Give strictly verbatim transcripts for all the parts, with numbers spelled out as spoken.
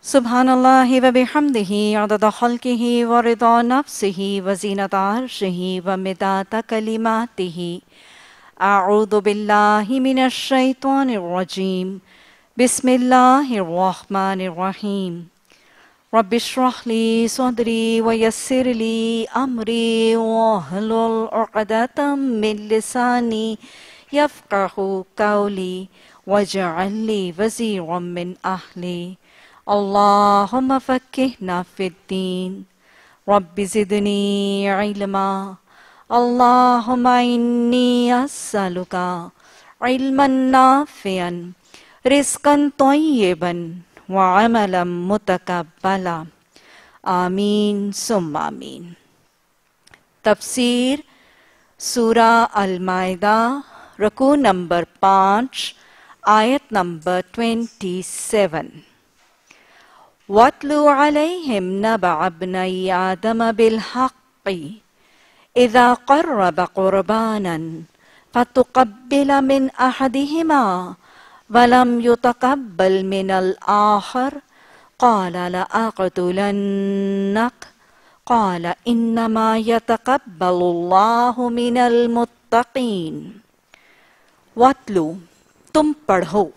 Subhanallahi wa bihamdihi adada khalqihi wa rida nafsihi wa zinata arshihi wa midata kalimatihi. A'udhu billahi minash shaitanir rajim. Bismillahir rahmanir rahim. Rabbi shrah li sadri wa yassir li amri wa hlul uqdatam min lisani yafqahu qawli waj'al li waziran min ahli. Allahumma fakkihna fid-din. Rabbi zidni ilma. Allahumma inni as'aluka ilman nafi'an, rizqan tayyiban wa amalan mutakabbala. Ameen summa ameen. Tafseer Surah Al Maidah, Ruku number five, Ayat number twenty-seven. وَاتْلُ عَلَيْهِمْ نَبَأَ ابْنَيْ آدَمَ بِالْحَقِّ إِذَا قَرَّبَ قُرْبَانًا فَتُقَبِّلَ مِنْ أَحَدِهِمَا وَلَمْ يُتَقَبَّلْ مِنَ الْآخَرِ قَالَ لَأَقْتُلَنَّكَ قَالَ إِنَّمَا يَتَقَبَّلُ اللَّهُ مِنَ الْمُتَّقِينَ. وَاتْلُ تم پڑھو.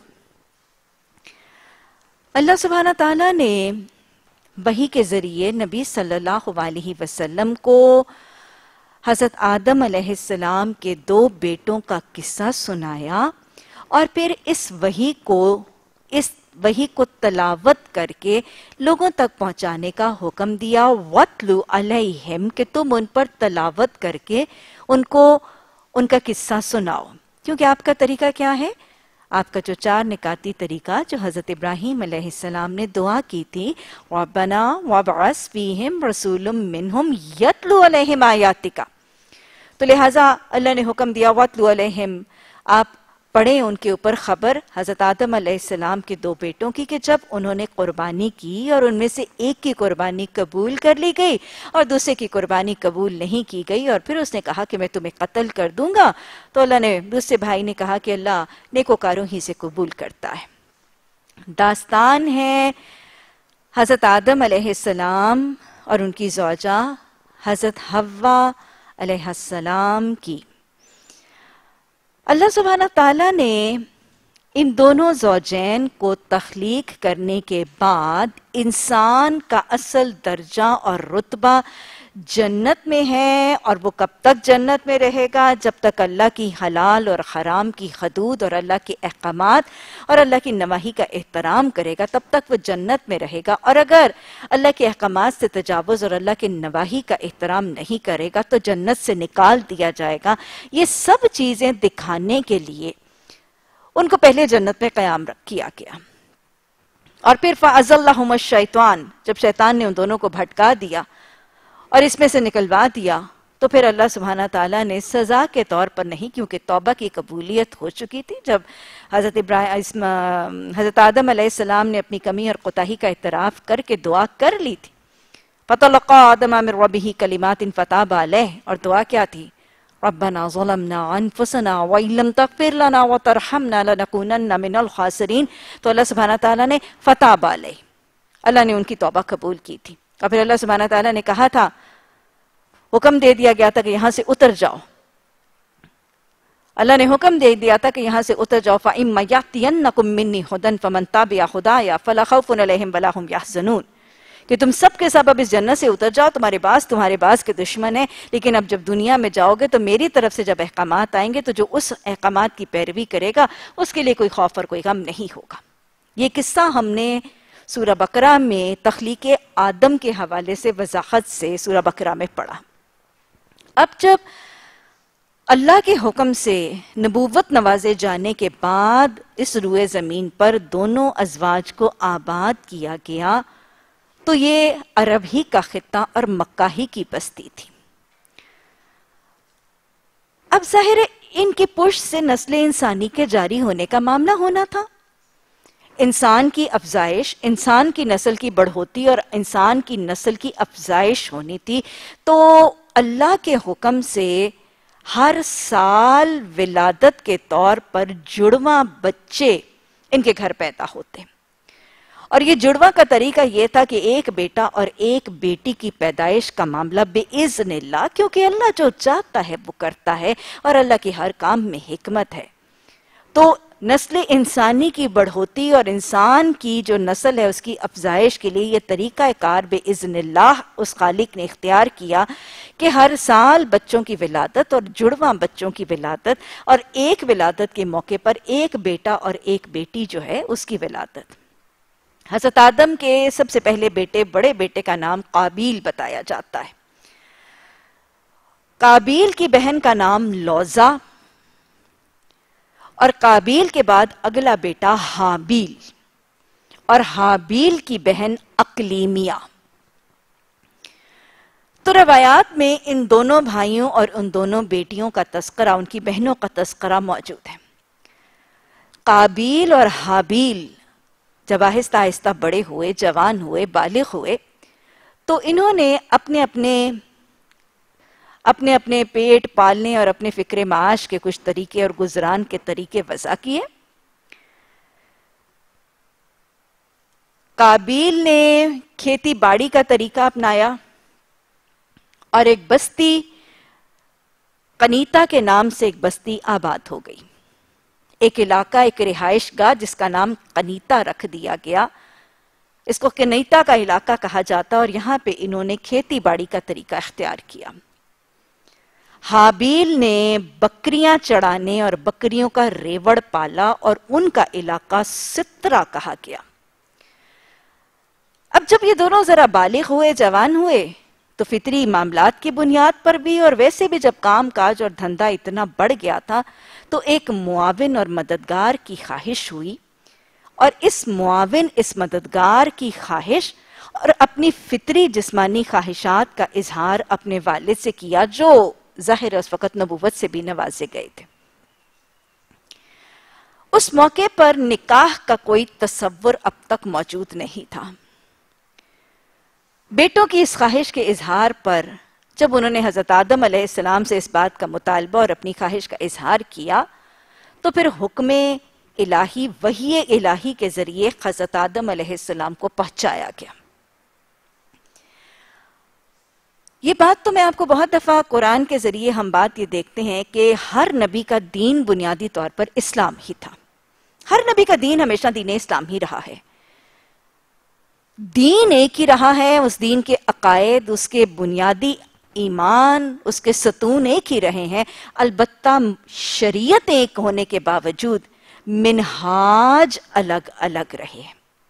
اللہ سبحانہ تعالیٰ نے وحی کے ذریعے نبی صلی اللہ علیہ وسلم کو حضرت آدم علیہ السلام کے دو بیٹوں کا قصہ سنایا اور پھر اس وحی کو اس وحی کو تلاوت کر کے لوگوں تک پہنچانے کا حکم دیا. وَاتْلُ عَلَيْهِمْ کہ تم ان پر تلاوت کر کے ان کو ان کا قصہ سناؤ. کیونکہ آپ کا طریقہ کیا ہے؟ آپ کا جو چار نکاتی طریقہ جو حضرت ابراہیم علیہ السلام نے دعا کی تھی رَبَّنَا وَابْعَثْ فِيهِمْ رَسُولٌ مِّنْهُمْ يَتْلُو عَلَيْهِمْ آيَاتِكَ. تو لہٰذا اللہ نے حکم دیا وَاتْلُو عَلَيْهِمْ، آپ پڑھیں ان کے اوپر خبر حضرت آدم علیہ السلام کے دو بیٹوں کی کہ جب انہوں نے قربانی کی اور ان میں سے ایک کی قربانی قبول کر لی گئی اور دوسرے کی قربانی قبول نہیں کی گئی اور پھر اس نے کہا کہ میں تمہیں قتل کر دوں گا، تو اللہ نے دوسرے بھائی نے کہا کہ اللہ نیکوکاروں ہی سے قبول کرتا ہے. داستان ہے حضرت آدم علیہ السلام اور ان کی زوجہ حضرت حوا علیہ السلام کی. اللہ سبحانہ تعالیٰ نے ان دونوں زوجین کو تخلیق کرنے کے بعد انسان کا اصل درجہ اور رتبہ جنت میں ہے، اور وہ کب تک جنت میں رہے گا؟ جب تک اللہ کی حلال اور حرام کی حدود اور اللہ کے احکامات اور اللہ کی نواہی کا احترام کرے گا تب تک وہ جنت میں رہے گا. اور اگر اللہ کے احکامات سے تجاوز اور اللہ کے نواہی کا احترام نہیں کرے گا تو جنت سے نکال دیا جائے گا. یہ سب چیزیں دکھانے کے لیے ان کو پہلے جنت میں قیام کیا گیا. اور پھر فَأَزَلَّهُمَ الشَّيْطَانُ، جب شیطان نے ان دونوں کو بھٹکا دیا اور اس میں سے نکلوا دیا تو پھر اللہ سبحانہ تعالیٰ نے سزا کے طور پر نہیں، کیونکہ توبہ کی قبولیت ہو چکی تھی. جب حضرت ابراہیم حضرت آدم علیہ السلام نے اپنی کمی اور کوتاہی کا اعتراف کر کے دعا کر لی تھی فَتَلَقَّىٰ آدَمَ مِن رَّبِّهِ كَلِمَاتٍ فَتَابَ عَلَيْهِ، اور دعا کیا تھی؟ رَبَّنَا ظَلَمْنَا أَنفُسَنَا وَإِن لَّمْ تَغْفِرْ لَنَا وَتَرْحَمْنَا لَنَكُونَنَّ مِنَ الْخَاسِرِينَ. تو اللہ سبحانہ تعالیٰ نے فَتَابَ عَلَيْهِ، اللہ نے ان کی توبہ قبول کی تھی. اور پھر اللہ سبحانہ تعالیٰ نے کہا تھا، حکم دے دیا گیا تھا کہ یہاں سے اتر جاؤ. اللہ نے حکم دے دیا تھا کہ یہاں سے اتر جاؤ. فَإِمَّا يَأْتِيَنَّكُم مِّنِّي هُدًى فَمَن تَبِعَ هُدَايَ فَلَا خَوْفٌ عَلَيْهِمْ وَلَا هُمْ يَحْزَنُونَ، کہ تم سب کے سب اب اس جنت سے اتر جاؤ. تمہارے باز تمہارے باز کے دشمن ہیں، لیکن اب جب دنیا میں جاؤ گے تو میری طرف سے جب احکامات آئیں گے تو جو اس احکامات کی پیروی کرے گا اس کے لیے کوئی خوف اور کوئی غم نہیں ہوگا. یہ قصہ ہم نے سورہ بقرہ میں تخلیق آدم کے حوالے سے وضاحت سے سورہ بقرہ میں پڑھا. اب جب اللہ کے حکم سے نبوت نوازے جانے کے بعد اس روئے زمین پر دونوں ازواج کو آباد کیا گیا تو یہ عرب ہی کا خطہ اور مکہ ہی کی بستی تھی. اب ظاہر ہے ان کی پشت سے نسل انسانی کے جاری ہونے کا معاملہ ہونا تھا. انسان کی افزائش، انسان کی نسل کی بڑھوتی اور انسان کی نسل کی افزائش ہونی تھی. تو اللہ کے حکم سے ہر سال ولادت کے طور پر جڑواں بچے ان کے گھر پیدا ہوتے اور یہ جڑواں کا طریقہ یہ تھا کہ ایک بیٹا اور ایک بیٹی کی پیدائش کا معاملہ بِإِذْنِ اللہ، کیونکہ اللہ جو چاہتا ہے وہ کرتا ہے اور اللہ کی ہر کام میں حکمت ہے۔ تو نسل انسانی کی بڑھوتی اور انسان کی جو نسل ہے اس کی افزائش کے لیے یہ طریقہ کار بِإِذْنِ اللہ اس خالق نے اختیار کیا کہ ہر سال بچوں کی ولادت اور جڑواں بچوں کی ولادت، اور ایک ولادت کے موقع پر ایک بیٹا اور ایک بیٹی جو ہے اس کی ولادت۔ حضرت آدم کے سب سے پہلے بیٹے، بڑے بیٹے کا نام قابیل بتایا جاتا ہے۔ قابیل کی بہن کا نام لوزا، اور قابیل کے بعد اگلا بیٹا حابیل، اور حابیل کی بہن اقلیمیہ۔ تو روایات میں ان دونوں بھائیوں اور ان دونوں بیٹیوں کا تذکرہ، ان کی بہنوں کا تذکرہ موجود ہے۔ قابیل اور حابیل جب آہستہ آہستہ بڑے ہوئے، جوان ہوئے، بالغ ہوئے، تو انہوں نے اپنے اپنے اپنے اپنے پیٹ پالنے اور اپنے فکر معاش کے کچھ طریقے اور گزران کے طریقے وضع کیے۔ قابیل نے کھیتی باڑی کا طریقہ اپنایا اور ایک بستی قنیتا کے نام سے ایک بستی آباد ہو گئی، ایک علاقہ، ایک رہائش گاہ جس کا نام قنیتا رکھ دیا گیا۔ اس کو قنیتا کا علاقہ کہا جاتا، اور یہاں پہ انہوں نے کھیتی باڑی کا طریقہ اختیار کیا۔ حابیل نے بکریاں چڑھانے اور بکریوں کا ریوڑ پالا، اور ان کا علاقہ سترہ کہا گیا۔ اب جب یہ دونوں ذرا بالغ ہوئے، جوان ہوئے، تو فطری معاملات کی بنیاد پر بھی اور ویسے بھی جب کام کاج اور دھندا اتنا بڑھ گیا تھا تو ایک معاون اور مددگار کی خواہش ہوئی، اور اس معاون، اس مددگار کی خواہش اور اپنی فطری جسمانی خواہشات کا اظہار اپنے والد سے کیا، جو ظاہر اس وقت نبوت سے بھی نوازے گئے تھے۔ اس موقع پر نکاح کا کوئی تصور اب تک موجود نہیں تھا۔ بیٹوں کی اس خواہش کے اظہار پر جب انہوں نے حضرت آدم علیہ السلام سے اس بات کا مطالبہ اور اپنی خواہش کا اظہار کیا، تو پھر حکم الہی، وحی الہی کے ذریعے حضرت آدم علیہ السلام کو پہنچایا گیا۔ یہ بات تو میں آپ کو بہت دفعہ قرآن کے ذریعے ہم بات یہ دیکھتے ہیں کہ ہر نبی کا دین بنیادی طور پر اسلام ہی تھا۔ ہر نبی کا دین ہمیشہ دین اسلام ہی رہا ہے۔ دین ایک ہی رہا ہے، اس دین کے عقائد، اس کے بنیادی ایمان، اس کے ستون ایک ہی رہے ہیں، البتہ شریعت ایک ہونے کے باوجود منہاج الگ الگ رہے۔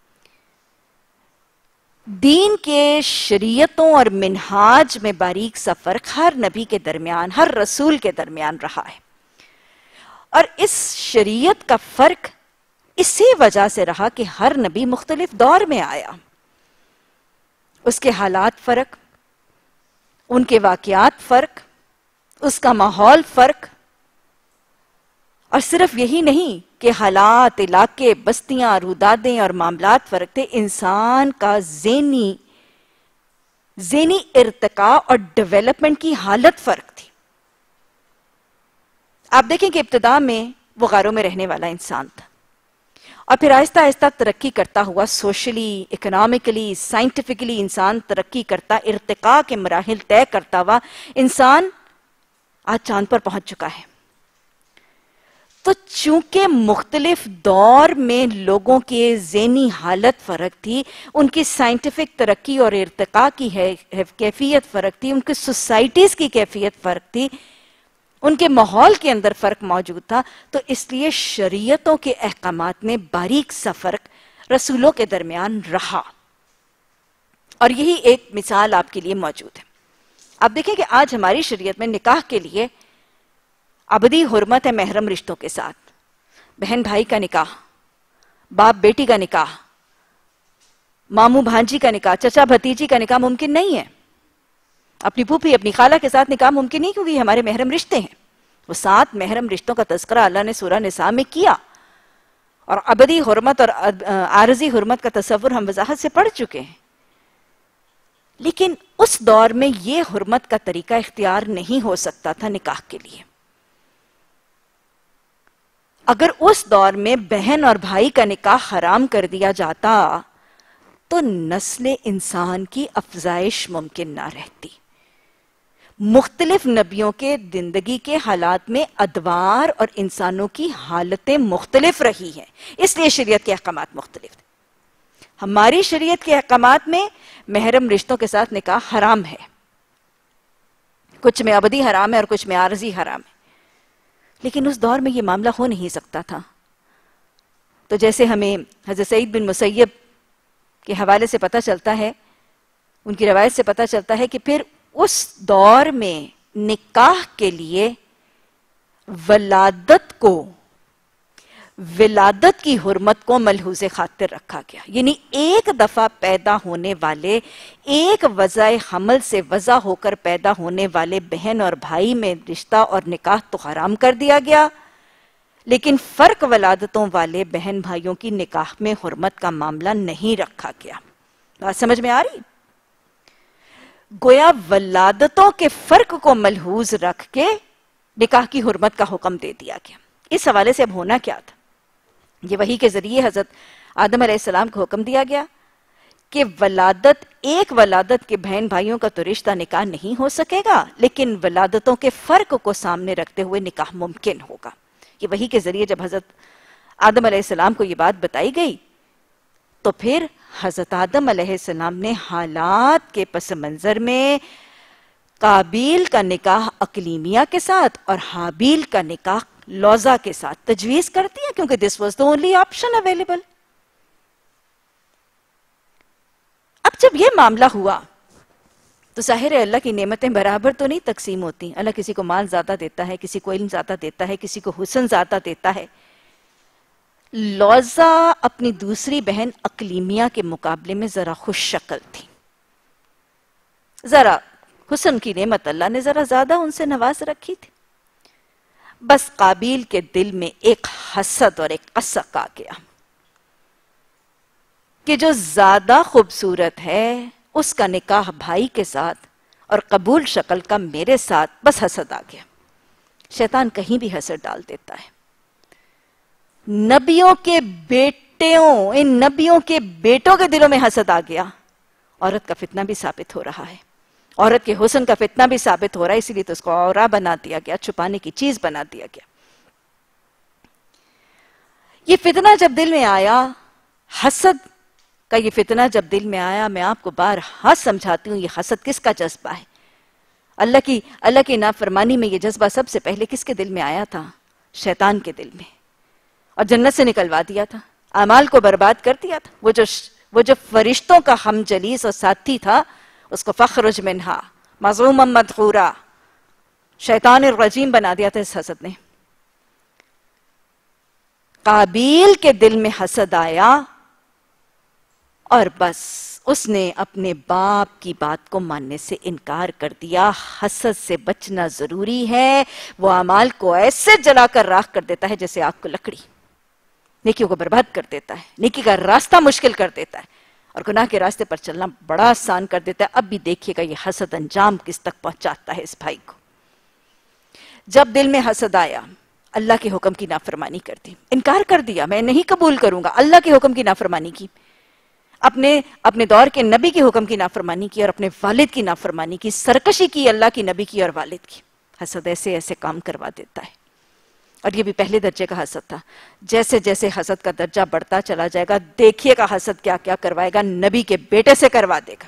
دین کے شریعتوں اور منہاج میں باریک سا فرق ہر نبی کے درمیان، ہر رسول کے درمیان رہا ہے، اور اس شریعت کا فرق اسی وجہ سے رہا کہ ہر نبی مختلف دور میں آیا، اس کے حالات فرق، ان کے واقعات فرق، اس کا ماحول فرق، اور صرف یہی نہیں کہ حالات، علاقے، بستیاں، رودادیں اور معاملات فرق تھے، انسان کا ذہنی ذہنی ارتقاء اور ڈیولپمنٹ کی حالت فرق تھی۔ آپ دیکھیں کہ ابتدا میں وہ غاروں میں رہنے والا انسان تھا، اور پھر آہستہ آہستہ ترقی کرتا ہوا، سوشلی، اکنامکلی، سائنٹیفکلی انسان ترقی کرتا، ارتقاء کے مراحل طے کرتا ہوا انسان آج چاند پر پہنچ چکا ہے۔ تو چونکہ مختلف دور میں لوگوں کے ذہنی حالت فرق تھی، ان کی سائنٹیفک ترقی اور ارتقاء کی کیفیت فرق تھی، ان کی سوسائٹیز کی کیفیت فرق تھی، ان کے ماحول کے اندر فرق موجود تھا، تو اس لیے شریعتوں کے احکامات میں باریک سا فرق رسولوں کے درمیان رہا۔ اور یہی ایک مثال آپ کے لیے موجود ہے۔ آپ دیکھیں کہ آج ہماری شریعت میں نکاح کے لیے ابدی حرمت ہے محرم رشتوں کے ساتھ، بہن بھائی کا نکاح، باپ بیٹی کا نکاح، ماموں بھانجی کا نکاح، چچا بھتیجی کا نکاح ممکن نہیں ہے، اپنی پھوپھی اپنی خالہ کے ساتھ نکاح ممکن نہیں، کیونکہ یہ ہمارے محرم رشتے ہیں۔ وہ سات محرم رشتوں کا تذکرہ اللہ نے سورہ نساء میں کیا، اور ابدی حرمت اور عارضی حرمت کا تصور ہم وضاحت سے پڑھ چکے ہیں۔ لیکن اس دور میں یہ حرمت کا طریقہ اختیار نہیں ہو سکتا تھا نکاح کے لیے۔ اگر اس دور میں بہن اور بھائی کا نکاح حرام کر دیا جاتا تو نسل انسان کی افزائش ممکن نہ رہتی. مختلف نبیوں کے زندگی کے حالات میں ادوار اور انسانوں کی حالتیں مختلف رہی ہیں، اس لیے شریعت کے احکامات مختلف تھے. ہماری شریعت کے احکامات میں محرم رشتوں کے ساتھ نکاح حرام ہے، کچھ میں ابدی حرام ہے اور کچھ میں عارضی حرام ہے. لیکن اس دور میں یہ معاملہ ہو نہیں سکتا تھا. تو جیسے ہمیں حضرت سعید بن مسیب کے حوالے سے پتہ چلتا ہے، ان کی روایت سے پتہ چلتا ہے کہ پھر اس دور میں نکاح کے لیے ولادت کو ولادت کی حرمت کو ملحوظ خاطر رکھا گیا. یعنی ایک دفعہ پیدا ہونے والے، ایک وضع حمل سے وضع ہو کر پیدا ہونے والے بہن اور بھائی میں رشتہ اور نکاح تو حرام کر دیا گیا، لیکن فرق ولادتوں والے بہن بھائیوں کی نکاح میں حرمت کا معاملہ نہیں رکھا گیا. بات سمجھ میں آ رہی؟ گویا ولادتوں کے فرق کو ملحوظ رکھ کے نکاح کی حرمت کا حکم دے دیا گیا. اس حوالے سے اب ہونا کیا تھا؟ یہ وحی کے ذریعے حضرت آدم علیہ السلام کو حکم دیا گیا کہ ولادت ایک ولادت کے بہن بھائیوں کا تو رشتہ نکاح نہیں ہو سکے گا، لیکن ولادتوں کے فرق کو سامنے رکھتے ہوئے نکاح ممکن ہوگا. یہ وحی کے ذریعے جب حضرت آدم علیہ السلام کو یہ بات بتائی گئی تو پھر حضرت آدم علیہ السلام نے حالات کے پس منظر میں قابیل کا نکاح اقلیمیہ کے ساتھ اور حابیل کا نکاح لوزہ کے ساتھ تجویز کر دیا، کیونکہ this was the only option available. اب جب یہ معاملہ ہوا تو ظاہر ہے اللہ کی نعمتیں برابر تو نہیں تقسیم ہوتی. اللہ کسی کو مال زیادہ دیتا ہے، کسی کو علم زیادہ دیتا ہے، کسی کو حسن زیادہ دیتا ہے. لوزہ اپنی دوسری بہن اقلیمیہ کے مقابلے میں ذرا خوش شکل تھی. ذرا حسن کی نعمت اللہ نے ذرا زیادہ ان سے نواز رکھی تھی. بس قابیل کے دل میں ایک حسد اور ایک قسق آ گیا کہ جو زیادہ خوبصورت ہے اس کا نکاح بھائی کے ساتھ اور قبول شکل کا میرے ساتھ. بس حسد آ گیا. شیطان کہیں بھی حسد ڈال دیتا ہے. نبیوں کے بیٹوں ان نبیوں کے بیٹوں کے دلوں میں حسد آ گیا. عورت کا فتنہ بھی ثابت ہو رہا ہے، عورت کے حسن کا فتنہ بھی ثابت ہو رہا ہے، اسی لیے تو اس کو عورہ بنا دیا گیا، چھپانے کی چیز بنا دیا گیا. یہ فتنہ جب دل میں آیا، حسد کا یہ فتنہ جب دل میں آیا، میں آپ کو بارہا سمجھاتی ہوں یہ حسد کس کا جذبہ ہے. اللہ کی اللہ کی نافرمانی میں یہ جذبہ سب سے پہلے کس کے دل میں آیا تھا؟ شیطان کے دل میں، اور جنت سے نکلوا دیا تھا، اعمال کو برباد کر دیا تھا. وہ جو وہ جو فرشتوں کا ہم جلیس اور ساتھی تھا، اس کو فخرج منہا مظلوما مدحورا، شیطان الرجیم بنا دیا تھا اس حسد نے. قابیل کے دل میں حسد آیا اور بس اس نے اپنے باپ کی بات کو ماننے سے انکار کر دیا. حسد سے بچنا ضروری ہے. وہ اعمال کو ایسے جلا کر راکھ کر دیتا ہے جیسے آگ کو لکڑی. نیکیوں کو برباد کر دیتا ہے، نیکی کا راستہ مشکل کر دیتا ہے، اور گناہ کے راستے پر چلنا بڑا آسان کر دیتا ہے. اب بھی دیکھیے گا یہ حسد انجام کس تک پہنچاتا ہے اس بھائی کو. جب دل میں حسد آیا، اللہ کے حکم کی نافرمانی کر دی، انکار کر دیا، میں نہیں قبول کروں گا. اللہ کے حکم کی نافرمانی کی، اپنے اپنے دور کے نبی کے حکم کی نافرمانی کی، اور اپنے والد کی نافرمانی کی، سرکشی کی اللہ کی نبی کی اور والد کی. حسد ایسے ایسے کام کروا دیتا ہے. اور یہ بھی پہلے درجے کا حسد تھا. جیسے جیسے حسد کا درجہ بڑھتا چلا جائے گا، دیکھیے گا حسد کیا کیا کروائے گا. نبی کے بیٹے سے کروا دے گا.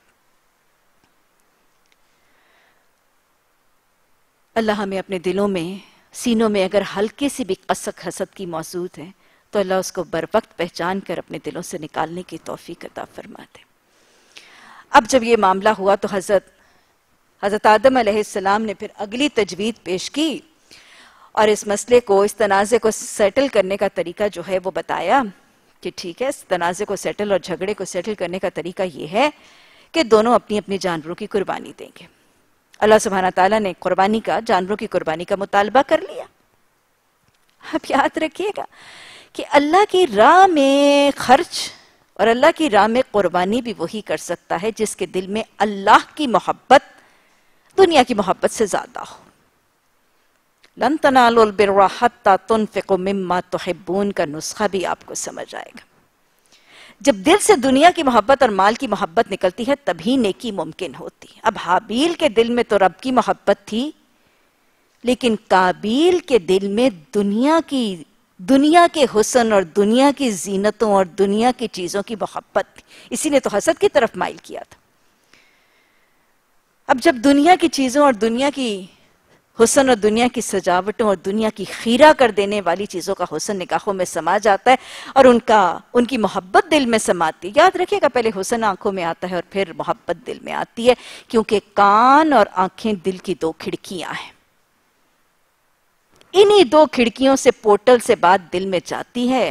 اللہ ہمیں اپنے دلوں میں، سینوں میں اگر ہلکی سی بھی قسق حسد کی موجود ہے تو اللہ اس کو بر وقت پہچان کر اپنے دلوں سے نکالنے کی توفیق عطا فرما دے. اب جب یہ معاملہ ہوا تو حضرت حضرت آدم علیہ السلام نے پھر اگلی تجوید پیش کی اور اس مسئلے کو، اس تنازع کو سیٹل کرنے کا طریقہ جو ہے وہ بتایا کہ ٹھیک ہے، اس تنازع کو سیٹل اور جھگڑے کو سیٹل کرنے کا طریقہ یہ ہے کہ دونوں اپنی اپنی جانوروں کی قربانی دیں گے. اللہ سبحانہ تعالیٰ نے قربانی کا، جانوروں کی قربانی کا مطالبہ کر لیا. اب یاد رکھیے گا کہ اللہ کی راہ میں خرچ اور اللہ کی راہ میں قربانی بھی وہی کر سکتا ہے جس کے دل میں اللہ کی محبت دنیا کی محبت سے زیادہ ہو. لن تنالوا البر حتى تنفقوا مما تحبون کا نسخہ بھی آپ کو سمجھ آئے گا. جب دل سے دنیا کی محبت اور مال کی محبت نکلتی ہے تبھی نیکی ممکن ہوتی ہے۔ اب حابیل کے دل میں تو رب کی محبت تھی، لیکن قابیل کے دل میں دنیا کی دنیا کے حسن اور دنیا کی زینتوں اور دنیا کی چیزوں کی محبت تھی، اسی نے تو حسد کی طرف مائل کیا تھا۔ اب جب دنیا کی چیزوں اور دنیا کی حسن اور دنیا کی سجاوٹوں اور دنیا کی خیرہ کر دینے والی چیزوں کا حسن نگاہوں میں سما جاتا ہے اور ان کا ان کی محبت دل میں سماتی، یاد رکھیے گا پہلے حسن آنکھوں میں آتا ہے اور پھر محبت دل میں آتی ہے، کیونکہ کان اور آنکھیں دل کی دو کھڑکیاں ہیں، انہی دو کھڑکیوں سے پورٹل سے بات دل میں جاتی ہے۔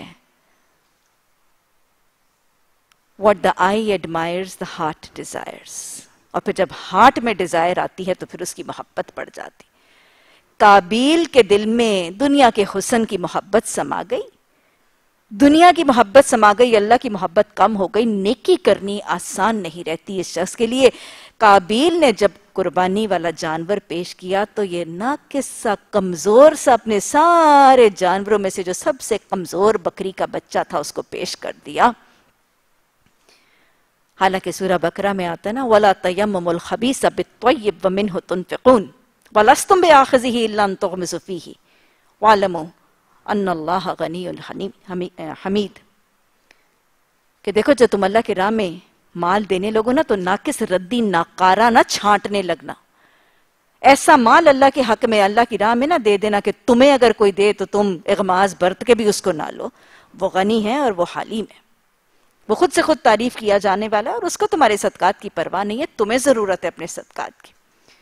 What the eye admires, the heart desires. اور پھر جب ہارٹ میں ڈیزائر آتی ہے تو پھر اس کی محبت پڑ جاتی۔ قابیل کے دل میں دنیا کے حسن کی محبت سما گئی، دنیا کی محبت سما گئی، اللہ کی محبت کم ہو گئی، نیکی کرنی آسان نہیں رہتی اس شخص کے لیے۔ قابیل نے جب قربانی والا جانور پیش کیا تو یہ ناقص سا کمزور سا اپنے سارے جانوروں میں سے جو سب سے کمزور بکری کا بچہ تھا اس کو پیش کر دیا۔ حالانکہ سورہ بقرہ میں آتا ہے نا وَلَا تَيَمَّمُوا الْخَبِيثَ بِالطَّيِّبِ وَمِنْهُ تُنْفِقُونَ وَلَسْتُمْ بِآخِذِهِ إِلَّا أَن تُغْمِضُوا فِيهِ وَاعْلَمُوا أَنَّ اللَّهَ غَنِيٌّ حَمِيدٌ کہ دیکھو جب تم اللہ کی راہ میں مال دینے لوگو نا تو ناقص ردی ناقارہ نہ چھانٹنے لگنا، ایسا مال اللہ کے حق میں اللہ کی راہ میں نہ دے دینا کہ تمہیں اگر کوئی دے تو تم اغماز برت کے بھی اس کو نہ لو۔ وہ غنی ہے اور وہ حلیم ہے، وہ خود سے خود تعریف کیا جانے والا ہے اور اس کو تمہارے صدقات کی پرواہ نہیں ہے، تمہیں ضرورت ہے اپنے صدقات کی۔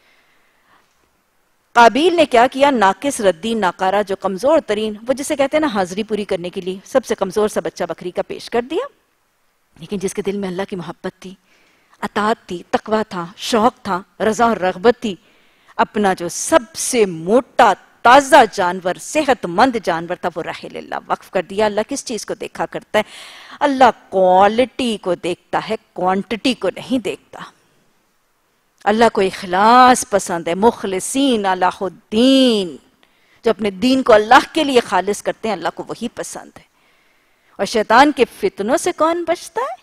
قابیل نے کیا کیا؟ ناقص ردی ناقارہ جو کمزور ترین، وہ جسے کہتے ہیں نا حاضری پوری کرنے کے لیے سب سے کمزور سا بچہ بکری کا پیش کر دیا، لیکن جس کے دل میں اللہ کی محبت تھی، اطاعت تھی، تقوی تھا، شوق تھا، رضا اور رغبت تھی، اپنا جو سب سے موٹا تازہ جانور، صحت مند جانور تھا وہ راہ اللہ وقف کر دیا۔ اللہ کس چیز کو دیکھا کرتا ہے؟ اللہ کوالٹی کو دیکھتا ہے، کوانٹٹی کو نہیں دیکھتا۔ اللہ کو اخلاص پسند ہے، مخلصین اللہ الدین، جو اپنے دین کو اللہ کے لیے خالص کرتے ہیں اللہ کو وہی پسند ہے۔ اور شیطان کے فتنوں سے کون بچتا ہے؟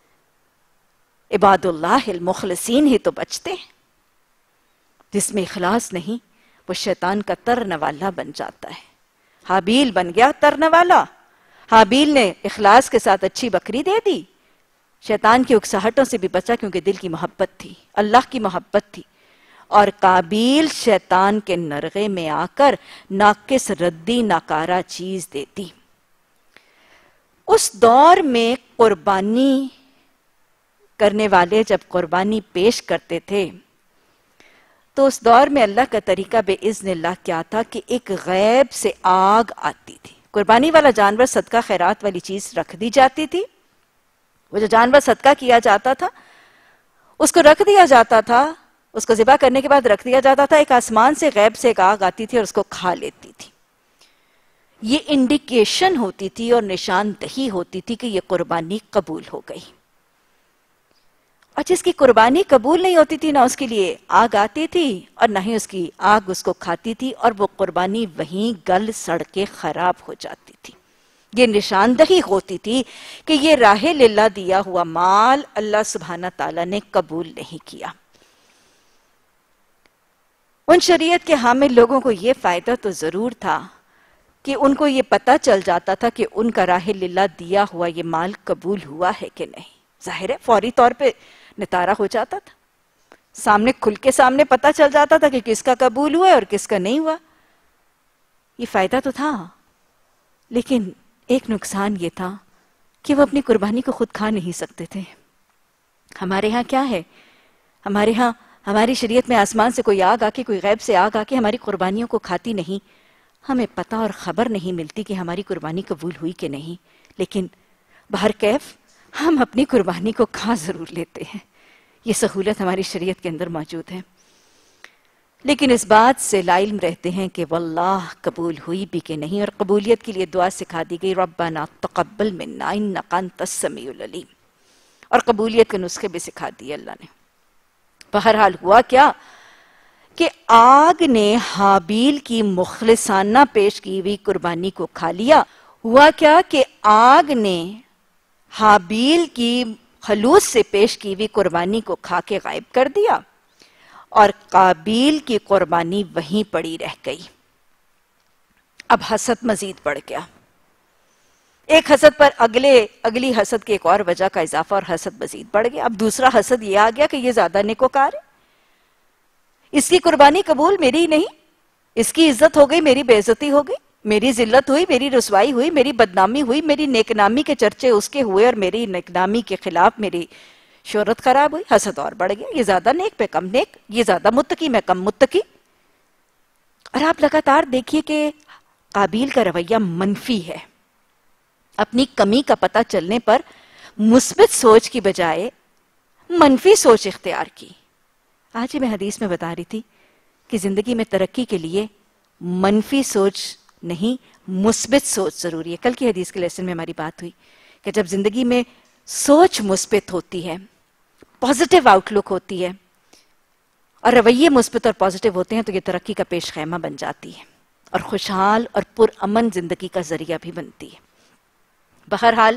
عباد اللہ المخلصین ہی تو بچتے ہیں۔ جس میں اخلاص نہیں وہ شیطان کا ترنے والا بن جاتا ہے۔ حابیل بن گیا ترنے والا، حابیل نے اخلاص کے ساتھ اچھی بکری دے دی، شیطان کی اکساہٹوں سے بھی بچا کیونکہ دل کی محبت تھی، اللہ کی محبت تھی۔ اور قابیل شیطان کے نرغے میں آ کر ناقص ردی ناکارہ چیز دیتی۔ اس دور میں قربانی کرنے والے جب قربانی پیش کرتے تھے تو اس دور میں اللہ کا طریقہ بے اذن اللہ کیا تھا کہ ایک غیب سے آگ آتی تھی، قربانی والا جانور صدقہ خیرات والی چیز رکھ دی جاتی تھی، وہ جو جانور صدقہ کیا جاتا تھا اس کو رکھ دیا جاتا تھا، اس کو ذبح کرنے کے بعد رکھ دیا جاتا تھا، ایک آسمان سے غیب سے ایک آگ آتی تھی اور اس کو کھا لیتی تھی۔ یہ انڈیکیشن ہوتی تھی اور نشاندہی ہوتی تھی کہ یہ قربانی قبول ہو گئی۔ اور جس کی قربانی قبول نہیں ہوتی تھی نہ اس کے لیے آگ آتی تھی اور نہ ہی اس کی آگ اس کو کھاتی تھی، اور وہ قربانی وہیں گل سڑ کے خراب ہو جاتی تھی۔ یہ نشاندہی ہوتی تھی کہ یہ راہ للہ دیا ہوا مال اللہ سبحانہ تعالیٰ نے قبول نہیں کیا۔ ان شریعت کے حامل لوگوں کو یہ فائدہ تو ضرور تھا کہ ان کو یہ پتہ چل جاتا تھا کہ ان کا راہ للہ دیا ہوا یہ مال قبول ہوا ہے کہ نہیں۔ ظاہر ہے فوری طور پہ نتارہ ہو جاتا تھا، سامنے کھل کے سامنے پتہ چل جاتا تھا کہ کس کا قبول ہوا ہے اور کس کا نہیں ہوا۔ یہ فائدہ تو تھا، لیکن ایک نقصان یہ تھا کہ وہ اپنی قربانی کو خود کھا نہیں سکتے تھے۔ ہمارے ہاں کیا ہے؟ ہمارے ہاں ہماری شریعت میں آسمان سے کوئی آگ آ کے، کوئی غیب سے آگ آ کے ہماری قربانیوں کو کھاتی نہیں، ہمیں پتہ اور خبر نہیں ملتی کہ ہماری قربانی قبول ہوئی کہ نہیں، لیکن بہرکیف ہم اپنی قربانی کو کھا ضرور لیتے ہیں۔ یہ سہولت ہماری شریعت کے اندر موجود ہے، لیکن اس بات سے لا علم رہتے ہیں کہ واللہ قبول ہوئی بھی کہ نہیں، اور قبولیت کے لیے دعا سکھا دی گئی ربنا تقبل منا انک انت السمیع العلیم، اور قبولیت کے نسخے بھی سکھا دیے اللہ نے۔ بہرحال ہوا کیا کہ آگ نے حابیل کی مخلصانہ پیش کی ہوئی قربانی کو کھا لیا۔ ہوا کیا کہ آگ نے حابیل کی خلوص سے پیش کی ہوئی قربانی کو کھا کے غائب کر دیا اور قابیل کی قربانی وہیں پڑی رہ گئی۔ اب حسد مزید بڑھ گیا، ایک حسد پر اگلے اگلی حسد کی ایک اور وجہ کا اضافہ اور حسد مزید بڑھ گیا۔ اب دوسرا حسد یہ آ گیا کہ یہ زیادہ نیکوکار ہے، اس کی قربانی قبول میری نہیں، اس کی عزت ہو گئی میری بے عزتی ہو گئی، میری ذلت ہوئی، میری رسوائی ہوئی، میری بدنامی ہوئی، میری نیک نامی کے چرچے اس کے ہوئے اور میری نیک نامی کے خلاف میری شہرت خراب ہوئی۔ حسد اور بڑھ گیا، یہ زیادہ نیک پہ کم نیک، یہ زیادہ متقی میں کم متقی۔ اور آپ لگاتار دیکھیے کہ قابیل کا رویہ منفی ہے، اپنی کمی کا پتہ چلنے پر مثبت سوچ کی بجائے منفی سوچ اختیار کی۔ آج ہی میں حدیث میں بتا رہی تھی کہ زندگی میں ترقی کے لیے منفی سوچ نہیں، مثبت سوچ ضروری ہے۔ کل کی حدیث کے لیسن میں ہماری بات ہوئی کہ جب زندگی میں سوچ مثبت ہوتی ہے، پازیٹیو آؤٹ لک ہوتی ہے اور رویے مثبت اور پازیٹیو ہوتے ہیں تو یہ ترقی کا پیش خیمہ بن جاتی ہے اور خوشحال اور پرامن زندگی کا ذریعہ بھی بنتی ہے۔ بہرحال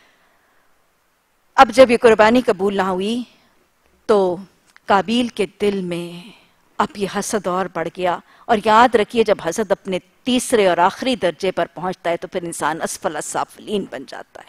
اب جب یہ قربانی قبول نہ ہوئی تو قابیل کے دل میں اب یہ حسد اور بڑھ گیا۔ اور یاد رکھیے جب حسد اپنے تیسرے اور آخری درجے پر پہنچتا ہے تو پھر انسان اسفل السافلین بن جاتا ہے،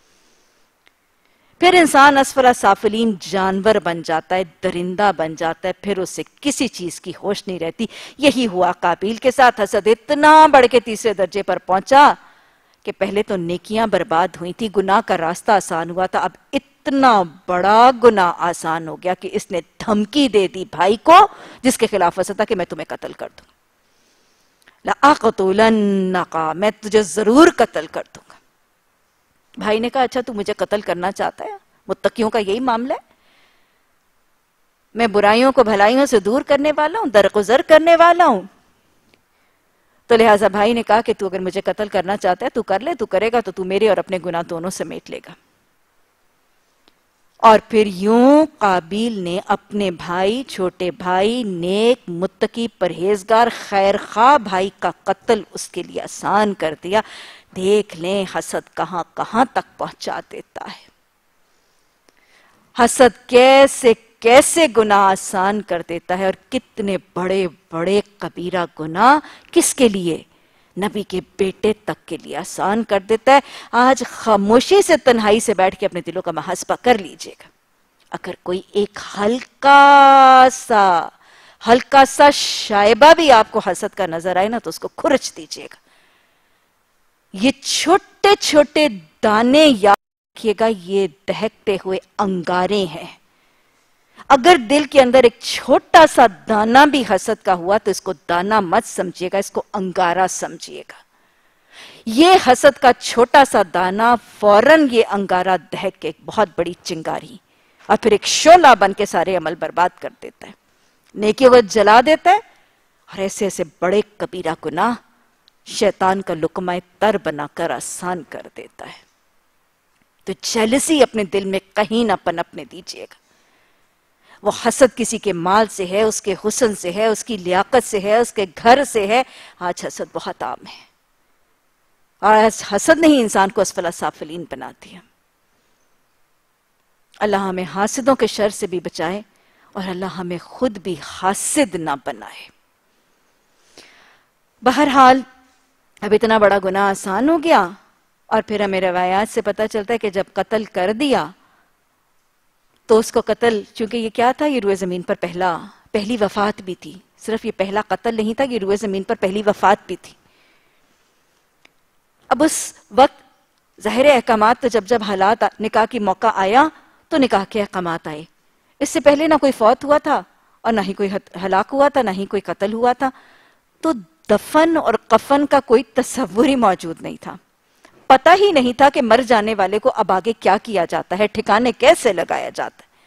پھر انسان اسفل السافلین جانور بن جاتا ہے، درندہ بن جاتا ہے، پھر اسے کسی چیز کی ہوش نہیں رہتی۔ یہی ہوا قابیل کے ساتھ، حسد اتنا بڑھ کے تیسرے درجے پر پہنچا کہ پہلے تو نیکیاں برباد ہوئی تھی، گناہ کا راستہ آسان ہوا تھا، اب اتنا بڑا گناہ آسان ہو گیا کہ اس نے دھمکی دے دی بھائی کو جس کے خلاف حسد تھا کہ میں تمہیں قتل کر دوں، لَأَقْتُلَنَّكَ، میں تجھے ضرور قتل کر دوں گا۔ بھائی نے کہا اچھا تو مجھے قتل کرنا چاہتا ہے، متقیوں کا یہی معاملہ ہے، میں برائیوں کو بھلائیوں سے دور کرنے والا ہوں، درگزر کرنے والا ہوں، تو لہٰذا بھائی نے کہا کہ تو اگر مجھے قتل کرنا چاہتا ہے تو کر لے، تو کرے گا تو تو میرے اور اپنے گناہ دونوں سمیٹ لے گا۔ اور پھر یوں قابیل نے اپنے بھائی، چھوٹے بھائی، نیک متقی پرہیزگار خیر خواہ بھائی کا قتل اس کے لیے آسان کر دیا۔ دیکھ لیں حسد کہاں کہاں تک پہنچا دیتا ہے، حسد کیسے کیسے گناہ آسان کر دیتا ہے، اور کتنے بڑے بڑے کبیرہ گناہ کس کے لیے؟ نبی کے بیٹے تک کے لیے آسان کر دیتا ہے۔ آج خاموشی سے تنہائی سے بیٹھ کے اپنے دلوں کا محاسبہ کر لیجئے گا، اگر کوئی ایک ہلکا سا ہلکا سا شائبہ بھی آپ کو حسد کا نظر آئے نا تو اس کو کھرچ دیجئے گا۔ یہ چھوٹے چھوٹے دانے یاد رکھیے گا، یہ دہکتے ہوئے انگارے ہیں۔ اگر دل کے اندر ایک چھوٹا سا دانہ بھی حسد کا ہوا تو اس کو دانہ مت سمجھیے گا، اس کو انگارہ سمجھیے گا۔ یہ حسد کا چھوٹا سا دانہ فوراً یہ انگارہ دہک کے ایک بہت بڑی چنگاری اور پھر ایک شعلہ بن کے سارے عمل برباد کر دیتا ہے، نیکیوں کو جلا دیتا ہے، اور ایسے ایسے بڑے کبیرہ گناہ شیطان کا لقمہ تر بنا کر آسان کر دیتا ہے۔ تو جیلسی اپنے دل میں کہیں نہ پنپنے دیجیے گا۔ وہ حسد کسی کے مال سے ہے، اس کے حسن سے ہے، اس کی لیاقت سے ہے، اس کے گھر سے ہے۔ آج حسد بہت عام ہے، اور حسد نہیں انسان کو اسفل السافلین بنا دیا۔ اللہ ہمیں حاسدوں کے شر سے بھی بچائے اور اللہ ہمیں خود بھی حاسد نہ بنائے۔ بہرحال اب اتنا بڑا گناہ آسان ہو گیا، اور پھر ہمیں روایات سے پتہ چلتا ہے کہ جب قتل کر دیا تو اس کو قتل، چونکہ یہ کیا تھا، یہ روئے زمین پر پہلا پہلی وفات بھی تھی، صرف یہ پہلا قتل نہیں تھا، یہ روئے زمین پر پہلی وفات بھی تھی۔ اب اس وقت ظاہر احکامات تو جب جب حالات نکاح کی موقع آیا تو نکاح کے احکامات آئے، اس سے پہلے نہ کوئی فوت ہوا تھا اور نہ ہی کوئی ہلاک ہوا تھا، نہ ہی کوئی قتل ہوا تھا، تو دفن اور کفن کا کوئی تصور ہی موجود نہیں تھا، پتہ ہی نہیں تھا کہ مر جانے والے کو اب آگے کیا کیا جاتا ہے، ٹھکانے کیسے لگایا جاتا ہے۔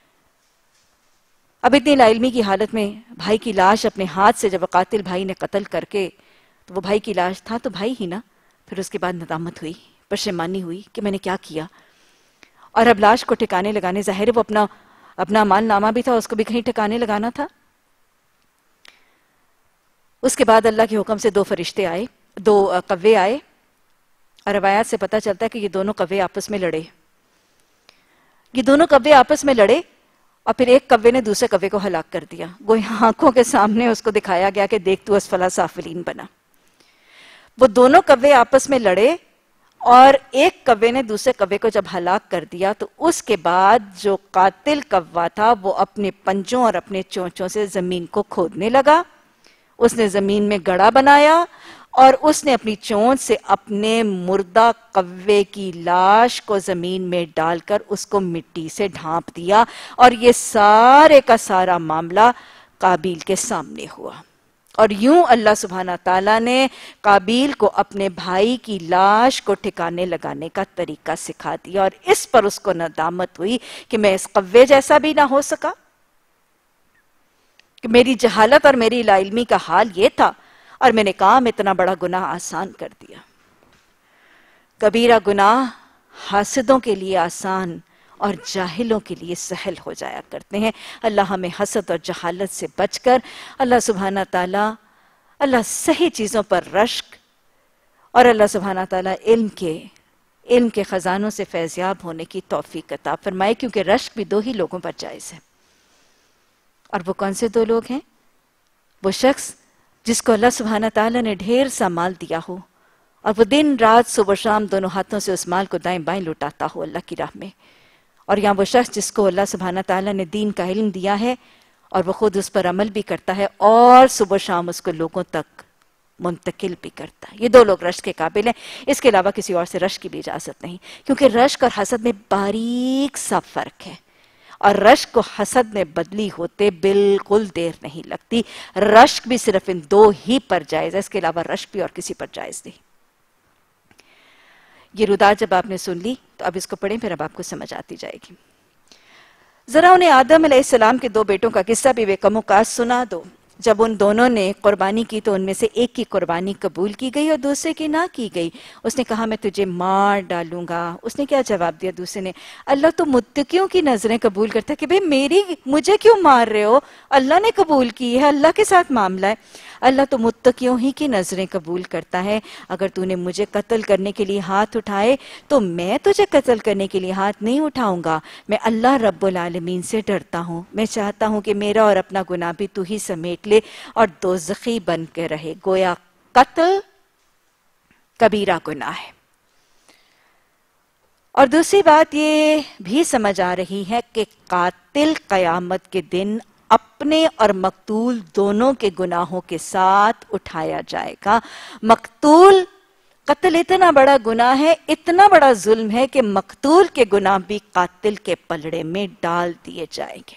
اب اتنی لا علمی کی حالت میں بھائی کی لاش اپنے ہاتھ سے جب قاتل بھائی نے قتل کر کے، تو وہ بھائی کی لاش تھا تو بھائی ہی نا، پھر اس کے بعد ندامت ہوئی، پشیمانی ہوئی کہ میں نے کیا کیا، اور اب لاش کو ٹھکانے لگانے، ظاہر ہے وہ اپنا اپنا مال نامہ بھی تھا، اس کو بھی کہیں ٹھکانے لگانا تھا۔ اس کے بعد اللہ کے حکم سے دو فرشتے آئے، دو کوے آئے، اور روایات سے پتہ چلتا ہے کہ یہ دونوں کوے آپس میں لڑے، یہ دونوں کبے آپس میں لڑے اور پھر ایک کبے نے دوسرے کبے کو ہلاک کر دیا. گویا آنکھوں کے سامنے اس کو دکھایا گیا کہ دیکھ تو اسفل سافلین بنا. وہ دونوں کبے آپس میں لڑے اور ایک کبے نے دوسرے کبے کو جب ہلاک کر دیا تو اس کے بعد جو قاتل کوا تھا وہ اپنے پنجوں اور اپنے چونچوں سے زمین کو کھودنے لگا. اس نے زمین میں گڑھا بنایا اور اس نے اپنی چونچ سے اپنے مردہ کوے کی لاش کو زمین میں ڈال کر اس کو مٹی سے ڈھانپ دیا. اور یہ سارے کا سارا معاملہ قابیل کے سامنے ہوا. اور یوں اللہ سبحانہ تعالیٰ نے قابیل کو اپنے بھائی کی لاش کو ٹھکانے لگانے کا طریقہ سکھا دیا. اور اس پر اس کو ندامت ہوئی کہ میں اس قوے جیسا بھی نہ ہو سکا, کہ میری جہالت اور میری لا علمی کا حال یہ تھا اور میں نے کام اتنا بڑا گناہ آسان کر دیا. کبیرہ گناہ حاسدوں کے لیے آسان اور جاہلوں کے لیے سہل ہو جایا کرتے ہیں. اللہ ہمیں حسد اور جہالت سے بچ کر اللہ سبحانہ تعالیٰ اللہ صحیح چیزوں پر رشک اور اللہ سبحانہ تعالیٰ علم کے علم کے خزانوں سے فیضیاب ہونے کی توفیق عطا فرمائے. کیونکہ رشک بھی دو ہی لوگوں پر جائز ہے. اور وہ کون سے دو لوگ ہیں؟ وہ شخص جس کو اللہ سبحانہ تعالیٰ نے ڈھیر سا مال دیا ہو اور وہ دن رات صبح شام دونوں ہاتھوں سے اس مال کو دائیں بائیں لٹاتا ہو اللہ کی راہ میں. اور یہاں وہ شخص جس کو اللہ سبحانہ تعالیٰ نے دین کا علم دیا ہے اور وہ خود اس پر عمل بھی کرتا ہے اور صبح شام اس کو لوگوں تک منتقل بھی کرتا ہے. یہ دو لوگ رشک کے قابل ہیں. اس کے علاوہ کسی اور سے رشک کی بھی اجازت نہیں, کیونکہ رشک اور حسد میں باریک سا فرق ہے. اور رشک کو حسد میں بدلی ہوتے بالکل دیر نہیں لگتی. رشک بھی صرف ان دو ہی پر جائز ہے, اس کے علاوہ رشک بھی اور کسی پر جائز نہیں. یہ رودات جب آپ نے سن لی تو اب اس کو پڑھیں, پھر اب آپ کو سمجھ آتی جائے گی. ذرا انہیں آدم علیہ السلام کے دو بیٹوں کا قصہ بھی بے کم و کاس سنا دو. جب ان دونوں نے قربانی کی تو ان میں سے ایک کی قربانی قبول کی گئی اور دوسرے کی نہ کی گئی. اس نے کہا میں تجھے مار ڈالوں گا. اس نے کیا جواب دیا دوسرے نے؟ اللہ تو متقیوں کی نظریں قبول کرتا ہے. کہ بھئی میری مجھے کیوں مار رہے ہو؟ اللہ نے قبول کی ہے, اللہ کے ساتھ معاملہ ہے. اللہ تو متقیوں ہی کی نظریں قبول کرتا ہے. اگر تو نے مجھے قتل کرنے کے لیے ہاتھ اٹھائے تو میں تجھے قتل کرنے کے لیے ہاتھ نہیں اٹھاؤں گا. میں اللہ رب العالمین سے ڈرتا ہوں. میں چاہتا ہوں کہ میرا اور اپنا گناہ بھی تو ہی سمیٹ لے اور دوزخی بن کے رہے. گویا قتل کبیرہ گناہ ہے. اور دوسری بات یہ بھی سمجھ آ رہی ہے کہ قاتل قیامت کے دن اپنے اور مقتول دونوں کے گناہوں کے ساتھ اٹھایا جائے گا. مقتول قتل اتنا بڑا گناہ ہے, اتنا بڑا ظلم ہے کہ مقتول کے گناہ بھی قاتل کے پلڑے میں ڈال دیے جائیں گے.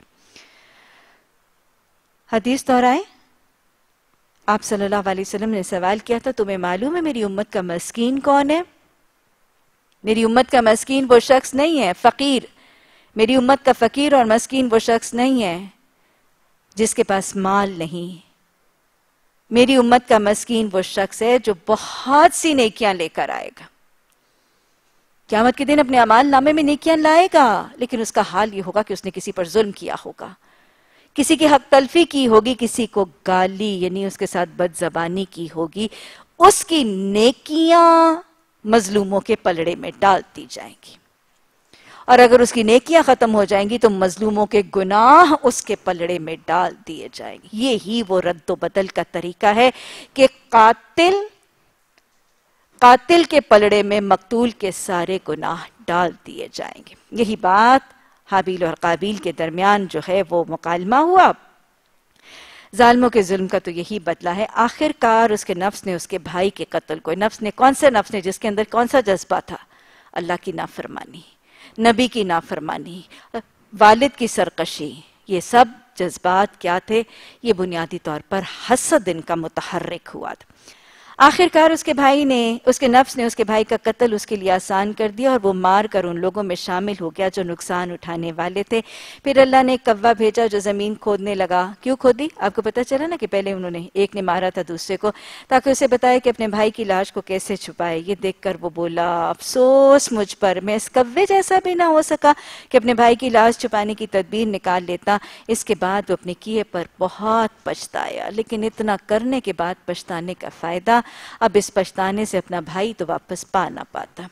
حدیث دہرائیں, آپ صلی اللہ علیہ وسلم نے سوال کیا تھا تمہیں معلوم ہے میری امت کا مسکین کون ہے؟ میری امت کا مسکین وہ شخص نہیں ہے فقیر. میری امت کا فقیر اور مسکین وہ شخص نہیں ہے جس کے پاس مال نہیں. میری امت کا مسکین وہ شخص ہے جو بہت سی نیکیاں لے کر آئے گا. قیامت کے دن اپنے اعمال نامے میں نیکیاں لائے گا, لیکن اس کا حال یہ ہوگا کہ اس نے کسی پر ظلم کیا ہوگا, کسی کی حق تلفی کی ہوگی, کسی کو گالی یعنی اس کے ساتھ بد زبانی کی ہوگی. اس کی نیکیاں مظلوموں کے پلڑے میں ڈال دی جائیں گی. اور اگر اس کی نیکیاں ختم ہو جائیں گی تو مظلوموں کے گناہ اس کے پلڑے میں ڈال دیے جائیں گے. یہی وہ رد و بدل کا طریقہ ہے کہ قاتل قاتل کے پلڑے میں مقتول کے سارے گناہ ڈال دیے جائیں گے. یہی بات حابیل اور قابیل کے درمیان جو ہے وہ مکالمہ ہوا. ظالموں کے ظلم کا تو یہی بدلہ ہے. آخر کار اس کے نفس نے اس کے بھائی کے قتل کو, نفس نے کون سے نفس نے جس کے اندر کون سا جذبہ تھا؟ اللہ کی نافرمانی, نبی کی نافرمانی, والد کی سرکشی. یہ سب جذبات کیا تھے؟ یہ بنیادی طور پر حسد ان کا متحرک ہوا تھا. آخر کار اس کے بھائی نے اس کے نفس نے اس کے بھائی کا قتل اس کے لیے آسان کر دیا اور وہ مار کر ان لوگوں میں شامل ہو گیا جو نقصان اٹھانے والے تھے. پھر اللہ نے ایک کوا بھیجا جو زمین کھودنے لگا. کیوں کھودی؟ آپ کو پتہ چلا نا کہ پہلے انہوں نے ایک نے مارا تھا دوسرے کو تاکہ اسے بتائے کہ اپنے بھائی کی لاش کو کیسے چھپائے. یہ دیکھ کر وہ بولا افسوس مجھ پر, میں اس کوے جیسا بھی نہ ہو سکا کہ اپنے بھائی کی لاش چھپانے کی تدبیر نکال لیتا. اس کے بعد وہ اپنے کیے پر بہت پچھتایا, لیکن اتنا کرنے کے بعد پچھتانے کا فائدہ, اب اس پچھتانے سے اپنا بھائی تو واپس پا نہ پاتا.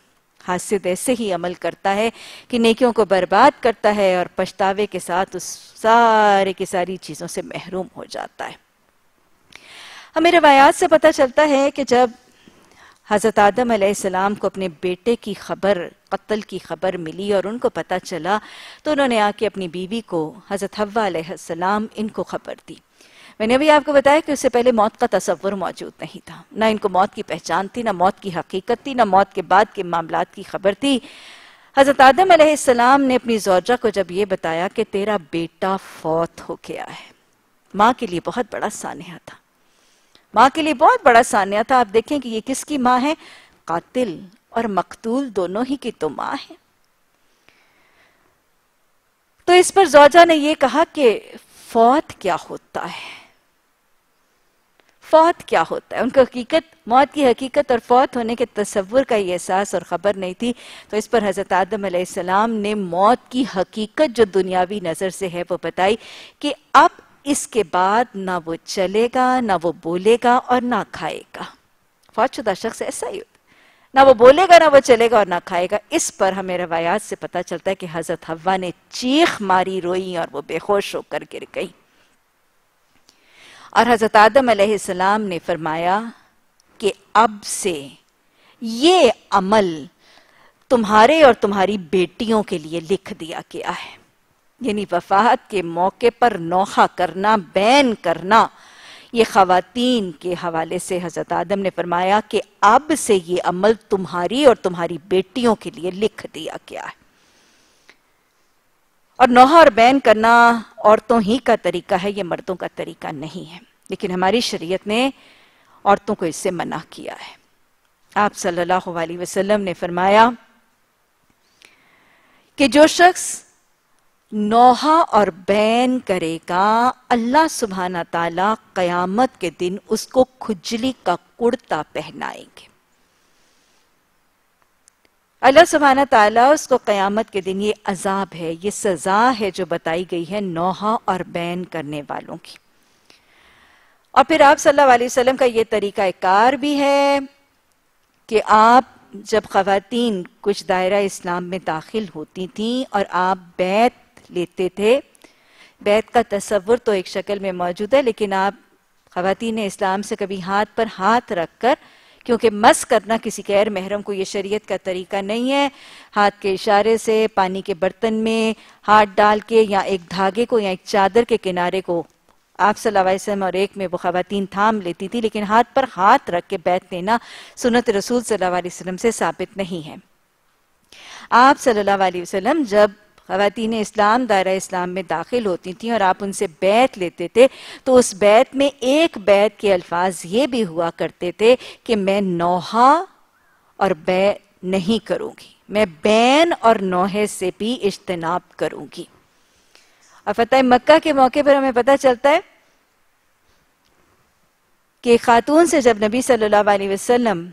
حاسد ایسے ہی عمل کرتا ہے کہ نیکیوں کو برباد کرتا ہے اور پچھتاوے کے ساتھ اس سارے کی ساری چیزوں سے محروم ہو جاتا ہے۔ ہمیں روایات سے پتہ چلتا ہے کہ جب حضرت آدم علیہ السلام کو اپنے بیٹے کی خبر، قتل کی خبر ملی اور ان کو پتہ چلا تو انہوں نے آ کے اپنی بیوی کو، حضرت حوا علیہ السلام، ان کو خبر دی۔ میں نے ابھی آپ کو بتایا کہ اس سے پہلے موت کا تصور موجود نہیں تھا، نہ ان کو موت کی پہچان تھی، نہ موت کی حقیقت تھی، نہ موت کے بعد کے معاملات کی خبر تھی۔ حضرت آدم علیہ السلام نے اپنی زوجہ کو جب یہ بتایا کہ تیرا بیٹا فوت ہو گیا ہے، ماں کے لیے بہت بڑا سانحہ تھا، ماں کے لیے بہت بڑا سانحہ تھا۔ آپ دیکھیں کہ یہ کس کی ماں ہے؟ قاتل اور مقتول دونوں ہی کی تو ماں ہے۔ تو اس پر زوجہ نے یہ کہا کہ فوت کیا ہوتا ہے، فوت کیا ہوتا ہے۔ ان کو حقیقت، موت کی حقیقت اور فوت ہونے کے تصور کا یہ احساس اور خبر نہیں تھی۔ تو اس پر حضرت آدم علیہ السلام نے موت کی حقیقت جو دنیاوی نظر سے ہے وہ بتائی کہ اب اس کے بعد نہ وہ چلے گا، نہ وہ بولے گا اور نہ کھائے گا۔ فوت شدہ شخص ایسا ہی ہوتا، نہ وہ بولے گا، نہ وہ چلے گا اور نہ کھائے گا۔ اس پر ہمیں روایات سے پتہ چلتا ہے کہ حضرت حوا نے چیخ ماری، روئی اور وہ بے ہوش ہو کر گر گئی۔ اور حضرت آدم علیہ السلام نے فرمایا کہ اب سے یہ عمل تمہارے اور تمہاری بیٹیوں کے لیے لکھ دیا گیا ہے، یعنی وفات کے موقع پر نوحہ کرنا، بین کرنا۔ یہ خواتین کے حوالے سے حضرت آدم نے فرمایا کہ اب سے یہ عمل تمہاری اور تمہاری بیٹیوں کے لیے لکھ دیا گیا ہے۔ اور نوحہ اور بین کرنا عورتوں ہی کا طریقہ ہے، یہ مردوں کا طریقہ نہیں ہے، لیکن ہماری شریعت نے عورتوں کو اس سے منع کیا ہے۔ آپ صلی اللہ علیہ وسلم نے فرمایا کہ جو شخص نوحہ اور بین کرے گا، اللہ سبحانہ تعالیٰ قیامت کے دن اس کو کھجلی کا کرتا پہنائیں گے۔ اللہ سبحانہ تعالیٰ اس کو قیامت کے دن، یہ عذاب ہے، یہ سزا ہے جو بتائی گئی ہے نوحہ اور بین کرنے والوں کی۔ اور پھر آپ صلی اللہ علیہ وسلم کا یہ طریقہ کار بھی ہے کہ آپ جب خواتین کچھ دائرہ اسلام میں داخل ہوتی تھیں اور آپ بیعت لیتے تھے، بیعت کا تصور تو ایک شکل میں موجود ہے، لیکن آپ خواتین اسلام سے کبھی ہاتھ پر ہاتھ رکھ کر، کیونکہ مس کرنا کسی غیر محرم کو یہ شریعت کا طریقہ نہیں ہے، ہاتھ کے اشارے سے پانی کے برتن میں ہاتھ ڈال کے یا ایک دھاگے کو یا ایک چادر کے کنارے کو آپ صلی اللہ علیہ وسلم اور ایک میں وہ خواتین تھام لیتی تھی، لیکن ہاتھ پر ہاتھ رکھ کے بیعت لینا سنت رسول صلی اللہ علیہ وسلم سے ثابت نہیں ہے۔ آپ صلی اللہ علیہ وسلم جب خواتین اسلام دائرہ اسلام میں داخل ہوتی تھیں اور آپ ان سے بیعت لیتے تھے تو اس بیعت میں ایک بیعت کے الفاظ یہ بھی ہوا کرتے تھے کہ میں نوحہ اور بیعت نہیں کروں گی، میں بین اور نوحے سے بھی اجتناب کروں گی۔ اور فتح مکہ کے موقع پر ہمیں پتہ چلتا ہے کہ خاتون سے جب نبی صلی اللہ علیہ وسلم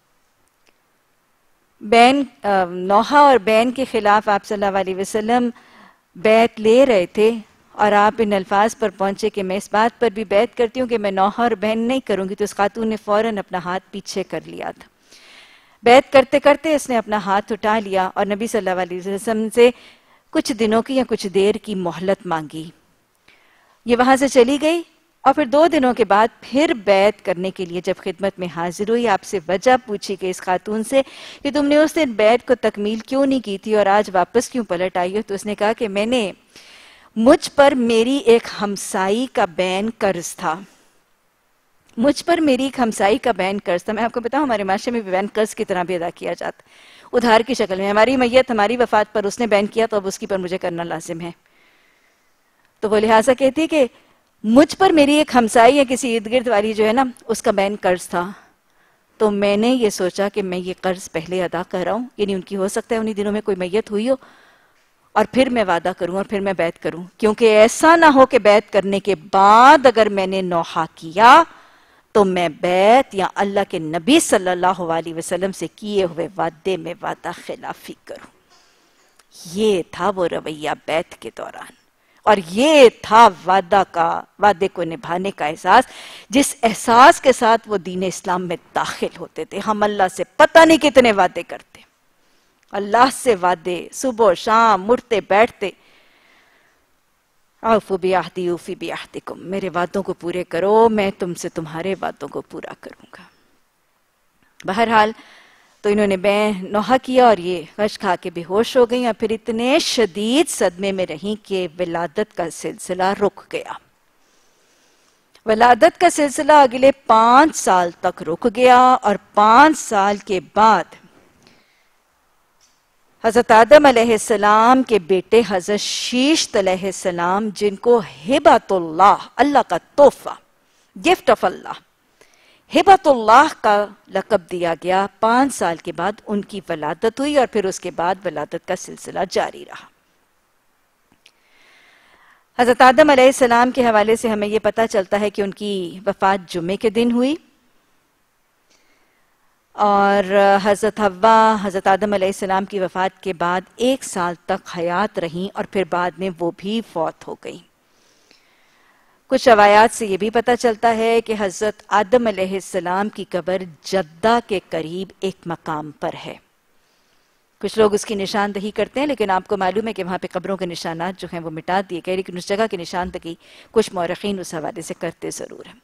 بین نوحہ اور بین کے خلاف آپ صلی اللہ علیہ وسلم بیعت لے رہے تھے اور آپ ان الفاظ پر پہنچے کہ میں اس بات پر بھی بیعت کرتی ہوں کہ میں نوحہ اور بین نہیں کروں گی، تو اس خاتون نے فوراً اپنا ہاتھ پیچھے کر لیا تھا۔ بیعت کرتے کرتے اس نے اپنا ہاتھ اٹھا لیا اور نبی صلی اللہ علیہ وسلم سے کچھ دنوں کی یا کچھ دیر کی مہلت مانگی۔ یہ وہاں سے چلی گئی اور پھر دو دنوں کے بعد پھر بیعت کرنے کے لیے جب خدمت میں حاضر ہوئی، آپ سے وجہ پوچھی کہ اس خاتون سے کہ تم نے اس دن بیعت کو تکمیل کیوں نہیں کی تھی اور آج واپس کیوں پلٹ آئی ہو؟ تو اس نے کہا کہ میں نے، مجھ پر میری ایک ہمسائی کا بین قرض تھا، مجھ پر میری ایک ہمسائی کا بین قرض تھا۔ میں آپ کو بتاؤں ہمارے معاشرے میں بین قرض کی طرح بھی ادا کیا جاتا ہے، ادھار کی شکل میں۔ ہماری میت ہماری وفات پر اس نے بین کیا تو اب اس کی پر مجھے کرنا لازم ہے۔ تو وہ لہٰذا کہتی کہ مجھ پر میری ایک ہمسائی یا کسی ارد گرد والی جو ہے نا، اس کا بین قرض تھا، تو میں نے یہ سوچا کہ میں یہ قرض پہلے ادا کراؤں، یعنی ان کی ہو سکتا ہے انہی دنوں میں کوئی میت ہوئی ہو، اور پھر میں وعدہ کروں اور پھر میں بیعت کروں، کیونکہ ایسا نہ ہو کہ بیعت کرنے کے بعد اگر میں نے نوحہ کیا تو میں بیعت یا اللہ کے نبی صلی اللہ علیہ وسلم سے کیے ہوئے وعدے میں وعدہ خلافی کروں۔ یہ تھا وہ رویہ بیعت کے دوران، اور یہ تھا وعدہ کا، وعدے کو نبھانے کا احساس، جس احساس کے ساتھ وہ دین اسلام میں داخل ہوتے تھے۔ ہم اللہ سے پتہ نہیں کتنے وعدے کرتے، اللہ سے وعدے صبح و شام اٹھتے بیٹھتے، اوفوا بعہدی اوفی بعہدکم، میرے وعدوں کو پورے کرو، میں تم سے تمہارے وعدوں کو پورا کروں گا۔ بہرحال تو انہوں نے بے نوحہ کیا اور یہ غش کھا کے بے ہوش ہو گئیں، اور پھر اتنے شدید صدمے میں رہیں کہ ولادت کا سلسلہ رک گیا۔ ولادت کا سلسلہ اگلے پانچ سال تک رک گیا، اور پانچ سال کے بعد حضرت آدم علیہ السلام کے بیٹے حضرت شیشت علیہ السلام، جن کو ہبۃ اللہ، اللہ کا تحفہ، گفٹ آف اللہ، ہبۃ اللہ کا لقب دیا گیا، پانچ سال کے بعد ان کی ولادت ہوئی، اور پھر اس کے بعد ولادت کا سلسلہ جاری رہا۔ حضرت آدم علیہ السلام کے حوالے سے ہمیں یہ پتہ چلتا ہے کہ ان کی وفات جمعے کے دن ہوئی، اور حضرت حوا حضرت آدم علیہ السلام کی وفات کے بعد ایک سال تک حیات رہیں، اور پھر بعد میں وہ بھی فوت ہو گئیں۔ کچھ روایات سے یہ بھی پتہ چلتا ہے کہ حضرت آدم علیہ السلام کی قبر جدہ کے قریب ایک مقام پر ہے۔ کچھ لوگ اس کی نشاندہی کرتے ہیں، لیکن آپ کو معلوم ہے کہ وہاں پہ قبروں کے نشانات جو ہیں وہ مٹا دیے گئے، لیکن اس جگہ کی نشاندہی کچھ مورخین اس حوالے سے کرتے ضرور ہیں۔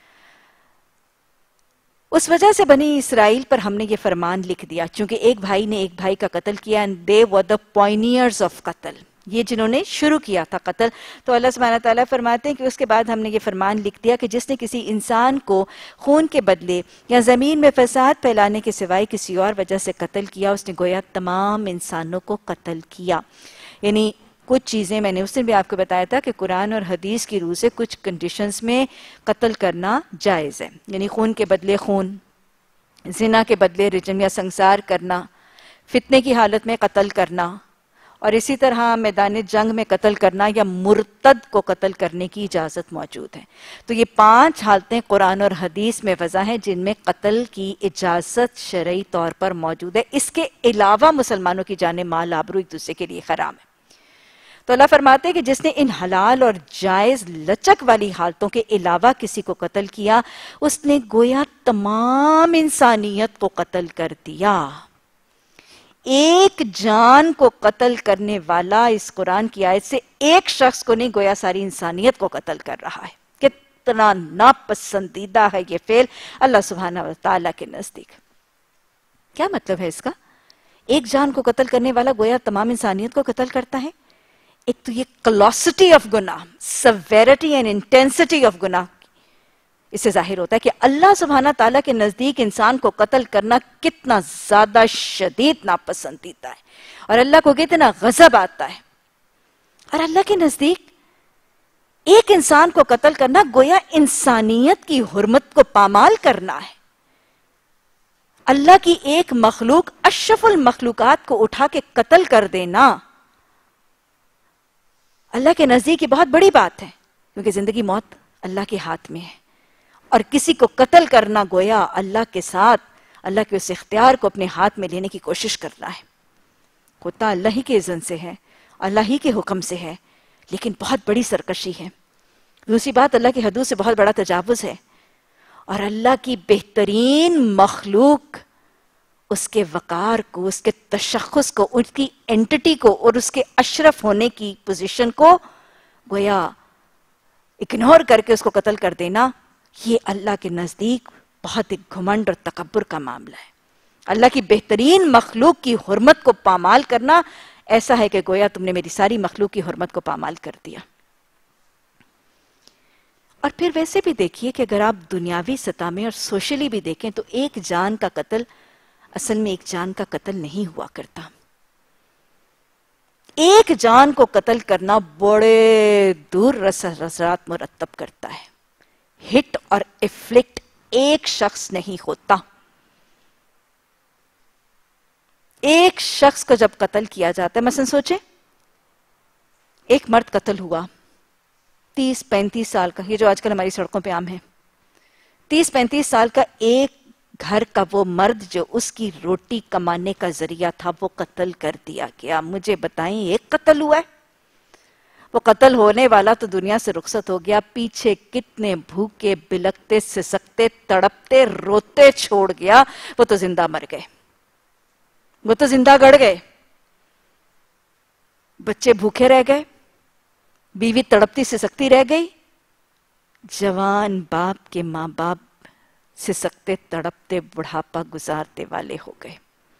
اس وجہ سے بنی اسرائیل پر ہم نے یہ فرمان لکھ دیا، چونکہ ایک بھائی نے ایک بھائی کا قتل کیا، and they were the pioneers of قتل، یہ جنہوں نے شروع کیا تھا قتل، تو اللہ سبحانہ تعالیٰ فرماتے ہیں کہ اس کے بعد ہم نے یہ فرمان لکھ دیا کہ جس نے کسی انسان کو خون کے بدلے یا زمین میں فساد پھیلانے کے سوائے کسی اور وجہ سے قتل کیا، اس نے گویا تمام انسانوں کو قتل کیا۔ یعنی کچھ چیزیں میں نے اس دن بھی آپ کو بتایا تھا کہ قرآن اور حدیث کی روح سے کچھ کنڈیشنز میں قتل کرنا جائز ہے، یعنی خون کے بدلے خون، زنا کے بدلے رجم یا سنسار کرنا، فتنے کی حالت میں قتل کرنا، اور اسی طرح میدان جنگ میں قتل کرنا یا مرتد کو قتل کرنے کی اجازت موجود ہے۔ تو یہ پانچ حالتیں قرآن اور حدیث میں وضع ہیں جن میں قتل کی اجازت شرعی طور پر موجود ہے۔ اس کے علاوہ مسلمانوں کی جانیں مال آبرو ایک دوسرے کے لیے حرام ہے۔ تو اللہ فرماتے ہیں کہ جس نے ان حلال اور جائز لچک والی حالتوں کے علاوہ کسی کو قتل کیا، اس نے گویا تمام انسانیت کو قتل کر دیا۔ ایک جان کو قتل کرنے والا اس قرآن کی آیت سے ایک شخص کو نہیں، گویا ساری انسانیت کو قتل کر رہا ہے۔ کتنا ناپسندیدہ ہے یہ فعل اللہ سبحانہ وتعالیٰ کے نزدیک۔ کیا مطلب ہے اس کا؟ ایک جان کو قتل کرنے والا گویا تمام انسانیت کو قتل کرتا ہے۔ ایک تو یہ کلاسٹی آف گناہ، سیویرٹی اینڈ انٹینسٹی آف گناہ، اس سے ظاہر ہوتا ہے کہ اللہ سبحانہ تعالیٰ کے نزدیک انسان کو قتل کرنا کتنا زیادہ شدید ناپسندیدہ ہے، اور اللہ کو کتنا غضب آتا ہے۔ اور اللہ کے نزدیک ایک انسان کو قتل کرنا گویا انسانیت کی حرمت کو پامال کرنا ہے۔ اللہ کی ایک مخلوق، اشرف المخلوقات کو اٹھا کے قتل کر دینا اللہ کے نزدیک یہ بہت بڑی بات ہے، کیونکہ زندگی موت اللہ کے ہاتھ میں ہے، اور کسی کو قتل کرنا گویا اللہ کے ساتھ اللہ کے اس اختیار کو اپنے ہاتھ میں لینے کی کوشش کرنا ہے۔ ہوتا اللہ ہی کے اذن سے ہے، اللہ ہی کے حکم سے ہے، لیکن بہت بڑی سرکشی ہے۔ دوسری بات، اللہ کی حدود سے بہت بڑا تجاوز ہے، اور اللہ کی بہترین مخلوق اس کے وقار کو، اس کے تشخص کو، اس کی اینٹٹی کو اور اس کے اشرف ہونے کی پوزیشن کو گویا اگنور کر کے اس کو قتل کر دینا، یہ اللہ کے نزدیک بہت ایک گھمنڈ اور تکبر کا معاملہ ہے۔ اللہ کی بہترین مخلوق کی حرمت کو پامال کرنا ایسا ہے کہ گویا تم نے میری ساری مخلوق کی حرمت کو پامال کر دیا۔ اور پھر ویسے بھی دیکھیے کہ اگر آپ دنیاوی سطح میں اور سوشلی بھی دیکھیں تو ایک جان کا قتل اصل میں ایک جان کا قتل نہیں ہوا کرتا۔ ایک جان کو قتل کرنا بڑے دور رسرات مرتب کرتا ہے۔ ہٹ اور افلکٹ ایک شخص نہیں ہوتا۔ ایک شخص کو جب قتل کیا جاتا ہے، مثلا سوچیں ایک مرد قتل ہوا، تیس پینتیس سال کا، یہ جو آج کل ہماری سڑکوں پہ عام ہے، تیس پینتیس سال کا ایک گھر کا وہ مرد جو اس کی روٹی کمانے کا ذریعہ تھا، وہ قتل کر دیا گیا۔ مجھے بتائیں ایک قتل ہوا ہے؟ وہ قتل ہونے والا تو دنیا سے رخصت ہو گیا، پیچھے کتنے بھوکے بلکتے سسکتے تڑپتے روتے چھوڑ گیا، وہ تو زندہ مر گئے۔ وہ تو زندہ گڑ گئے، بچے بھوکے رہ گئے، بیوی تڑپتی سسکتی رہ گئی، جوان باپ کے ماں باپ سسکتے تڑپتے بڑھاپا گزارتے والے ہو گئے۔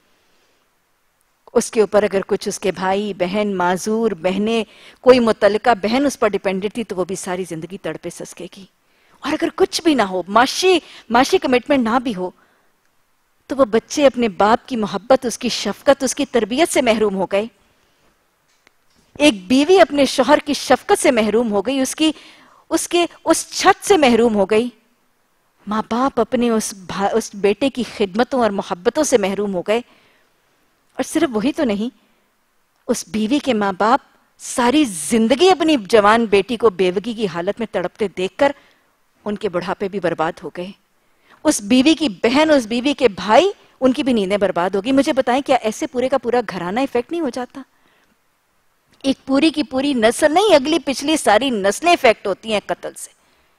اس کے اوپر اگر کچھ اس کے بھائی بہن معذور بہنیں کوئی متعلقہ بہن اس پر ڈیپینڈنٹ تھی تو وہ بھی ساری زندگی تڑپے سسکے گی۔ اور اگر کچھ بھی نہ ہو، معاشی معاشی کمٹمنٹ نہ بھی ہو، تو وہ بچے اپنے باپ کی محبت، اس کی شفقت، اس کی تربیت سے محروم ہو گئے۔ ایک بیوی اپنے شوہر کی شفقت سے محروم ہو گئی، اس کی اس کے اس چھت سے محروم ہو گئی۔ ماں باپ اپنے اس, اس بیٹے کی خدمتوں اور محبتوں سے محروم ہو گئے۔ اور صرف وہی تو نہیں، اس بیوی کے ماں باپ ساری زندگی اپنی جوان بیٹی کو بیوگی کی حالت میں تڑپتے دیکھ کر ان کے بڑھاپے بھی برباد ہو گئے۔ اس بیوی کی بہن، اس بیوی کے بھائی، ان کی بھی نیندیں برباد ہو گئی۔ مجھے بتائیں کیا ایسے پورے کا پورا گھرانہ افیکٹ نہیں ہو جاتا؟ ایک پوری کی پوری نسل نہیں، اگلی پچھلی ساری نسلیں افیکٹ ہوتی ہیں قتل سے۔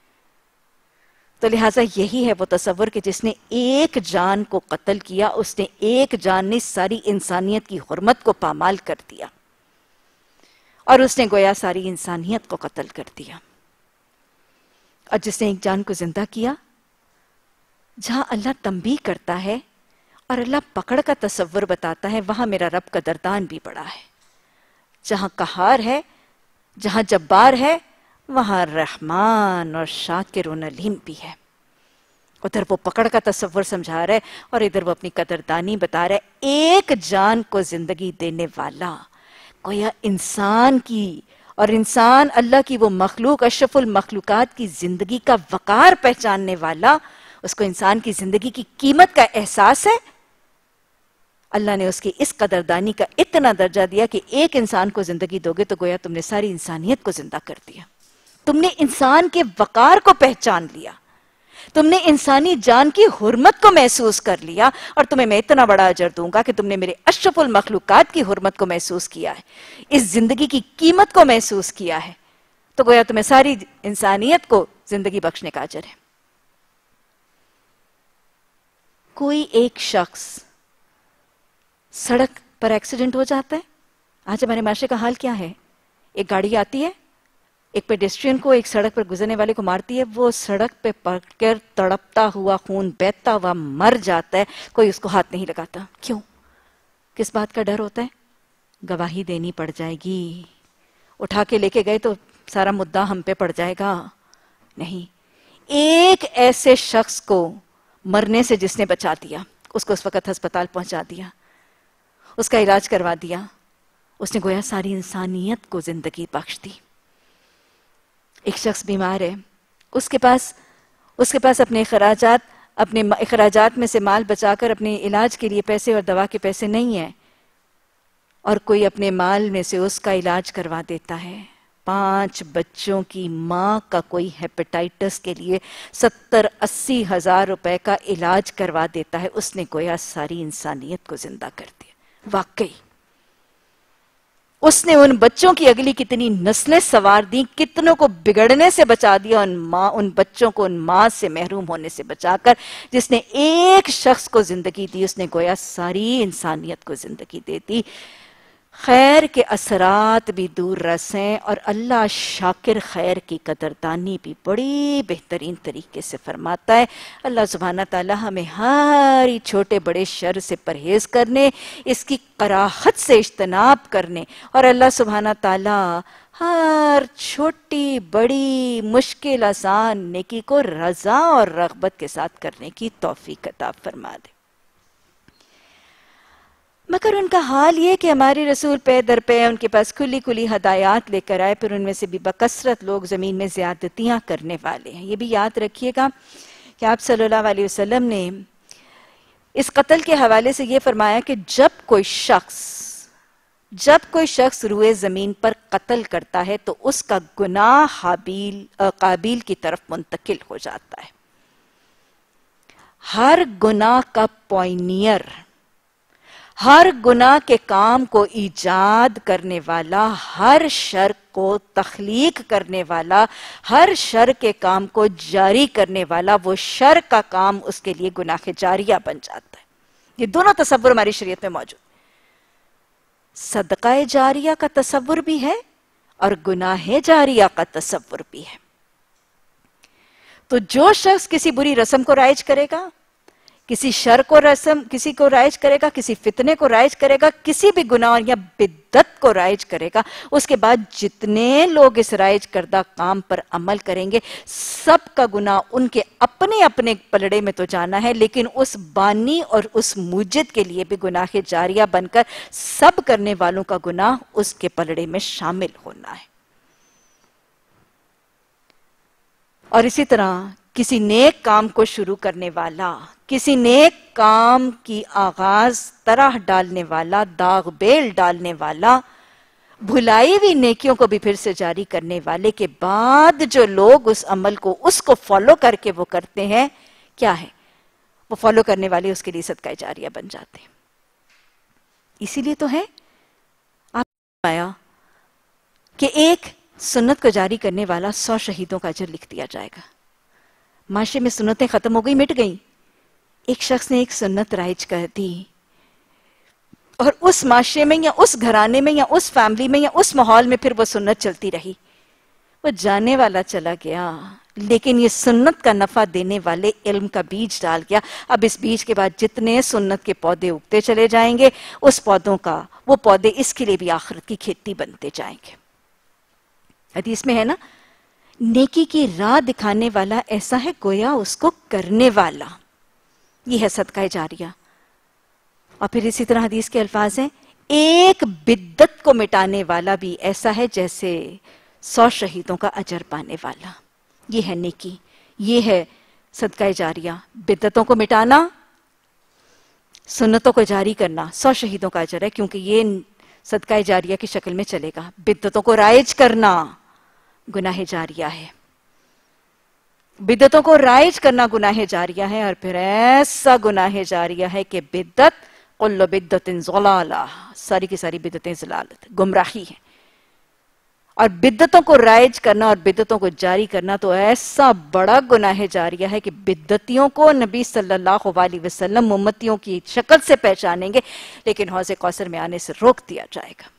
تو لہٰذا یہی ہے وہ تصور کہ جس نے ایک جان کو قتل کیا، اس نے ایک جان نے ساری انسانیت کی حرمت کو پامال کر دیا، اور اس نے گویا ساری انسانیت کو قتل کر دیا۔ اور جس نے ایک جان کو زندہ کیا، جہاں اللہ تنبیہ کرتا ہے اور اللہ پکڑ کا تصور بتاتا ہے، وہاں میرا رب قدردان بھی بڑا ہے۔ جہاں قہار ہے، جہاں جبار ہے، وہاں رحمان اور شاکر و علیم بھی ہے۔ ادھر وہ پکڑ کا تصور سمجھا رہا ہے اور ادھر وہ اپنی قدردانی بتا رہا ہے۔ ایک جان کو زندگی دینے والا، گویا انسان کی اور انسان اللہ کی وہ مخلوق، اشرف المخلوقات کی زندگی کا وقار پہچاننے والا، اس کو انسان کی زندگی کی قیمت کا احساس ہے۔ اللہ نے اس کی اس قدردانی کا اتنا درجہ دیا کہ ایک انسان کو زندگی دو گے تو گویا تم نے ساری انسانیت کو زندہ کر دیا۔ تم نے انسان کے وقار کو پہچان لیا، تم نے انسانی جان کی حرمت کو محسوس کر لیا، اور تمہیں میں اتنا بڑا اجر دوں گا کہ تم نے میرے اشرف المخلوقات کی حرمت کو محسوس کیا ہے، اس زندگی کی قیمت کو محسوس کیا ہے، تو گویا تمہیں ساری انسانیت کو زندگی بخشنے کا اجر ہے۔ کوئی ایک شخص سڑک پر ایکسیڈنٹ ہو جاتا ہے، آج ہمارے معاشرے کا حال کیا ہے؟ ایک گاڑی آتی ہے، ایک پیڈسٹرین کو، ایک سڑک پر گزرنے والے کو مارتی ہے، وہ سڑک پہ پڑ کر تڑپتا ہوا، خون بہتا ہوا مر جاتا ہے، کوئی اس کو ہاتھ نہیں لگاتا۔ کیوں؟ کس بات کا ڈر ہوتا ہے؟ گواہی دینی پڑ جائے گی، اٹھا کے لے کے گئے تو سارا مدعا ہم پہ پڑ جائے گا۔ نہیں، ایک ایسے شخص کو مرنے سے جس نے بچا دیا، اس کو اس وقت ہسپتال پہنچا دیا، اس کا علاج کروا دیا، اس نے گویا ساری انسانیت کو زندگی بخش دی۔ ایک شخص بیمار ہے، اس کے پاس اس کے پاس اپنے اخراجات اپنے اخراجات میں سے مال بچا کر اپنے علاج کے لیے پیسے اور دوا کے پیسے نہیں ہیں، اور کوئی اپنے مال میں سے اس کا علاج کروا دیتا ہے۔ پانچ بچوں کی ماں کا کوئی ہیپیٹائٹس کے لیے ستر اسی ہزار روپے کا علاج کروا دیتا ہے، اس نے گویا ساری انسانیت کو زندہ کر دیا۔ واقعی اس نے ان بچوں کی اگلی کتنی نسلیں سوار دیں، کتنوں کو بگڑنے سے بچا دیا، ان ماں ان بچوں کو ان ماں سے محروم ہونے سے بچا کر۔ جس نے ایک شخص کو زندگی دی، اس نے گویا ساری انسانیت کو زندگی دے دی۔ خیر کے اثرات بھی دور رس ہیں، اور اللہ شاکر خیر کی قدردانی بھی بڑی بہترین طریقے سے فرماتا ہے۔ اللہ سبحانہ تعالی ہمیں ہر چھوٹے بڑے شر سے پرہیز کرنے، اس کی کراہت سے اجتناب کرنے، اور اللہ سبحانہ تعالی ہر چھوٹی بڑی مشکل آسان نیکی کو رضا اور رغبت کے ساتھ کرنے کی توفیق عطا فرما دے۔ مگر ان کا حال یہ کہ ہمارے رسول پے در پے ان کے پاس کھلی کھلی ہدایات لے کر آئے، پھر ان میں سے بھی بکثرت لوگ زمین میں زیادتیاں کرنے والے ہیں۔ یہ بھی یاد رکھیے گا کہ آپ صلی اللہ علیہ وسلم نے اس قتل کے حوالے سے یہ فرمایا کہ جب کوئی شخص جب کوئی شخص روئے زمین پر قتل کرتا ہے تو اس کا گناہ حابیل قابیل کی طرف منتقل ہو جاتا ہے۔ ہر گناہ کا پوائنیئر، ہر گناہ کے کام کو ایجاد کرنے والا، ہر شر کو تخلیق کرنے والا، ہر شر کے کام کو جاری کرنے والا، وہ شر کا کام اس کے لیے گناہ جاریہ بن جاتا ہے۔ یہ دونوں تصور ہماری شریعت میں موجود ہیں۔ صدقہ جاریہ کا تصور بھی ہے اور گناہ جاریہ کا تصور بھی ہے. تو جو شخص کسی بری رسم کو رائج کرے گا، کسی شر کو رسم کسی کو رائج کرے گا، کسی فتنے کو رائج کرے گا، کسی بھی گناہ یا بدعت کو رائج کرے گا، اس کے بعد جتنے لوگ اس رائج کردہ کام پر عمل کریں گے سب کا گناہ ان کے اپنے اپنے پلڑے میں تو جانا ہے، لیکن اس بانی اور اس موجد کے لیے بھی گناہ جاریہ بن کر سب کرنے والوں کا گناہ اس کے پلڑے میں شامل ہونا ہے. اور اسی طرح کسی نیک کام کو شروع کرنے والا، کسی نیک کام کی آغاز طرح ڈالنے والا، داغ بیل ڈالنے والا، بھلائی ہوئی نیکیوں کو بھی پھر سے جاری کرنے والے کے بعد جو لوگ اس عمل کو اس کو فالو کر کے وہ کرتے ہیں، کیا ہے؟ وہ فالو کرنے والے اس کے لیے صدقہ جاریہ بن جاتے ہیں. اسی لیے تو ہے آپ نے آیا کہ ایک سنت کو جاری کرنے والا سو شہیدوں کا اجر لکھ دیا جائے گا. معاشرے میں سنتیں ختم ہو گئی، مٹ گئیں. ایک شخص نے ایک سنت رائج کر دی اور اس معاشرے میں یا اس گھرانے میں یا اس فیملی میں یا اس ماحول میں پھر وہ سنت چلتی رہی. وہ جانے والا چلا گیا، لیکن یہ سنت کا نفع دینے والے علم کا بیج ڈال گیا. اب اس بیج کے بعد جتنے سنت کے پودے اگتے چلے جائیں گے، اس پودوں کا وہ پودے اس کے لیے بھی آخرت کی کھیتی بنتے جائیں گے. حدیث میں ہے نا، نیکی کی راہ دکھانے والا ایسا ہے گویا اس کو کرنے والا. یہ ہے صدقہ جاریہ. اور پھر اسی طرح حدیث کے الفاظ ہیں، ایک بدعت کو مٹانے والا بھی ایسا ہے جیسے سو شہیدوں کا اجر پانے والا. یہ ہے نیکی، یہ ہے صدقہ جاریہ. بدعتوں کو مٹانا، سنتوں کو جاری کرنا، سو شہیدوں کا اجر ہے کیونکہ یہ صدقہ جاریہ کی شکل میں چلے گا. بدعتوں کو رائج کرنا گناہ جاریہ ہے، بدعتوں کو رائج کرنا گناہ جاریہ ہے. اور پھر ایسا گناہ جاریہ ہے کہ بدعت کل بدعت ضلالہ، ساری کی ساری بدعتیں ضلالت، گمراہی ہیں. اور بدعتوں کو رائج کرنا اور بدعتوں کو جاری کرنا تو ایسا بڑا گناہ جاریہ ہے کہ بدعتیوں کو نبی صلی اللہ علیہ وسلم امتیوں کی شکل سے پہچانیں گے، لیکن حوض کوثر میں آنے سے روک دیا جائے گا.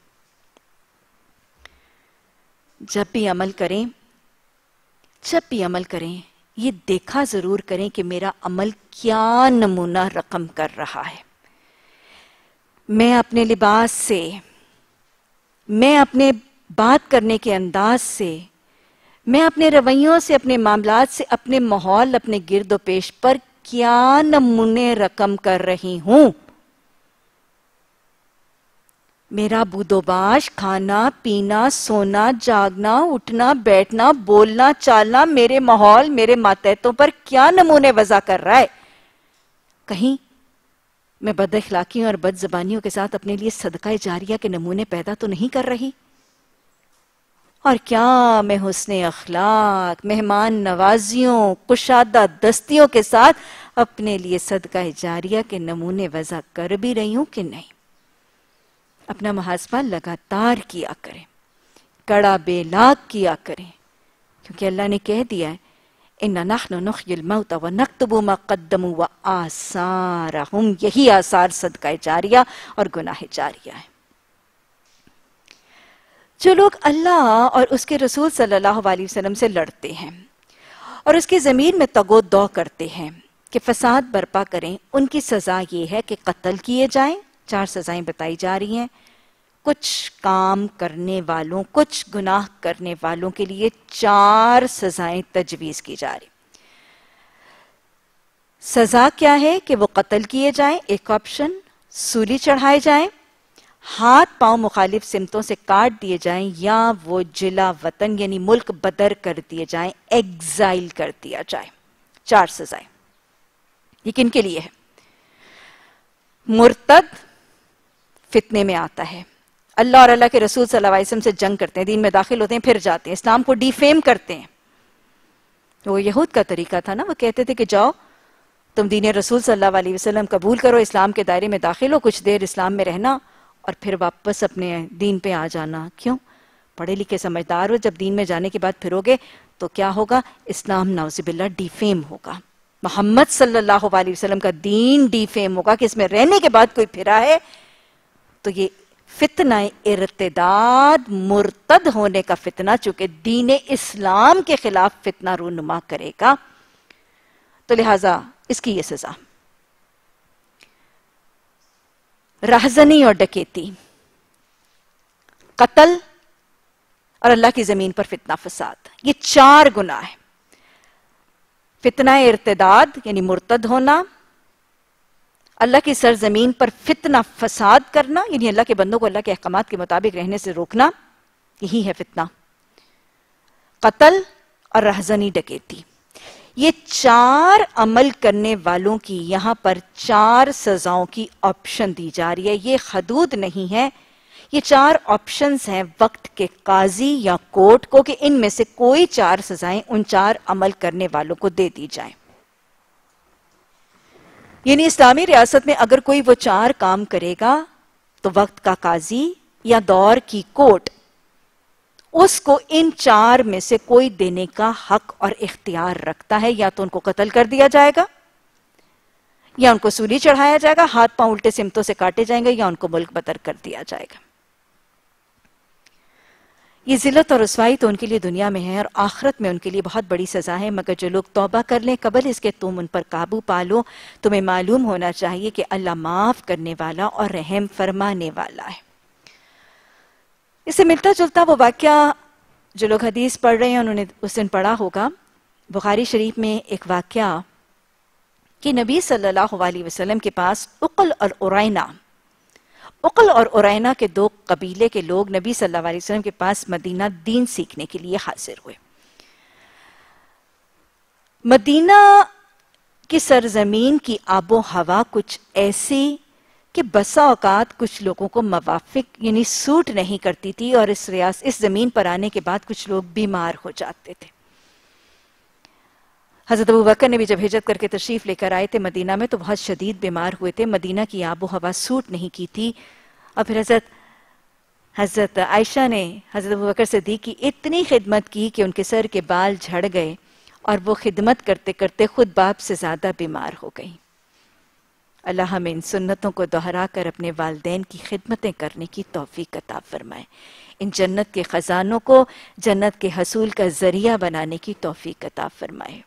جب بھی عمل کریں جب بھی عمل کریں یہ دیکھا ضرور کریں کہ میرا عمل کیا نمونہ رقم کر رہا ہے. میں اپنے لباس سے، میں اپنے بات کرنے کے انداز سے، میں اپنے رویوں سے، اپنے معاملات سے، اپنے ماحول، اپنے گرد و پیش پر کیا نمونے رقم کر رہی ہوں. میرا بود و باش، کھانا پینا، سونا، جاگنا، اٹھنا، بیٹھنا، بولنا، چالنا میرے ماحول، میرے ماتحتوں پر کیا نمونے وضع کر رہا ہے. کہیں میں بد اخلاقیوں اور بد زبانیوں کے ساتھ اپنے لیے صدقہ جاریہ کے نمونے پیدا تو نہیں کر رہی. اور کیا میں حسن اخلاق، مہمان نوازیوں، کشادہ دستیوں کے ساتھ اپنے لیے صدقہ جاریہ کے نمونے وضع کر بھی رہی ہوں کہ نہیں. اپنا محاسبہ لگاتار کیا کریں، کڑا بے لاگ کیا کریں، کیونکہ اللہ نے کہہ دیا ہے اِنَّا نَحْنُ نُحْيِي الْمَوْتَ وَنَكْتُبُ مَا قَدَّمُوا وَآثَارَهُمْ. یہی آثار صدقہ جاریہ اور گناہ جاریہ ہے. جو لوگ اللہ اور اس کے رسول صلی اللہ علیہ وسلم سے لڑتے ہیں اور اس کی زمین میں تگ و دو کرتے ہیں کہ فساد برپا کریں، ان کی سزا یہ ہے کہ قتل کیے جائیں. چار سزائیں بتائی جا رہی ہیں. کچھ کام کرنے والوں، کچھ گناہ کرنے والوں کے لیے چار سزائیں تجویز کی جا رہی. سزا کیا ہے کہ وہ قتل کیے جائیں، ایک آپشن، سولی چڑھائے جائیں، ہاتھ پاؤں مخالف سمتوں سے کاٹ دیے جائیں، یا وہ جلا وطن یعنی ملک بدر کر دیے جائیں، ایگزائل کر دیا جائے. چار سزائیں. یہ کن کے لیے ہے؟ مرتد فتنے میں آتا ہے، اللہ اور اللہ کے رسول صلی اللہ علیہ وسلم سے جنگ کرتے ہیں، دین میں داخل ہوتے ہیں، پھر جاتے ہیں، اسلام کو ڈیفیم کرتے ہیں. وہ یہود کا طریقہ تھا نا، وہ کہتے تھے کہ جاؤ تم دین رسول صلی اللہ علیہ وسلم قبول کرو، اسلام کے دائرے میں داخل ہو، کچھ دیر اسلام میں رہنا اور پھر واپس اپنے دین پہ آ جانا. کیوں؟ پڑھے لکھے سمجھدار ہو، جب دین میں جانے کے بعد پھرو گے تو کیا ہوگا؟ اسلام نعوذ باللہ ڈیفیم ہوگا، محمد صلی اللہ علیہ وسلم کا دین ڈیفیم ہوگا کہ اس میں رہنے کے بعد کوئی پھرا ہے تو یہ فتنہ ارتداد، مرتد ہونے کا فتنہ، چونکہ دین اسلام کے خلاف فتنہ رونما کرے گا، تو لہٰذا اس کی یہ سزا۔ رہزنی اور ڈکیتی، قتل اور اللہ کی زمین پر فتنہ فساد، یہ چار گناہ ہیں۔ فتنہ ارتداد یعنی مرتد ہونا، اللہ کی سرزمین پر فتنہ فساد کرنا یعنی اللہ کے بندوں کو اللہ کے احکامات کے مطابق رہنے سے روکنا، یہی ہے فتنہ۔ قتل اور رہزنی ڈکیتی، یہ چار عمل کرنے والوں کی یہاں پر چار سزاؤں کی آپشن دی جا رہی ہے۔ یہ حدود نہیں ہے، یہ چار آپشنز ہیں وقت کے قاضی یا کورٹ کو کہ ان میں سے کوئی چار سزائیں ان چار عمل کرنے والوں کو دے دی جائیں۔ یعنی اسلامی ریاست میں اگر کوئی وہ چار کام کرے گا تو وقت کا قاضی یا دور کی کورٹ اس کو ان چار میں سے کوئی دینے کا حق اور اختیار رکھتا ہے، یا تو ان کو قتل کر دیا جائے گا، یا ان کو سولی چڑھایا جائے گا، ہاتھ پاؤں الٹے سمتوں سے کاٹے جائیں گے، یا ان کو ملک بدر کر دیا جائے گا۔ یہ ذلت اور رسوائی تو ان کے لیے دنیا میں ہے، اور آخرت میں ان کے لیے بہت بڑی سزا ہے، مگر جو لوگ توبہ کر لیں قبل اس کے تم ان پر قابو پالو۔ تمہیں معلوم ہونا چاہیے کہ اللہ معاف کرنے والا اور رحم فرمانے والا ہے۔ اس سے ملتا جلتا وہ واقعہ جو لوگ حدیث پڑھ رہے ہیں انہوں نے اس دن پڑھا ہوگا، بخاری شریف میں ایک واقعہ کہ نبی صلی اللہ علیہ وسلم کے پاس عقل اور ارائنا عقل اور ارائنا کے دو قبیلے کے لوگ نبی صلی اللہ علیہ وسلم کے پاس مدینہ دین سیکھنے کے لیے حاضر ہوئے۔ مدینہ کی سرزمین کی آب و ہوا کچھ ایسی کہ بسا اوقات کچھ لوگوں کو موافق یعنی سوٹ نہیں کرتی تھی، اور اس ریاست اس زمین پر آنے کے بعد کچھ لوگ بیمار ہو جاتے تھے۔ حضرت ابو بکر نے بھی جب ہجرت کر کے تشریف لے کر آئے تھے مدینہ میں تو بہت شدید بیمار ہوئے تھے، مدینہ کی آب و ہوا سوٹ نہیں کی تھی، اور پھر حضرت حضرت عائشہ نے حضرت ابو بکر صدیق کی اتنی خدمت کی کہ ان کے سر کے بال جھڑ گئے، اور وہ خدمت کرتے کرتے خود باپ سے زیادہ بیمار ہو گئی۔ اللہ ہمیں ان سنتوں کو دہرا کر اپنے والدین کی خدمتیں کرنے کی توفیق عطا فرمائے، ان جنت کے خزانوں کو جنت کے حصول کا ذریعہ بنانے کی توفیق عطا فرمائے۔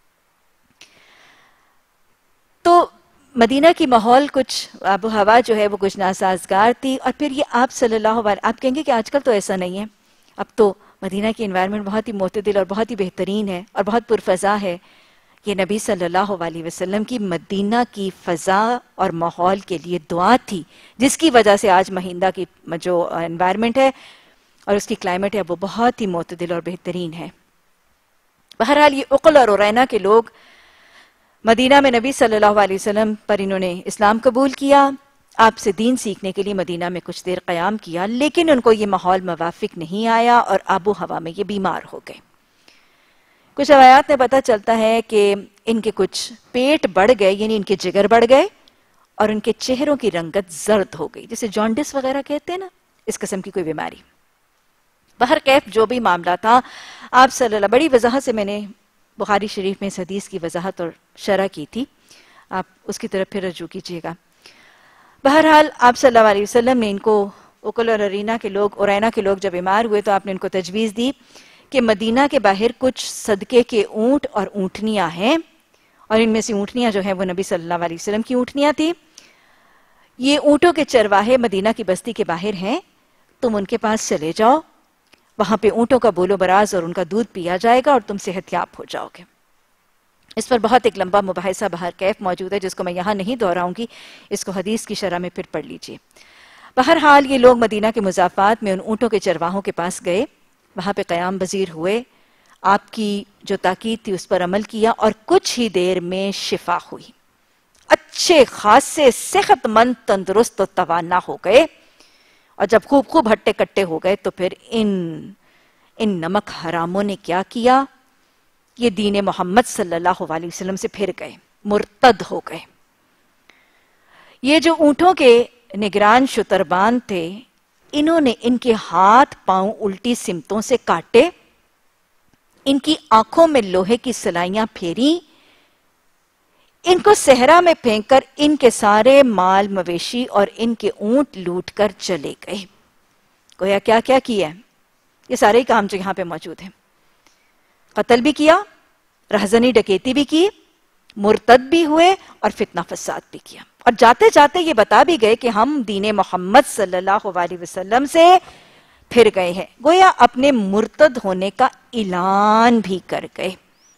تو مدینہ کی ماحول کچھ آب و ہوا جو ہے وہ کچھ ناسازگار تھی، اور پھر یہ آپ صلی اللہ علیہ آپ کہیں گے کہ آج کل تو ایسا نہیں ہے، اب تو مدینہ کی انوائرمنٹ بہت ہی معتدل اور بہت ہی بہترین ہے اور بہت پرفضا ہے۔ یہ نبی صلی اللہ علیہ وسلم کی مدینہ کی فضا اور ماحول کے لیے دعا تھی، جس کی وجہ سے آج مہندہ کی جو انوائرمنٹ ہے اور اس کی کلائمیٹ ہے وہ بہت ہی معتدل اور بہترین ہے۔ بہرحال یہ عقل اور ارائنا کے لوگ مدینہ میں نبی صلی اللہ علیہ وسلم پر انہوں نے اسلام قبول کیا، آپ سے دین سیکھنے کے لیے مدینہ میں کچھ دیر قیام کیا، لیکن ان کو یہ ماحول موافق نہیں آیا اور آب و ہوا میں یہ بیمار ہو گئے۔ کچھ روایات میں پتہ چلتا ہے کہ ان کے کچھ پیٹ بڑھ گئے، یعنی ان کے جگر بڑھ گئے، اور ان کے چہروں کی رنگت زرد ہو گئی، جسے جانڈس وغیرہ کہتے ہیں نا، اس قسم کی کوئی بیماری۔ بہرکیف جو بھی معاملہ تھا، آپ صلی اللہ بڑی وضاحت سے میں نے بخاری شریف میں اس حدیث کی وضاحت اور شرح کی تھی، آپ اس کی طرف پھر رجوع کیجیے گا۔ بہرحال آپ صلی اللہ علیہ وسلم نے ان کو عقل اور ارینا کے لوگ ارینا کے لوگ جب بیمار ہوئے تو آپ نے ان کو تجویز دی کہ مدینہ کے باہر کچھ صدقے کے اونٹ اور اونٹنیاں ہیں، اور ان میں سے اونٹنیاں جو ہیں وہ نبی صلی اللہ علیہ وسلم کی اونٹنیاں تھیں۔ یہ اونٹوں کے چرواہے مدینہ کی بستی کے باہر ہیں، تم ان کے پاس چلے جاؤ، وہاں پہ اونٹوں کا بول و براز اور ان کا دودھ پیا جائے گا اور تم صحت یاب ہو جاؤ گے۔ اس پر بہت ایک لمبا مباحثہ بہرکیف موجود ہے جس کو میں یہاں نہیں دہراؤں گی، اس کو حدیث کی شرح میں پھر پڑھ لیجئے۔ بہرحال یہ لوگ مدینہ کے مضافات میں ان اونٹوں کے چرواہوں کے پاس گئے، وہاں پہ قیام پذیر ہوئے، آپ کی جو تاکید تھی اس پر عمل کیا، اور کچھ ہی دیر میں شفا ہوئی، اچھے خاصے صحت مند تندرست و توانا ہو گئے، اور جب خوب خوب ہٹے کٹے ہو گئے تو پھر ان ان نمک حراموں نے کیا کیا، یہ دین محمد صلی اللہ علیہ وسلم سے پھر گئے، مرتد ہو گئے۔ یہ جو اونٹوں کے نگران شتربان تھے، انہوں نے ان کے ہاتھ پاؤں الٹی سمتوں سے کاٹے، ان کی آنکھوں میں لوہے کی سلائیاں پھیری، ان کو صحرا میں پھینک کر ان کے سارے مال مویشی اور ان کے اونٹ لوٹ کر چلے گئے. گویا کیا کیا کیا ہے؟ یہ سارے کام جو یہاں پہ موجود ہیں. قتل بھی کیا، رہزنی ڈکیتی بھی کی، مرتد بھی ہوئے اور فتنہ فساد بھی کیا. اور جاتے جاتے یہ بتا بھی گئے کہ ہم دین محمد صلی اللہ علیہ وسلم سے پھر گئے ہیں. گویا اپنے مرتد ہونے کا اعلان بھی کر گئے.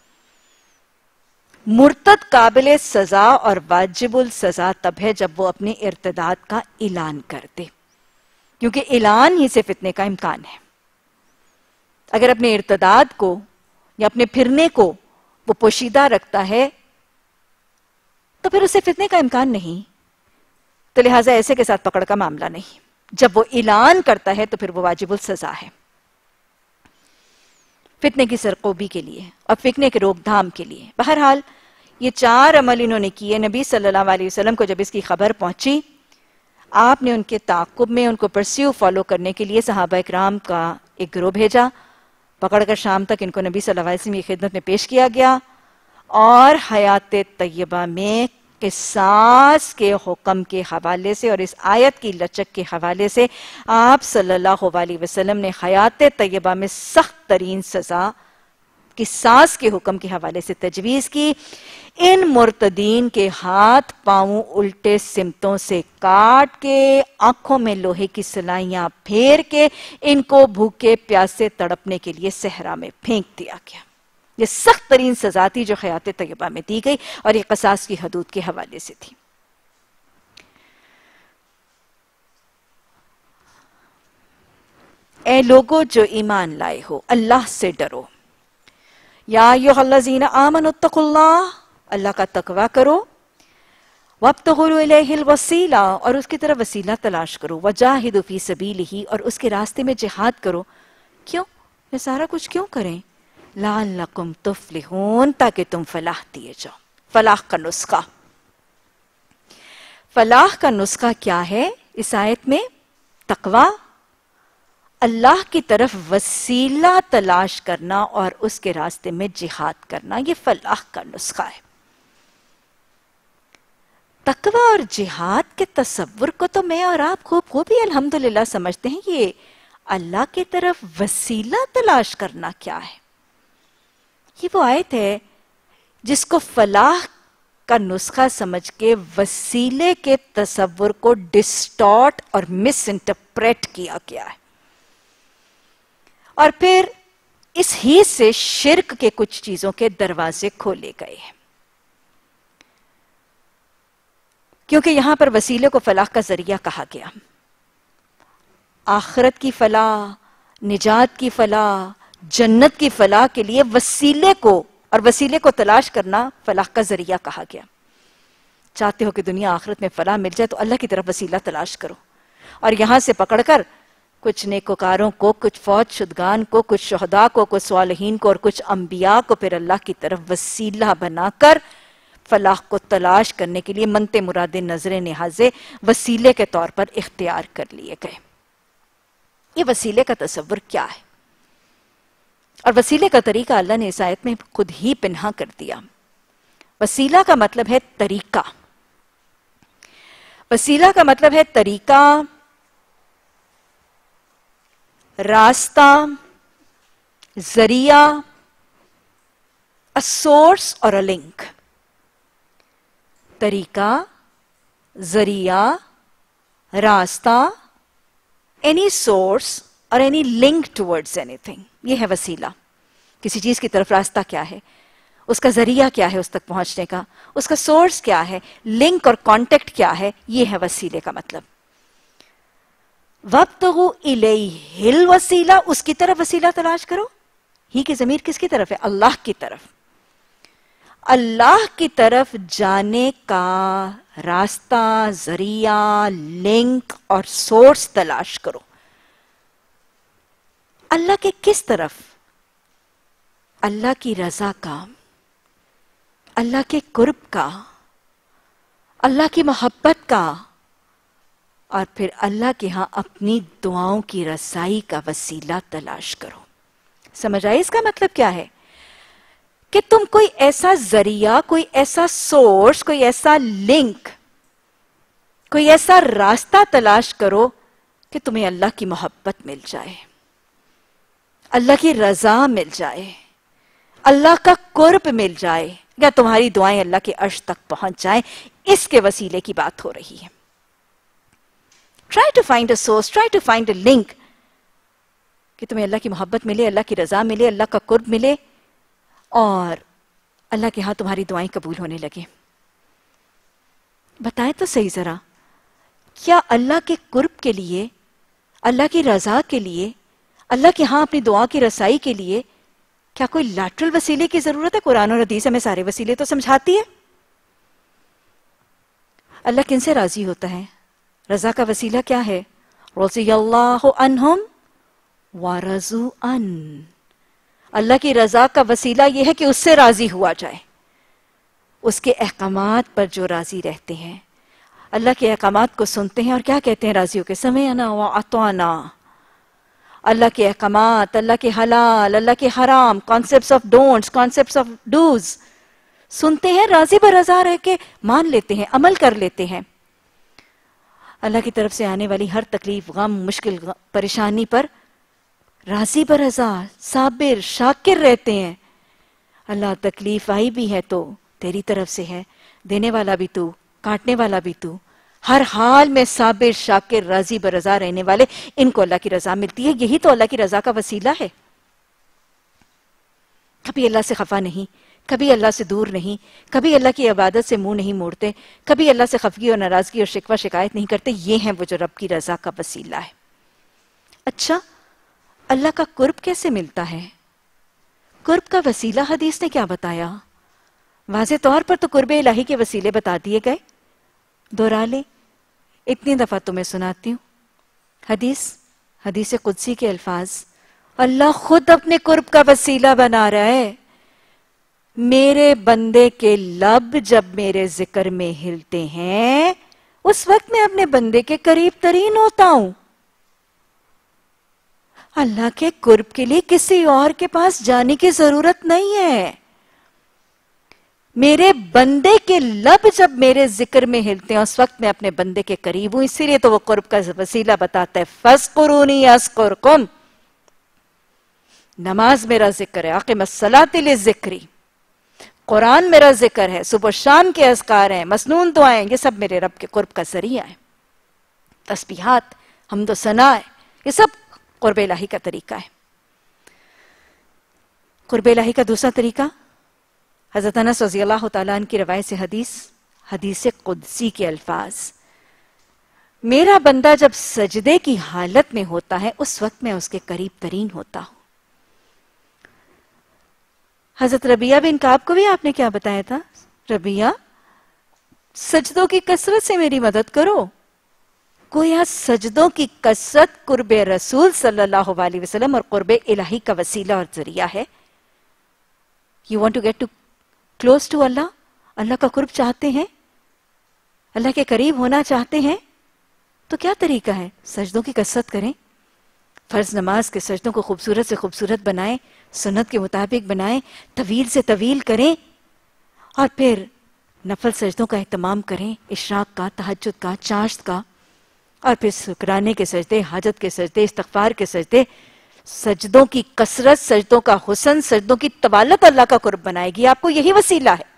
مرتد قابل سزا اور واجب السزا تب ہے جب وہ اپنے ارتداد کا اعلان کر دے، کیونکہ اعلان ہی سے فتنے کا امکان ہے. اگر اپنے ارتداد کو یا اپنے پھرنے کو وہ پوشیدہ رکھتا ہے تو پھر اسے فتنے کا امکان نہیں. تو لہٰذا ایسے کے ساتھ پکڑ کا معاملہ نہیں. جب وہ اعلان کرتا ہے تو پھر وہ واجب السزا ہے فتنے کی سرقوبی کے لیے اور فتنے کے روک تھام کے لیے. بہرحال یہ چار عمل انہوں نے کیے. نبی صلی اللہ علیہ وسلم کو جب اس کی خبر پہنچی، آپ نے ان کے تعاقب میں ان کو پرسیو فالو کرنے کے لیے صحابہ اکرام کا ایک گروہ بھیجا. پکڑ کر شام تک ان کو نبی صلی اللہ علیہ وسلم کی خدمت میں پیش کیا گیا اور حیات طیبہ میں قصاص کے حکم کے حوالے سے اور اس آیت کی لچک کے حوالے سے آپ صلی اللہ علیہ وسلم نے حیات طیبہ میں سخت ترین سزا قصاص کے حکم کے حوالے سے تجویز کی. ان مرتدین کے ہاتھ پاؤں الٹے سمتوں سے کاٹ کے، آنکھوں میں لوہے کی سلائیاں پھیر کے ان کو بھوکے پیاسے تڑپنے کے لیے صحرا میں پھینک دیا گیا. یہ سخت ترین سزا تھی جو حیات طیبہ میں دی گئی اور یہ قصاص کی حدود کے حوالے سے تھی. اے لوگو جو ایمان لائے ہو، اللہ سے ڈرو. یا ایھا الذین آمنوا اتقوا اللہ، اللہ کا تقوی کرو. وابتغوا الیہ الوسیلہ، اور اس کی طرف وسیلہ تلاش کرو. وجاہدوا فی سبیلہ، اور اس کے راستے میں جہاد کرو. کیوں؟ یہ سارا کچھ کیوں کریں؟ لعلکم تفلحون، تاکہ تم فلاح دیے جاؤ. فلاح کا نسخہ فلاح کا نسخہ کیا ہے اس آیت میں؟ تقوی، اللہ کی طرف وسیلہ تلاش کرنا اور اس کے راستے میں جہاد کرنا، یہ فلاح کا نسخہ ہے. تقوی اور جہاد کے تصور کو تو میں اور آپ خوب خوبی الحمدللہ سمجھتے ہیں. یہ اللہ کی طرف وسیلہ تلاش کرنا کیا ہے؟ یہ وہ آیت ہے جس کو فلاح کا نسخہ سمجھ کے وسیلے کے تصور کو ڈسٹارٹ اور مس انٹرپریٹ کیا گیا ہے، اور پھر اس ہی سے شرک کے کچھ چیزوں کے دروازے کھولے گئے ہیں. کیونکہ یہاں پر وسیلے کو فلاح کا ذریعہ کہا گیا. آخرت کی فلاح، نجات کی فلاح، جنت کی فلاح کے لیے وسیلے کو اور وسیلے کو تلاش کرنا فلاح کا ذریعہ کہا گیا. چاہتے ہو کہ دنیا آخرت میں فلاح مل جائے تو اللہ کی طرف وسیلہ تلاش کرو، اور یہاں سے پکڑ کر کچھ نیکوکاروں کو، کچھ فوج شدگان کو، کچھ شہداء کو، کچھ صالحین کو اور کچھ انبیاء کو پھر اللہ کی طرف وسیلہ بنا کر فلاح کو تلاش کرنے کے لیے منتے مرادے نظریں نہازے وسیلے کے طور پر اختیار کر لیے گئے. یہ وسیلے کا تصور کیا ہے؟ اور وسیلے کا طریقہ اللہ نے اس آیت میں خود ہی پنہا کر دیا. وسیلہ کا مطلب ہے طریقہ. وسیلہ کا مطلب ہے طریقہ، راستہ، ذریعہ، a source اور a link. طریقہ، ذریعہ، راستہ، any source اور any link towards anything. یہ ہے وسیلہ. کسی چیز کی طرف راستہ کیا ہے، اس کا ذریعہ کیا ہے اس تک پہنچنے کا، اس کا سورس کیا ہے، لنک اور کانٹیکٹ کیا ہے، یہ ہے وسیلے کا مطلب. وَابْتَغُوا إِلَيْهِ الْوَسِيلَةَ، اس کی طرف وسیلہ تلاش کرو. ہی کی ضمیر کس کی طرف ہے؟ اللہ کی طرف. اللہ کی طرف جانے کا راستہ، ذریعہ، لنک اور سورس تلاش کرو. اللہ کے کس طرف؟ اللہ کی رضا کا، اللہ کے قرب کا، اللہ کی محبت کا، اور پھر اللہ کے ہاں اپنی دعاؤں کی رسائی کا وسیلہ تلاش کرو. سمجھ آئے اس کا مطلب کیا ہے؟ کہ تم کوئی ایسا ذریعہ، کوئی ایسا سورس، کوئی ایسا لنک، کوئی ایسا راستہ تلاش کرو کہ تمہیں اللہ کی محبت مل جائے، اللہ کی رضا مل جائے، اللہ کا قرب مل جائے، یا تمہاری دعائیں اللہ کے عرش تک پہنچ جائیں. اس کے وسیلے کی بات ہو رہی ہے. Try to find a source, try to find a link کہ تمہیں اللہ کی محبت ملے، اللہ کی رضا ملے، اللہ کا قرب ملے، اور اللہ کے ہاں تمہاری دعائیں قبول ہونے لگے. بتائیں تو صحیح ذرا، کیا اللہ کے قرب کے لیے، اللہ کی رضا کے لیے، اللہ کے ہاں اپنی دعا کی رسائی کے لیے کیا کوئی لیٹرل وسیلے کی ضرورت ہے؟ قرآن اور حدیث ہمیں سارے وسیلے تو سمجھاتی ہے. اللہ کن سے راضی ہوتا ہے؟ رضا کا وسیلہ کیا ہے؟ رضی اللہ عنہم ورضوا عنہ. اللہ کی رضا کا وسیلہ یہ ہے کہ اس سے راضی ہوا جائے، اس کے احکامات پر جو راضی رہتے ہیں، اللہ کے احکامات کو سنتے ہیں اور کیا کہتے ہیں راضی ہو کے؟ سمعنا واطعنا. اللہ کے احکامات، اللہ کے حلال، اللہ کے حرام، concepts of don'ts, concepts of do's سنتے ہیں، راضی برضا رہ کے مان لیتے ہیں، عمل کر لیتے ہیں. اللہ کی طرف سے آنے والی ہر تکلیف، غم، مشکل، پریشانی پر راضی برضا، صابر، شاکر رہتے ہیں. اللہ تکلیف آئی بھی ہے تو تیری طرف سے ہے، دینے والا بھی تو، کاٹنے والا بھی تو. ہر حال میں صابر، شاکر، راضی برضا رہنے والے، ان کو اللہ کی رضا ملتی ہے. یہی تو اللہ کی رضا کا وسیلہ ہے. کبھی اللہ سے خفا نہیں، کبھی اللہ سے دور نہیں، کبھی اللہ کی عبادت سے منہ نہیں موڑتے، کبھی اللہ سے خفگی اور ناراضگی اور شکوہ شکایت نہیں کرتے. یہ ہیں وہ جو رب کی رضا کا وسیلہ ہے. اچھا، اللہ کا قرب کیسے ملتا ہے؟ قرب کا وسیلہ حدیث نے کیا بتایا؟ واضح طور پر تو قرب الہی کے وسیلے بتا دیے گئے. دہرا لے، اتنی دفعہ تمہیں سناتی ہوں. حدیث حدیث قدسی کے الفاظ، اللہ خود اپنے قرب کا وسیلہ بنا رہا ہے. میرے بندے کے لب جب میرے ذکر میں ہلتے ہیں، اس وقت میں اپنے بندے کے قریب ترین ہوتا ہوں. اللہ کے قرب کے لیے کسی اور کے پاس جانے کی ضرورت نہیں ہے. میرے بندے کے لب جب میرے ذکر میں ہلتے ہیں، اس وقت میں اپنے بندے کے قریب ہوں. اسی لیے تو وہ قرب کا وسیلہ بتاتا ہے، فَاذْكُرُونِي أَذْكُرْكُمْ. نماز میرا ذکر ہے، اقم الصلاۃ للذکری. قرآن میرا ذکر ہے، صبح و شام کے اذکار ہیں، مسنون دعائیں، یہ سب میرے رب کے قرب کا ذریعہ ہے. تسبیحات، حمد و ثنا، یہ سب قرب الہی کا طریقہ ہے. قرب الہی کا دوسرا طریقہ، حضرت انس رضی اللہ تعالیٰ عنہ کی روایت سے حدیث حدیث قدسی کے الفاظ، میرا بندہ جب سجدے کی حالت میں ہوتا ہے، اس وقت میں اس کے قریب ترین ہوتا ہوں. حضرت ربیہ بن کعب کو بھی آپ نے کیا بتایا تھا؟ ربیہ، سجدوں کی کثرت سے میری مدد کرو. گویا سجدوں کی کثرت قرب رسول صلی اللہ علیہ وسلم اور قرب الہی کا وسیلہ اور ذریعہ ہے. You want to get to close to Allah؟ اللہ کا قرب چاہتے ہیں، اللہ کے قریب ہونا چاہتے ہیں، تو کیا طریقہ ہے؟ سجدوں کی کثرت کریں. فرض نماز کے سجدوں کو خوبصورت سے خوبصورت بنائیں، سنت کے مطابق بنائیں، طویل سے طویل کریں، اور پھر نفل سجدوں کا اہتمام کریں، اشراق کا، تہجد کا، چاشت کا، اور پھر شکرانے کے سجدے، حاجت کے سجدے، استغفار کے سجدے. سجدوں کی کثرت، سجدوں کا حسن، سجدوں کی طوالت اللہ کا قرب بنائے گی آپ کو. یہی وسیلہ ہے.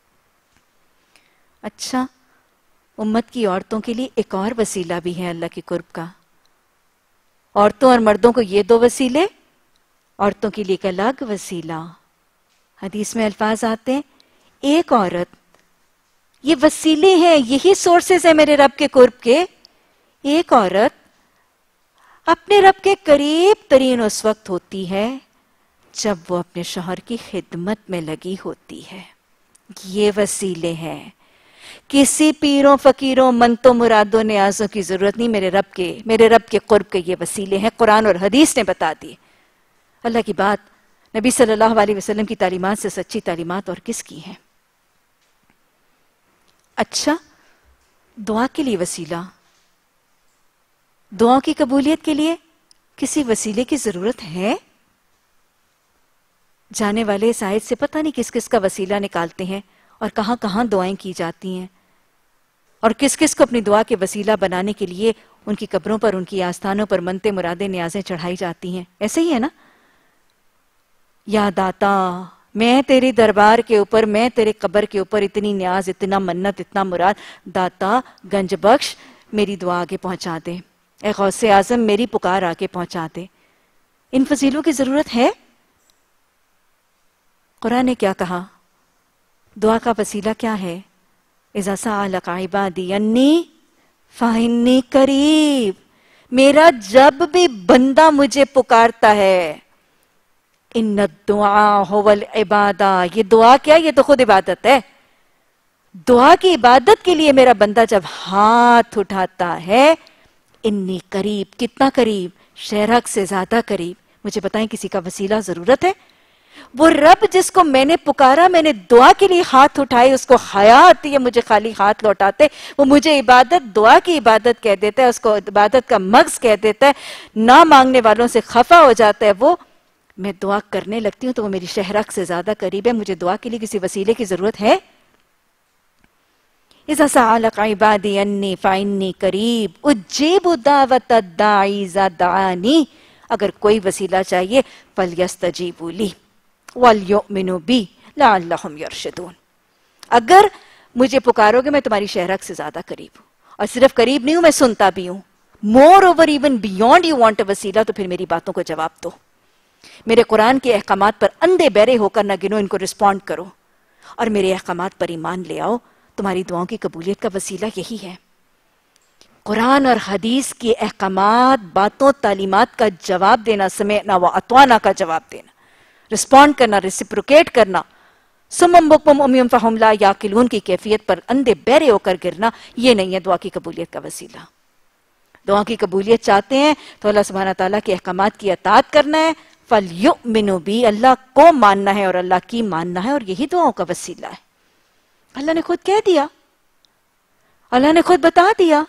اچھا، امت کی عورتوں کے لیے ایک اور وسیلہ بھی ہے اللہ کی قرب کا. عورتوں اور مردوں کو یہ دو وسیلے، عورتوں کے لیے ایک الگ وسیلہ. حدیث میں الفاظ آتے ہیں، ایک عورت، یہ وسیلے ہیں، یہی سورسز ہیں میرے رب کے قرب کے. ایک عورت اپنے رب کے قریب ترین اس وقت ہوتی ہے جب وہ اپنے شوہر کی خدمت میں لگی ہوتی ہے. یہ وسیلے ہیں. کسی پیروں، فقیروں، منتوں، مرادوں، نیازوں کی ضرورت نہیں. میرے رب کے میرے رب کے قرب کے یہ وسیلے ہیں. قرآن اور حدیث نے بتا دی. اللہ کی بات، نبی صلی اللہ علیہ وسلم کی تعلیمات سے سچی تعلیمات اور کس کی ہیں؟ اچھا، دعا کے لیے وسیلہ، دعاؤں کی قبولیت کے لیے کسی وسیلے کی ضرورت ہے؟ جانے والے اس آیت سے پتہ نہیں کس کس کا وسیلہ نکالتے ہیں اور کہاں کہاں دعائیں کی جاتی ہیں، اور کس کس کو اپنی دعا کے وسیلہ بنانے کے لیے ان کی قبروں پر، ان کی آستانوں پر منتیں مرادیں نیازیں چڑھائی جاتی ہیں. ایسے ہی ہے نا؟ یا داتا، میں تیری دربار کے اوپر، میں تیرے قبر کے اوپر اتنی نیاز، اتنا منت، اتنا مراد، داتا گنج بخش میری دعا آگے پہنچا دے، اے غوث اعظم میری پکار آگے پہنچا دے. ان فضیلوں کی ضرورت ہے؟ قرآن نے کیا کہا؟ دعا کا وسیلہ کیا ہے؟ اذا سألک عبادی انی فإنی قریب، میرا جب بھی بندہ مجھے پکارتا ہے، ان الدعاء هو العبادہ، یہ دعا کیا؟ یہ تو خود عبادت ہے. دعا کی عبادت کے لیے میرا بندہ جب ہاتھ اٹھاتا ہے، انی قریب، کتنا قریب؟ شہرک سے زیادہ قریب. مجھے بتائیں کسی کا وسیلہ ضرورت ہے؟ وہ رب جس کو میں نے پکارا، میں نے دعا کے لیے ہاتھ اٹھائے، اس کو حیا آتی ہے مجھے خالی ہاتھ لوٹاتے، وہ مجھے عبادت، دعا کی عبادت کہہ دیتا ہے، اس کو عبادت کا مغز کہہ دیتا ہے، نہ مانگنے والوں سے خفا ہو جاتا ہے. وہ میں دعا کرنے لگتی ہوں تو وہ میری شہرک سے زیادہ قریب ہے. مجھے دعا کے لیے کسی وسیلے کی ضرورت ہے؟ اذا سألک عبادی انی فإنی قریب اجیب دعوت الداعی اذا دعانی. اگر کوئی وسیلہ چاہیے فلیستجیبوا لی وَلْيُؤْمِنُوا بِی لَعَلَّهُمْ يَرْشُدُونَ. اگر مجھے پکارو گے میں تمہاری شہرک سے زیادہ قریب ہوں، اور صرف قریب نہیں ہوں، میں سنتا بھی ہوں. Moreover even beyond you want a وسیلہ، تو پھر میری باتوں کو جواب دو، میرے قرآن کے احکامات پر اندھے بہرے ہو کر نہ گنو، ان کو رسپونڈ کرو، اور میرے احکامات پر ایمان لے آؤ. تمہاری دعاؤں کی قبولیت کا وسیلہ یہی ہے. قرآن اور حدیث کے احکامات، باتوں، تعلیمات کا جواب دینا، سمعنا و اطعنا کا جواب دینا، رسپونڈ کرنا، ریسپروکیٹ کرنا. سمم بکم امیون فہم لا یاقلون کی کیفیت پر اندھے بہرے ہو کر گرنا، یہ نہیں ہے دعا کی قبولیت کا وسیلہ. دعا کی قبولیت چاہتے ہیں تو اللہ سبحانہ تعالیٰ کے احکامات کی اطاعت کرنا ہے. فَلْيُؤْمِنُوا بِی، اللہ کو ماننا ہے اور اللہ کی ماننا ہے، اور یہی دعاؤں کا وسیلہ ہے. اللہ نے خود کہہ دیا، اللہ نے خود بتا دیا،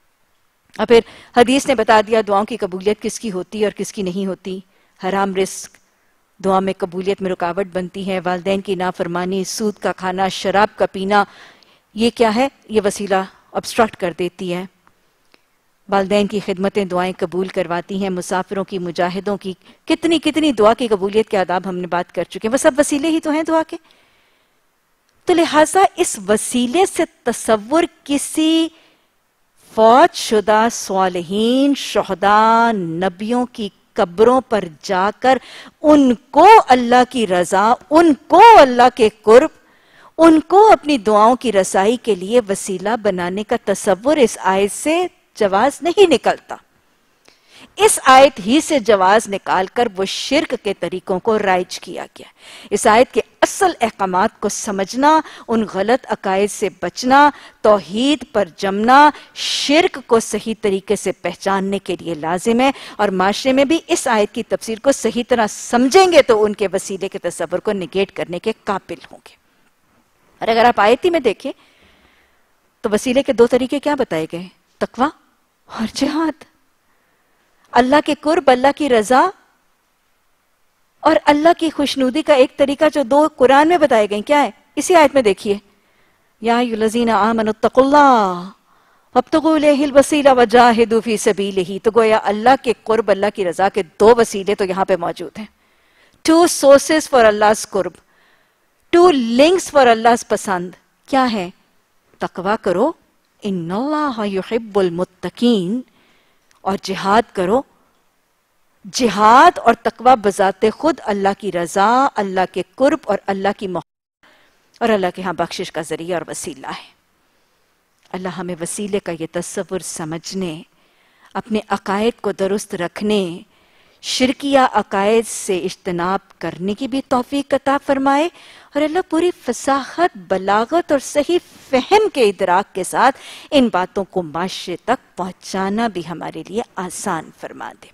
اور پھر حدیث نے بتا دیا دعاؤں کی قبولیت کس کی ہوتی ہے اور کس کی نہیں ہوتی. حرام رزق دعا میں قبولیت میں رکاوٹ بنتی ہے. والدین کی نافرمانی، سود کا کھانا، شراب کا پینا، یہ کیا ہے؟ یہ وسیلہ obstruct کر دیتی ہے. والدین کی خدمتیں دعائیں قبول کرواتی ہیں. مسافروں کی، مجاہدوں کی، کتنی کتنی دعا کی قبولیت کے آداب ہم نے بات کر چکے ہیں. وہ سب وسیلے ہی تو ہیں دعا کے. تو لہٰذا اس وسیلے سے تصور کسی فوت شدہ صالحین، شہداء، نبیوں کی قبروں پر جا کر ان کو اللہ کی رضا، ان کو اللہ کے قرب، ان کو اپنی دعاؤں کی رسائی کے لیے وسیلہ بنانے کا تصور اس آیت سے جواز نہیں نکلتا. اس آیت ہی سے جواز نکال کر وہ شرک کے طریقوں کو رائج کیا گیا. اس آیت کے اصل احکامات کو سمجھنا، ان غلط عقائد سے بچنا، توحید پر جمنا، شرک کو صحیح طریقے سے پہچاننے کے لیے لازم ہے. اور معاشرے میں بھی اس آیت کی تفسیر کو صحیح طرح سمجھیں گے تو ان کے وسیلے کے تصور کو نگیٹ کرنے کے قابل ہوں گے. اور اگر آپ آیتی میں دیکھیں تو وسیلے کے دو طریقے کیا بتائے گئے؟ تقویٰ اور جہاد. اللہ کے قرب، اللہ کی رضا اور اللہ کی خوشنودی کا ایک طریقہ جو دو قرآن میں بتائے گئے کیا ہے؟ اسی آیت میں دیکھیے، یا ایھا الذین آمنوا اتقوا اللہ وابتغوا الیہ الوسیلہ وجاہدوا فی سبیلہ. تو گویا اللہ کے قرب، اللہ کی رضا کے دو وسیلے تو یہاں پہ موجود ہیں. ٹو سورسز فار Allah's قرب، ٹو لنکس فار Allah's پسند. کیا ہے؟ تقویٰ کرو، ان اللہ یحب المتقین، اور جہاد کرو. جہاد اور تقویٰ بذات خود اللہ کی رضا، اللہ کے قرب اور اللہ کی محبت اور اللہ کے ہاں بخشش کا ذریعہ اور وسیلہ ہے. اللہ ہمیں وسیلے کا یہ تصور سمجھنے، اپنے عقائد کو درست رکھنے، شرکیہ عقائد سے اجتناب کرنے کی بھی توفیق عطا فرمائے، اور اللہ پوری فصاحت، بلاغت اور صحیح فہم کے ادراک کے ساتھ ان باتوں کو معاشرے تک پہنچانا بھی ہمارے لیے آسان فرما دے.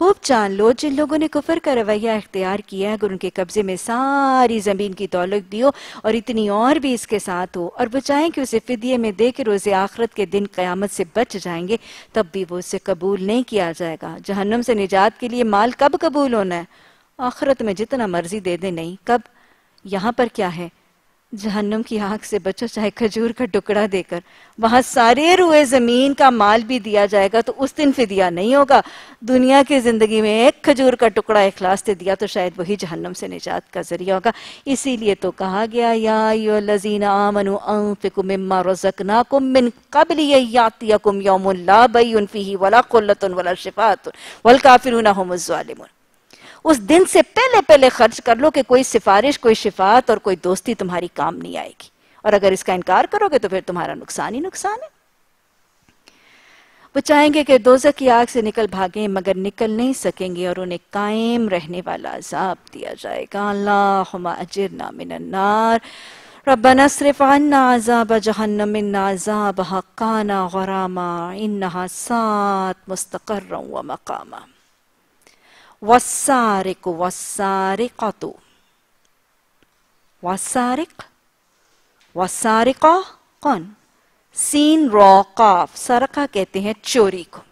خوب جان لو جن لوگوں نے کفر کا رویہ اختیار کیا ہے، اگر ان کے قبضے میں ساری زمین کی دولت بھی ہو اور اتنی اور بھی اس کے ساتھ ہو، اور وہ چاہیں کہ اسے فدیے میں دے کے روز آخرت کے دن قیامت سے بچ جائیں گے، تب بھی وہ اسے قبول نہیں کیا جائے گا۔ جہنم سے نجات کے لیے مال کب قبول ہونا ہے؟ آخرت میں جتنا مرضی دے دیں، نہیں، کب؟ یہاں پر کیا ہے؟ جہنم کی آگ سے بچو چاہے کھجور کا ٹکڑا دے کر، وہاں سارے روئے زمین کا مال بھی دیا جائے گا تو اس دن فدیہ نہیں ہوگا۔ دنیا کی زندگی میں ایک کھجور کا ٹکڑا اخلاص سے دیا تو شاید وہی جہنم سے نجات کا ذریعہ ہوگا۔ اسی لیے تو کہا گیا یا ایھا الذین آمنوا انفقوا مما رزقناکم من قبل ان یاتیکم یوم لا بیع فیہ ولا خلۃ ولا شفاعۃ والکافرون ھم الظالمون۔ اس دن سے پہلے پہلے خرچ کر لو کہ کوئی سفارش، کوئی شفاعت اور کوئی دوستی تمہاری کام نہیں آئے گی، اور اگر اس کا انکار کرو گے تو پھر تمہارا نقصان ہی نقصان ہے۔ وہ چاہیں گے کہ دوزخ کی آگ سے نکل بھاگیں مگر نکل نہیں سکیں گے، اور انہیں قائم رہنے والا عذاب دیا جائے گا۔ اللہم اجرنا من النار ربنا اصرف عنا عذاب جہنم ان عذابها کان غراما انہا ساءت مستقرا ومقاما۔ والسارق والسارقۃ، والسارق والسارقہ کون؟ سین را قاف، سرقہ کہتے ہیں چوری کو،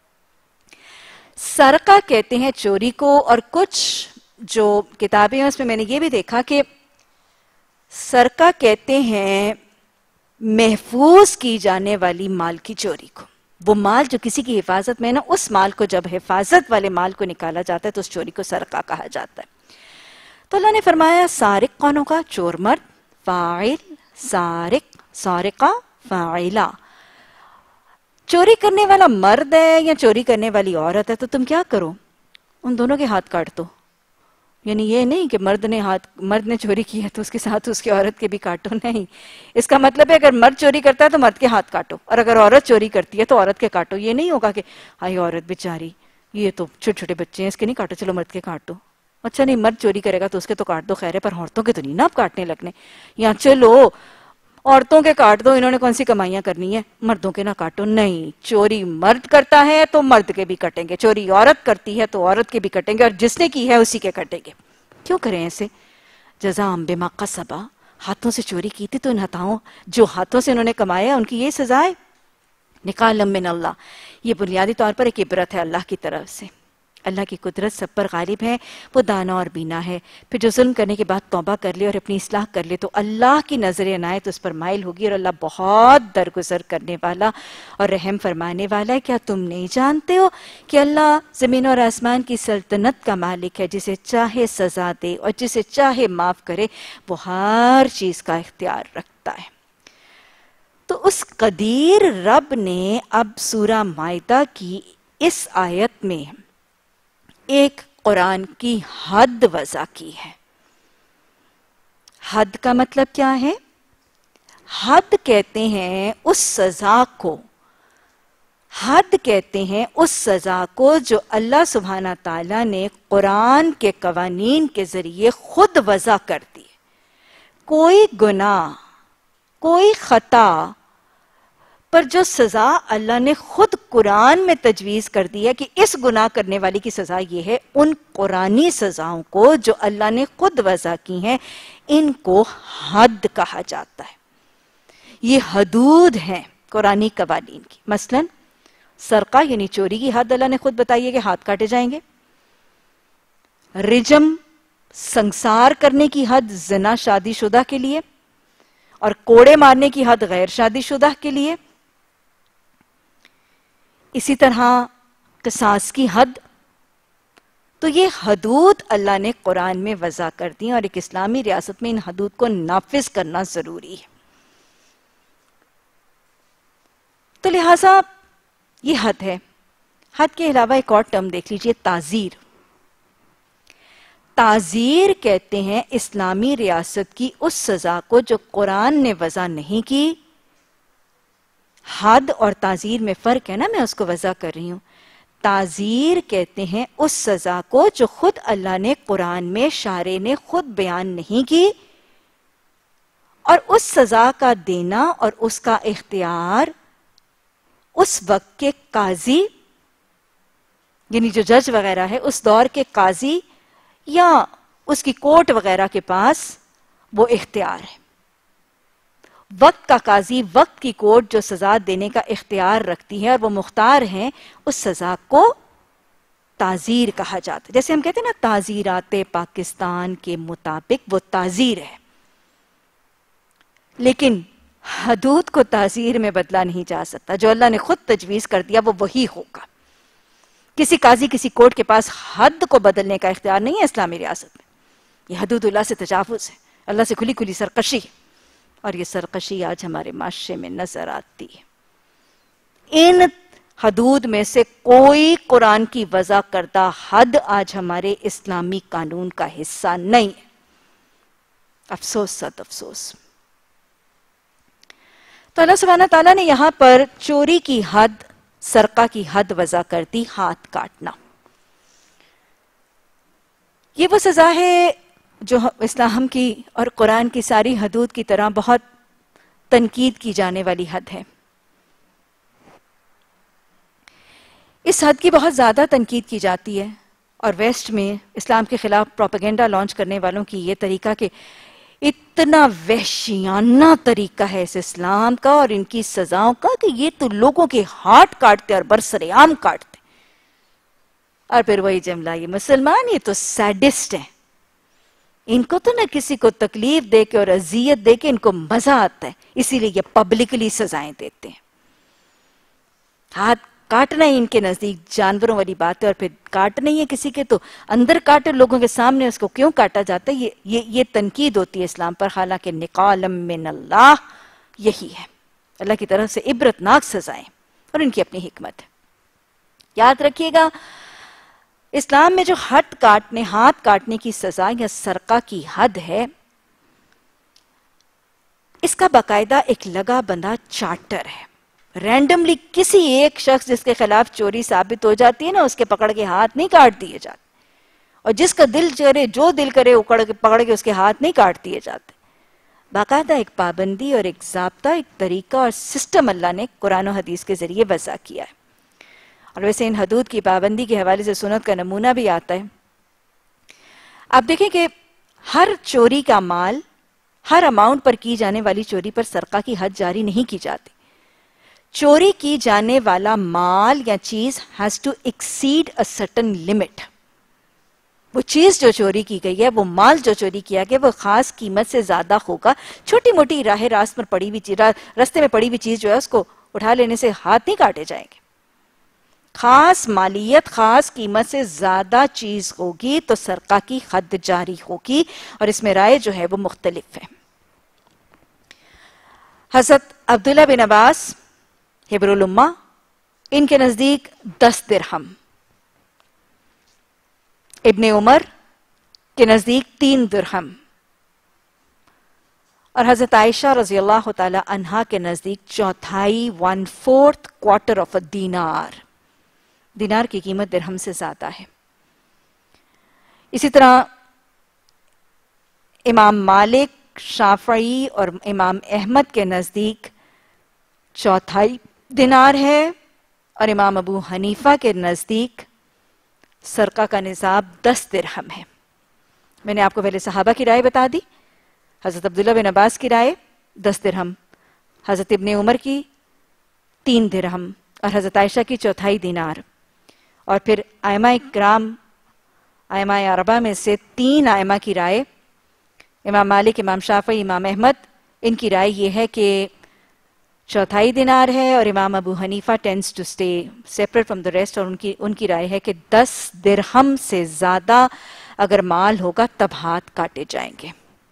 سرقہ کہتے ہیں چوری کو۔ اور کچھ جو کتابیں ہیں اس میں میں نے یہ بھی دیکھا کہ سرقہ کہتے ہیں محفوظ کی جانے والی مال کی چوری کو۔ وہ مال جو کسی کی حفاظت میں ہے نا، اس مال کو جب حفاظت والے مال کو نکالا جاتا ہے تو اس چوری کو سرقہ کہا جاتا ہے۔ تو اللہ نے فرمایا سارق کون ہوگا؟ چور مرد، فاعل سارق، سارقہ فاعلہ۔ چوری کرنے والا مرد ہے یا چوری کرنے والی عورت ہے تو تم کیا کرو؟ ان دونوں کے ہاتھ کاٹ دو۔ یعنی یہ نہیں کہ مرد نے ہاتھ مرد نے چوری کی ہے تو اس کے ساتھ اس کی عورت کے بھی کاٹو، نہیں۔ اس کا مطلب ہے اگر مرد چوری کرتا ہے تو مرد کے ہاتھ کاٹو، اور اگر عورت چوری کرتی ہے تو عورت کے کاٹو۔ یہ نہیں ہوگا کہ ہائی عورت بیچاری، یہ تو چھوٹے چھوٹے بچے ہیں، اس کے نہیں کاٹو، چلو مرد کے کاٹو۔ اچھا نہیں، مرد چوری کرے گا تو اس کے تو کاٹ دو، خیر ہے، پر عورتوں کے تو نہیں نا آپ کاٹنے لگنے۔ یا چلو عورتوں کے کاٹ دو، انہوں نے کون سی کمائیاں کرنی ہے، مردوں کے نہ کاٹو، نہیں۔ چوری مرد کرتا ہے تو مرد کے بھی کٹیں گے، چوری عورت کرتی ہے تو عورت کے بھی کٹیں گے، اور جس نے کی ہے اسی کے کٹیں گے۔ کیوں کریں ایسے؟ جزاء بما کسبا، ہاتھوں سے چوری کی تھی تو ان ہاتھوں جو ہاتھوں سے انہوں نے کمایا ان کی یہ سزا ہے۔ نکالا من اللہ، یہ بنیادی طور پر ایک عبرت ہے اللہ کی طرف سے۔ اللہ کی قدرت سب پر غالب ہے، وہ دانا اور بینا ہے۔ پھر جو ظلم کرنے کے بعد توبہ کر لے اور اپنی اصلاح کر لے تو اللہ کی نظر عنایت اس پر مائل ہوگی، اور اللہ بہت درگزر کرنے والا اور رحم فرمانے والا ہے۔ کیا تم نہیں جانتے ہو کہ اللہ زمین اور آسمان کی سلطنت کا مالک ہے، جسے چاہے سزا دے اور جسے چاہے معاف کرے، وہ ہر چیز کا اختیار رکھتا ہے۔ تو اس قدیر رب نے اب سورہ مائدہ کی اس آیت میں ایک قرآن کی حد وضع کی ہے۔ حد کا مطلب کیا ہے؟ حد کہتے ہیں اس سزا کو، حد کہتے ہیں اس سزا کو جو اللہ سبحانہ تعالیٰ نے قرآن کے قوانین کے ذریعے خود وضع کر دی۔ کوئی گناہ، کوئی خطا پر جو سزا اللہ نے خود قرآن میں تجویز کر دی ہے کہ اس گناہ کرنے والی کی سزا یہ ہے، ان قرآنی سزاؤں کو جو اللہ نے خود وضع کی ہیں ان کو حد کہا جاتا ہے۔ یہ حدود ہیں قرآنی قوانین کی۔ مثلا سرقہ یعنی چوری کی حد اللہ نے خود بتائی ہے کہ ہاتھ کاٹے جائیں گے۔ رجم سنسار کرنے کی حد زنا شادی شدہ کے لیے، اور کوڑے مارنے کی حد غیر شادی شدہ کے لیے۔ اسی طرح قصاص کی حد۔ تو یہ حدود اللہ نے قرآن میں وضع کر دی، اور ایک اسلامی ریاست میں ان حدود کو نافذ کرنا ضروری ہے۔ تو لہٰذا یہ حد ہے۔ حد کے علاوہ ایک اور ٹرم دیکھ لیجئے، تعزیر۔ تعزیر کہتے ہیں اسلامی ریاست کی اس سزا کو جو قرآن نے وضع نہیں کی۔ حد اور تعزیر میں فرق ہے نا، میں اس کو وضع کر رہی ہوں۔ تعزیر کہتے ہیں اس سزا کو جو خود اللہ نے قرآن میں شارع نے خود بیان نہیں کی، اور اس سزا کا دینا اور اس کا اختیار اس وقت کے قاضی یعنی جو جج وغیرہ ہے اس دور کے قاضی یا اس کی کورٹ وغیرہ کے پاس وہ اختیار ہے. وقت کا قاضی، وقت کی کورٹ جو سزا دینے کا اختیار رکھتی ہے اور وہ مختار ہیں، اس سزا کو تعزیر کہا جاتا ہے. جیسے ہم کہتے ہیں نا تعزیرات پاکستان کے مطابق، وہ تعزیر ہے. لیکن حدود کو تعزیر میں بدلا نہیں جا سکتا. جو اللہ نے خود تجویز کر دیا وہ وہی ہوگا. کسی قاضی کسی کورٹ کے پاس حد کو بدلنے کا اختیار نہیں ہے اسلامی ریاست میں. یہ حدود اللہ سے تجاوز ہے، اللہ سے کھلی کھلی سرکشی ہے، اور یہ سرکشی آج ہمارے معاشرے میں نظر آتی ہے. ان حدود میں سے کوئی قرآن کی وضع کردہ حد آج ہمارے اسلامی قانون کا حصہ نہیں ہے. افسوس صد افسوس. تو اللہ سبحانہ تعالیٰ نے یہاں پر چوری کی حد، سرقہ کی حد وضع کر دی، ہاتھ کاٹنا. یہ وہ سزا ہے جو اسلام کی اور قرآن کی ساری حدود کی طرح بہت تنقید کی جانے والی حد ہے. اس حد کی بہت زیادہ تنقید کی جاتی ہے، اور ویسٹ میں اسلام کے خلاف پروپیگنڈا لانچ کرنے والوں کی یہ طریقہ کہ اتنا وحشیانہ طریقہ ہے اس اسلام کا اور ان کی سزاؤں کا کہ یہ تو لوگوں کے ہاتھ کاٹتے اور برسرعام کاٹتے. اور پھر وہی جملہ، یہ مسلمان یہ تو سیڈسٹ ہیں، ان کو تو نہ کسی کو تکلیف دے کے اور اذیت دے کے ان کو مزہ آتا ہے، اسی لیے یہ پبلکلی سزائیں دیتے ہیں. ہاتھ کاٹنا ہی ان کے نزدیک جانوروں والی بات ہے، اور پھر کاٹنا ہی ہے کسی کے تو اندر کاٹے لوگوں کے سامنے اس کو کیوں کاٹا جاتا ہے. یہ یہ, یہ تنقید ہوتی ہے اسلام پر، حالانکہ نقالا من اللہ یہی ہے، اللہ کی طرف سے عبرتناک سزائیں، اور ان کی اپنی حکمت ہے. یاد رکھیے گا، اسلام میں جو ہاتھ کاٹنے ہاتھ کاٹنے کی سزا یا سرقہ کی حد ہے، اس کا باقاعدہ ایک لگا بندہ چارٹر ہے. رینڈملی کسی ایک شخص جس کے خلاف چوری ثابت ہو جاتی ہے نا، اس کے پکڑ کے ہاتھ نہیں کاٹ دیے جاتے، اور جس کا دل کرے جو دل کرے اکڑ کے پکڑ کے اس کے ہاتھ نہیں کاٹ دیے جاتے. باقاعدہ ایک پابندی اور ایک ضابطہ، ایک طریقہ اور سسٹم اللہ نے قرآن و حدیث کے ذریعے وضع کیا ہے. اور ویسے ان حدود کی پابندی کے حوالے سے سنت کا نمونہ بھی آتا ہے. آپ دیکھیں کہ ہر چوری کا مال، ہر اماؤنٹ پر کی جانے والی چوری پر سرقہ کی حد جاری نہیں کی جاتی. چوری کی جانے والا مال یا چیز has to exceed a certain limit. وہ چیز جو چوری کی گئی ہے، وہ مال جو چوری کیا گیا، وہ خاص قیمت سے زیادہ ہوگا. چھوٹی موٹی راہ راست پر پڑی ہوئی چیز، رستے میں پڑی ہوئی چیز جو ہے اس کو اٹھا لینے سے ہاتھ نہیں کاٹے جائیں گے. خاص مالیت، خاص قیمت سے زیادہ چیز ہوگی تو سرقہ کی حد جاری ہوگی، اور اس میں رائے جو ہے وہ مختلف ہے. حضرت عبداللہ بن عباس حبر الامہ، ان کے نزدیک دس درہم. ابن عمر کے نزدیک تین درہم، اور حضرت عائشہ رضی اللہ تعالی عنہا کے نزدیک چوتھائی، one fourth quarter of a دینار. دینار کی قیمت درہم سے زیادہ ہے. اسی طرح امام مالک، شافعی اور امام احمد کے نزدیک چوتھائی دینار ہے، اور امام ابو حنیفہ کے نزدیک سرقہ کا نصاب دس درہم ہے. میں نے آپ کو پہلے صحابہ کی رائے بتا دی. حضرت عبداللہ بن عباس کی رائے دس درہم، حضرت ابن عمر کی تین درہم، اور حضرت عائشہ کی چوتھائی دینار. اور پھر ائمہ اکرام، ائمہ اربعہ میں سے تین ائمہ کی رائے، امام مالک، امام شافعی، امام احمد، ان کی رائے یہ ہے کہ چوتھائی دینار ہے، اور امام ابو حنیفہ tends to stay separate from the rest, اور ان کی ان کی رائے ہے کہ دس درہم سے زیادہ اگر مال ہوگا تب ہاتھ کاٹے جائیں گے.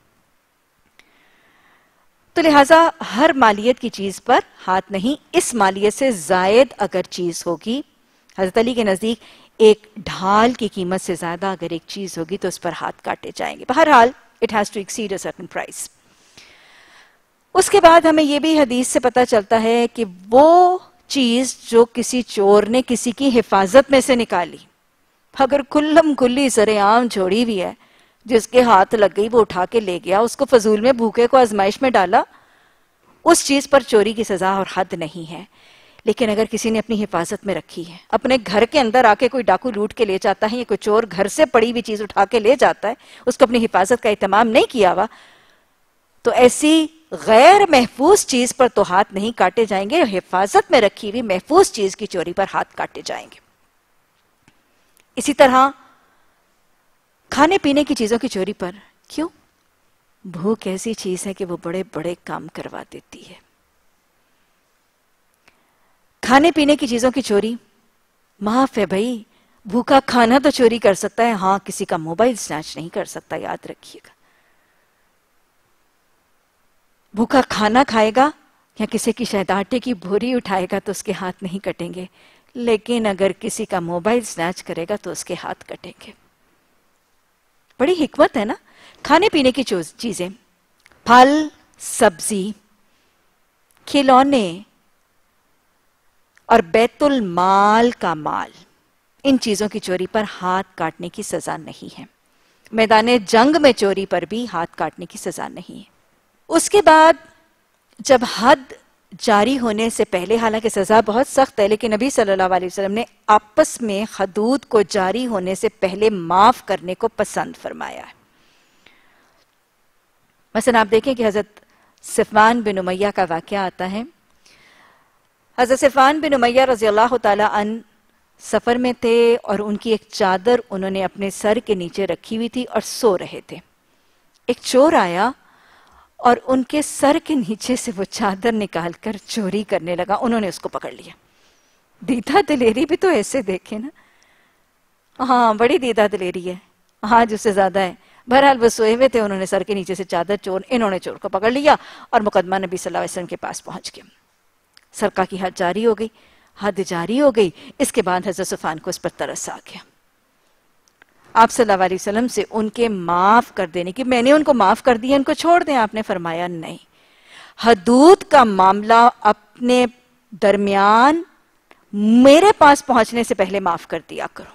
تو لہٰذا ہر مالیت کی چیز پر ہاتھ نہیں، اس مالیت سے زائد اگر چیز ہوگی، حضرت علی کے نزدیک ایک ڈھال کی قیمت سے زیادہ اگر ایک چیز ہوگی تو اس پر ہاتھ کاٹے جائیں گے. بہرحال it has to exceed a certain price. اس کے بعد ہمیں یہ بھی حدیث سے پتہ چلتا ہے کہ وہ چیز جو کسی چور نے کسی کی حفاظت میں سے نکالی، اگر کلم کلی سر عام چھوڑی ہوئی ہے، جس کے ہاتھ لگ گئی وہ اٹھا کے لے گیا، اس کو فضول میں بھوکے کو آزمائش میں ڈالا، اس چیز پر چوری کی سزا اور حد نہیں ہے. لیکن اگر کسی نے اپنی حفاظت میں رکھی ہے، اپنے گھر کے اندر آ کے کوئی ڈاکو لوٹ کے لے جاتا ہے یا کوئی چور گھر سے پڑی ہوئی چیز اٹھا کے لے جاتا ہے، اس کو اپنی حفاظت کا اہتمام نہیں کیا ہوا، تو ایسی غیر محفوظ چیز پر تو ہاتھ نہیں کاٹے جائیں گے، حفاظت میں رکھی ہوئی محفوظ چیز کی چوری پر ہاتھ کاٹے جائیں گے۔ اسی طرح کھانے پینے کی چیزوں کی چوری پر، کیوں؟ بھوک ایسی چیز ہے کہ وہ بڑے بڑے کام کروا دیتی ہے۔ کھانے پینے کی چیزوں کی چوری معاف ہے بھائی، بھوکا کھانا تو چوری کر سکتا ہے، ہاں کسی کا موبائل سنیچ نہیں کر سکتا، یاد رکھیے گا۔ بھوکا کھانا کھائے گا یا کسی کی شاید آٹے کی بھوری اٹھائے گا تو اس کے ہاتھ نہیں کٹیں گے، لیکن اگر کسی کا موبائل سنیچ کرے گا تو اس کے ہاتھ کٹیں گے۔ بڑی حکمت ہے نا؟ کھانے پینے کی چیزیں، پھل، سبزی، کھلونے اور بیت المال کا مال، ان چیزوں کی چوری پر ہاتھ کاٹنے کی سزا نہیں ہے۔ میدان جنگ میں چوری پر بھی ہاتھ کاٹنے کی سزا نہیں ہے۔ اس کے بعد جب حد جاری ہونے سے پہلے، حالانکہ سزا بہت سخت ہے، لیکن نبی صلی اللہ علیہ وسلم نے آپس میں حدود کو جاری ہونے سے پہلے معاف کرنے کو پسند فرمایا ہے۔ مثلا آپ دیکھیں کہ حضرت صفوان بن امیہ کا واقعہ آتا ہے۔ حضرت صفوان بن امیہ رضی اللہ تعالی عنہ سفر میں تھے اور ان کی ایک چادر انہوں نے اپنے سر کے نیچے رکھی ہوئی تھی اور سو رہے تھے۔ ایک چور آیا اور ان کے سر کے نیچے سے وہ چادر نکال کر چوری کرنے لگا، انہوں نے اس کو پکڑ لیا۔ دیدہ دلیری بھی تو ایسے دیکھیں نا، ہاں بڑی دیدہ دلیری ہے، ہاں جس سے زیادہ ہے۔ بہرحال وہ سوئے ہوئے تھے، انہوں نے سر کے نیچے سے چادر چور انہوں نے چور کو پکڑ لیا اور مقدمہ نبی صلی اللہ علیہ وسلم کے پاس پہنچ گیا۔ سرقہ کی حد جاری ہو گئی، حد جاری ہو گئی۔ اس کے بعد حضرت صفوان کو اس پر ترس آ گیا، آپ صلی اللہ علیہ وسلم سے ان کے معاف کر دینے کی، میں نے ان کو معاف کر دیا، ان کو چھوڑ دیں۔ آپ نے فرمایا نہیں، حدود کا معاملہ اپنے درمیان میرے پاس پہنچنے سے پہلے معاف کر دیا کرو،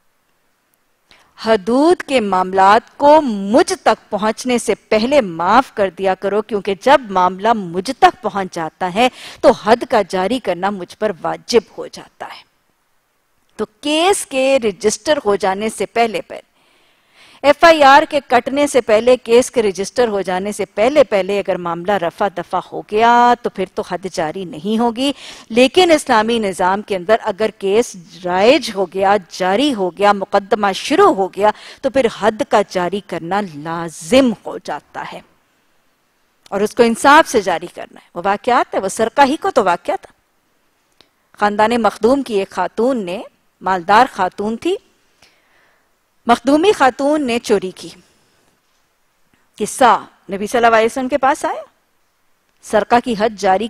حدود کے معاملات کو مجھ تک پہنچنے سے پہلے معاف کر دیا کرو، کیونکہ جب معاملہ مجھ تک پہنچ جاتا ہے تو حد کا جاری کرنا مجھ پر واجب ہو جاتا ہے۔ تو کیس کے رجسٹر ہو جانے سے پہلے پہلے، ایف آئی آر کے کٹنے سے پہلے، کیس کے رجسٹر ہو جانے سے پہلے پہلے اگر معاملہ رفع دفع ہو گیا تو پھر تو حد جاری نہیں ہوگی۔ لیکن اسلامی نظام کے اندر اگر کیس رائج ہو گیا، جاری ہو گیا، مقدمہ شروع ہو گیا تو پھر حد کا جاری کرنا لازم ہو جاتا ہے، اور اس کو انصاف سے جاری کرنا ہے۔ وہ واقعات ہے، وہ سرقہ ہی کو تو واقعہ تھا۔ خاندان مخدوم کی ایک خاتون نے، مالدار خاتون تھی، مخدومی خاتون نے چوری کی۔ قصہ نبی صلی اللہ علیہ وسلم کے پاس آیا، سرقہ کی حد جاری،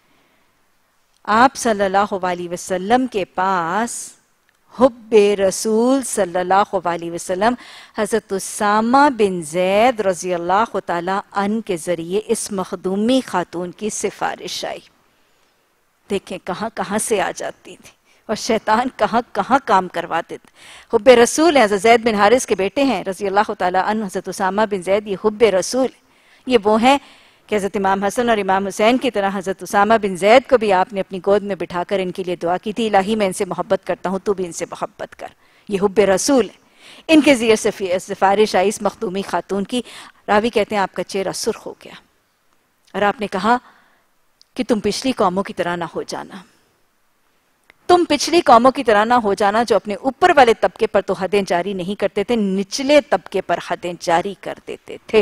آپ صلی اللہ علیہ وسلم کے پاس حب رسول صلی اللہ علیہ وسلم حضرت اسامہ بن زید رضی اللہ تعالی عنہ کے ذریعے اس مخدومی خاتون کی سفارش آئی۔ دیکھیں کہاں کہاں سے آ جاتی تھی، اور شیطان کہاں کہاں کام کرواتے تھے۔ حب رسول ہیں، حضرت زید بن حارث کے بیٹے ہیں رضی اللہ تعالیٰ عنہ، حضرت اسامہ بن زید، یہ حب رسول، یہ وہ ہیں کہ حضرت امام حسن اور امام حسین کی طرح حضرت اسامہ بن زید کو بھی آپ نے اپنی گود میں بٹھا کر ان کے لیے دعا کی تھی، الہی میں ان سے محبت کرتا ہوں، تو بھی ان سے محبت کر۔ یہ حب رسول ہے۔ ان کے ذریعے سے سفارش آئی اس مخدومی خاتون کی۔ راوی کہتے ہیں آپ کا چہرہ سرخ ہو گیا اور آپ نے کہا کہ تم پچھلی قوموں کی طرح نہ ہو جانا، تم پچھلی قوموں کی طرح نہ ہو جانا جو اپنے اوپر والے طبقے پر تو حدیں جاری نہیں کرتے تھے، نچلے طبقے پر حدیں جاری کر دیتے تھے۔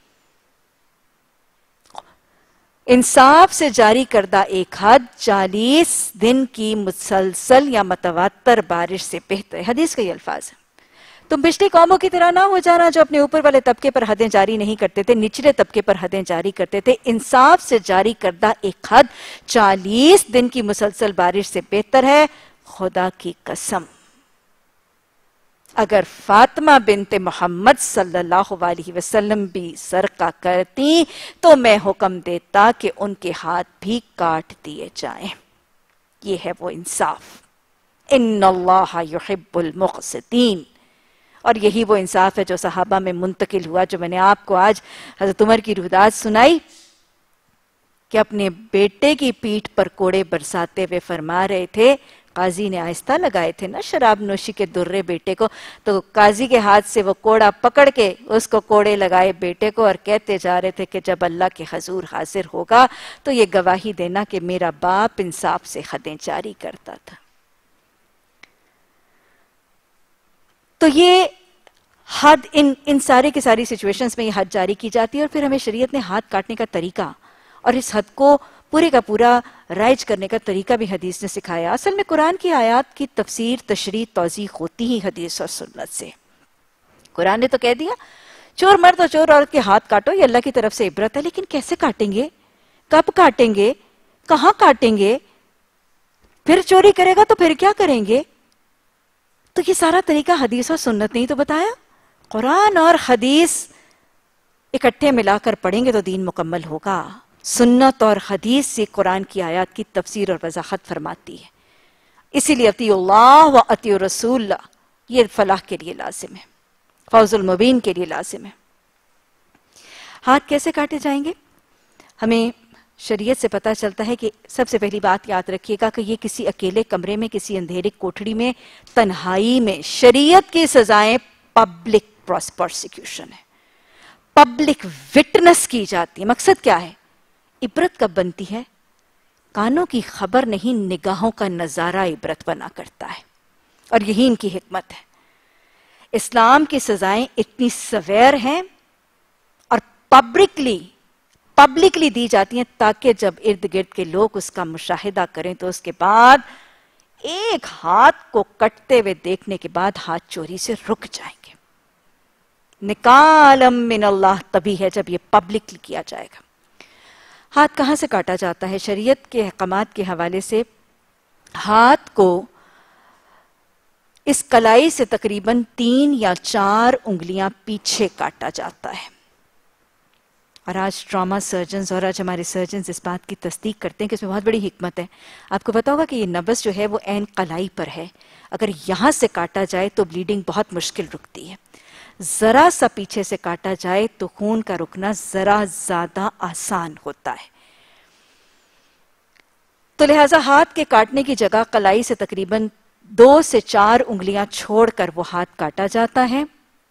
انصاف سے جاری کردہ ایک حد چالیس دن کی مسلسل یا متواتر بارش سے بہتر ہے۔ حدیث کے یہ الفاظ ہیں، تم پچھلی قوموں کی طرح نہ ہو جانا جو اپنے اوپر والے طبقے پر حدیں جاری نہیں کرتے تھے، نچلے طبقے پر حدیں جاری کرتے تھے۔ انصاف سے جاری کردہ ایک حد چالیس دن کی مسلسل بارش سے بہتر ہے۔ خدا کی قسم، اگر فاطمہ بنت محمد صلی اللہ علیہ وسلم بھی سرقہ کرتی تو میں حکم دیتا کہ ان کے ہاتھ بھی کاٹ دیے جائیں۔ یہ ہے وہ انصاف۔ ان اللہ یحب المقسطین، اور یہی وہ انصاف ہے جو صحابہ میں منتقل ہوا، جو میں نے آپ کو آج حضرت عمر کی روحداد سنائی۔ کہ اپنے بیٹے کی پیٹھ پر کوڑے برساتے ہوئے فرما رہے تھے، قاضی نے آہستہ لگائے تھے نا شراب نوشی کے درے بیٹے کو، تو قاضی کے ہاتھ سے وہ کوڑا پکڑ کے اس کو کوڑے لگائے بیٹے کو، اور کہتے جا رہے تھے کہ جب اللہ کے حضور حاضر ہوگا تو یہ گواہی دینا کہ میرا باپ انصاف سے حدیں جاری کرتا تھا۔ تو یہ حد ان ان سارے کی ساری سچویشنز میں یہ حد جاری کی جاتی ہے، اور پھر ہمیں شریعت نے ہاتھ کاٹنے کا طریقہ اور اس حد کو پورے کا پورا رائج کرنے کا طریقہ بھی حدیث نے سکھایا۔ اصل میں قرآن کی آیات کی تفسیر، تشریح، توضیح ہوتی ہی حدیث اور سنت سے۔ قرآن نے تو کہہ دیا چور مرد اور چور عورت کے ہاتھ کاٹو، یہ اللہ کی طرف سے عبرت ہے، لیکن کیسے کاٹیں گے، کب کاٹیں گے، کہاں کاٹیں گے، پھر چوری کرے گا تو پھر کیا کریں گے؟ تو یہ سارا طریقہ حدیث اور سنت نے ہی تو بتایا۔ قرآن اور حدیث اکٹھے ملا کر پڑھیں گے تو دین مکمل ہوگا۔ سنت اور حدیث سے قرآن کی آیات کی تفسیر اور وضاحت فرماتی ہے، اسی لیے اطیعوا اللہ و اطیعوا الرسول اللہ، یہ فلاح کے لیے لازم ہے، فوز المبین کے لیے لازم ہے۔ ہاتھ کیسے کاٹے جائیں گے؟ ہمیں شریعت سے پتہ چلتا ہے کہ سب سے پہلی بات یاد رکھیے گا کہ یہ کسی اکیلے کمرے میں، کسی اندھیرے کوٹھڑی میں، تنہائی میں، شریعت کی سزائیں پبلک پروسیکیوشن ہے، پبلک وٹنس کی جاتی ہے۔ مقصد کیا ہے؟ عبرت کب بنتی ہے؟ کانوں کی خبر نہیں، نگاہوں کا نظارہ عبرت بنا کرتا ہے، اور یہی ان کی حکمت ہے۔ اسلام کی سزائیں اتنی سویر ہیں اور پبلکلی پبلکلی دی جاتی ہیں تاکہ جب ارد گرد کے لوگ اس کا مشاہدہ کریں تو اس کے بعد ایک ہاتھ کو کٹتے ہوئے دیکھنے کے بعد ہاتھ چوری سے رک جائیں گے۔ نکالم من اللہ تبھی ہے جب یہ پبلکلی کیا جائے گا۔ ہاتھ کہاں سے کاٹا جاتا ہے؟ شریعت کے احکامات کے حوالے سے ہاتھ کو اس کلائی سے تقریباً تین یا چار انگلیاں پیچھے کاٹا جاتا ہے، اور آج ٹراما سرجنز اور آج ہمارے سرجنز اس بات کی تصدیق کرتے ہیں کہ اس میں بہت بڑی حکمت ہے۔ آپ کو پتا ہوگا کہ یہ نبض جو ہے وہ عین کلائی پر ہے، اگر یہاں سے کاٹا جائے تو بلیڈنگ بہت مشکل رکتی ہے، ذرا سا پیچھے سے کاٹا جائے تو خون کا رکنا ذرا زیادہ آسان ہوتا ہے۔ تو لہٰذا ہاتھ کے کاٹنے کی جگہ کلائی سے تقریباً دو سے چار انگلیاں چھوڑ کر وہ ہاتھ کاٹا جاتا ہے۔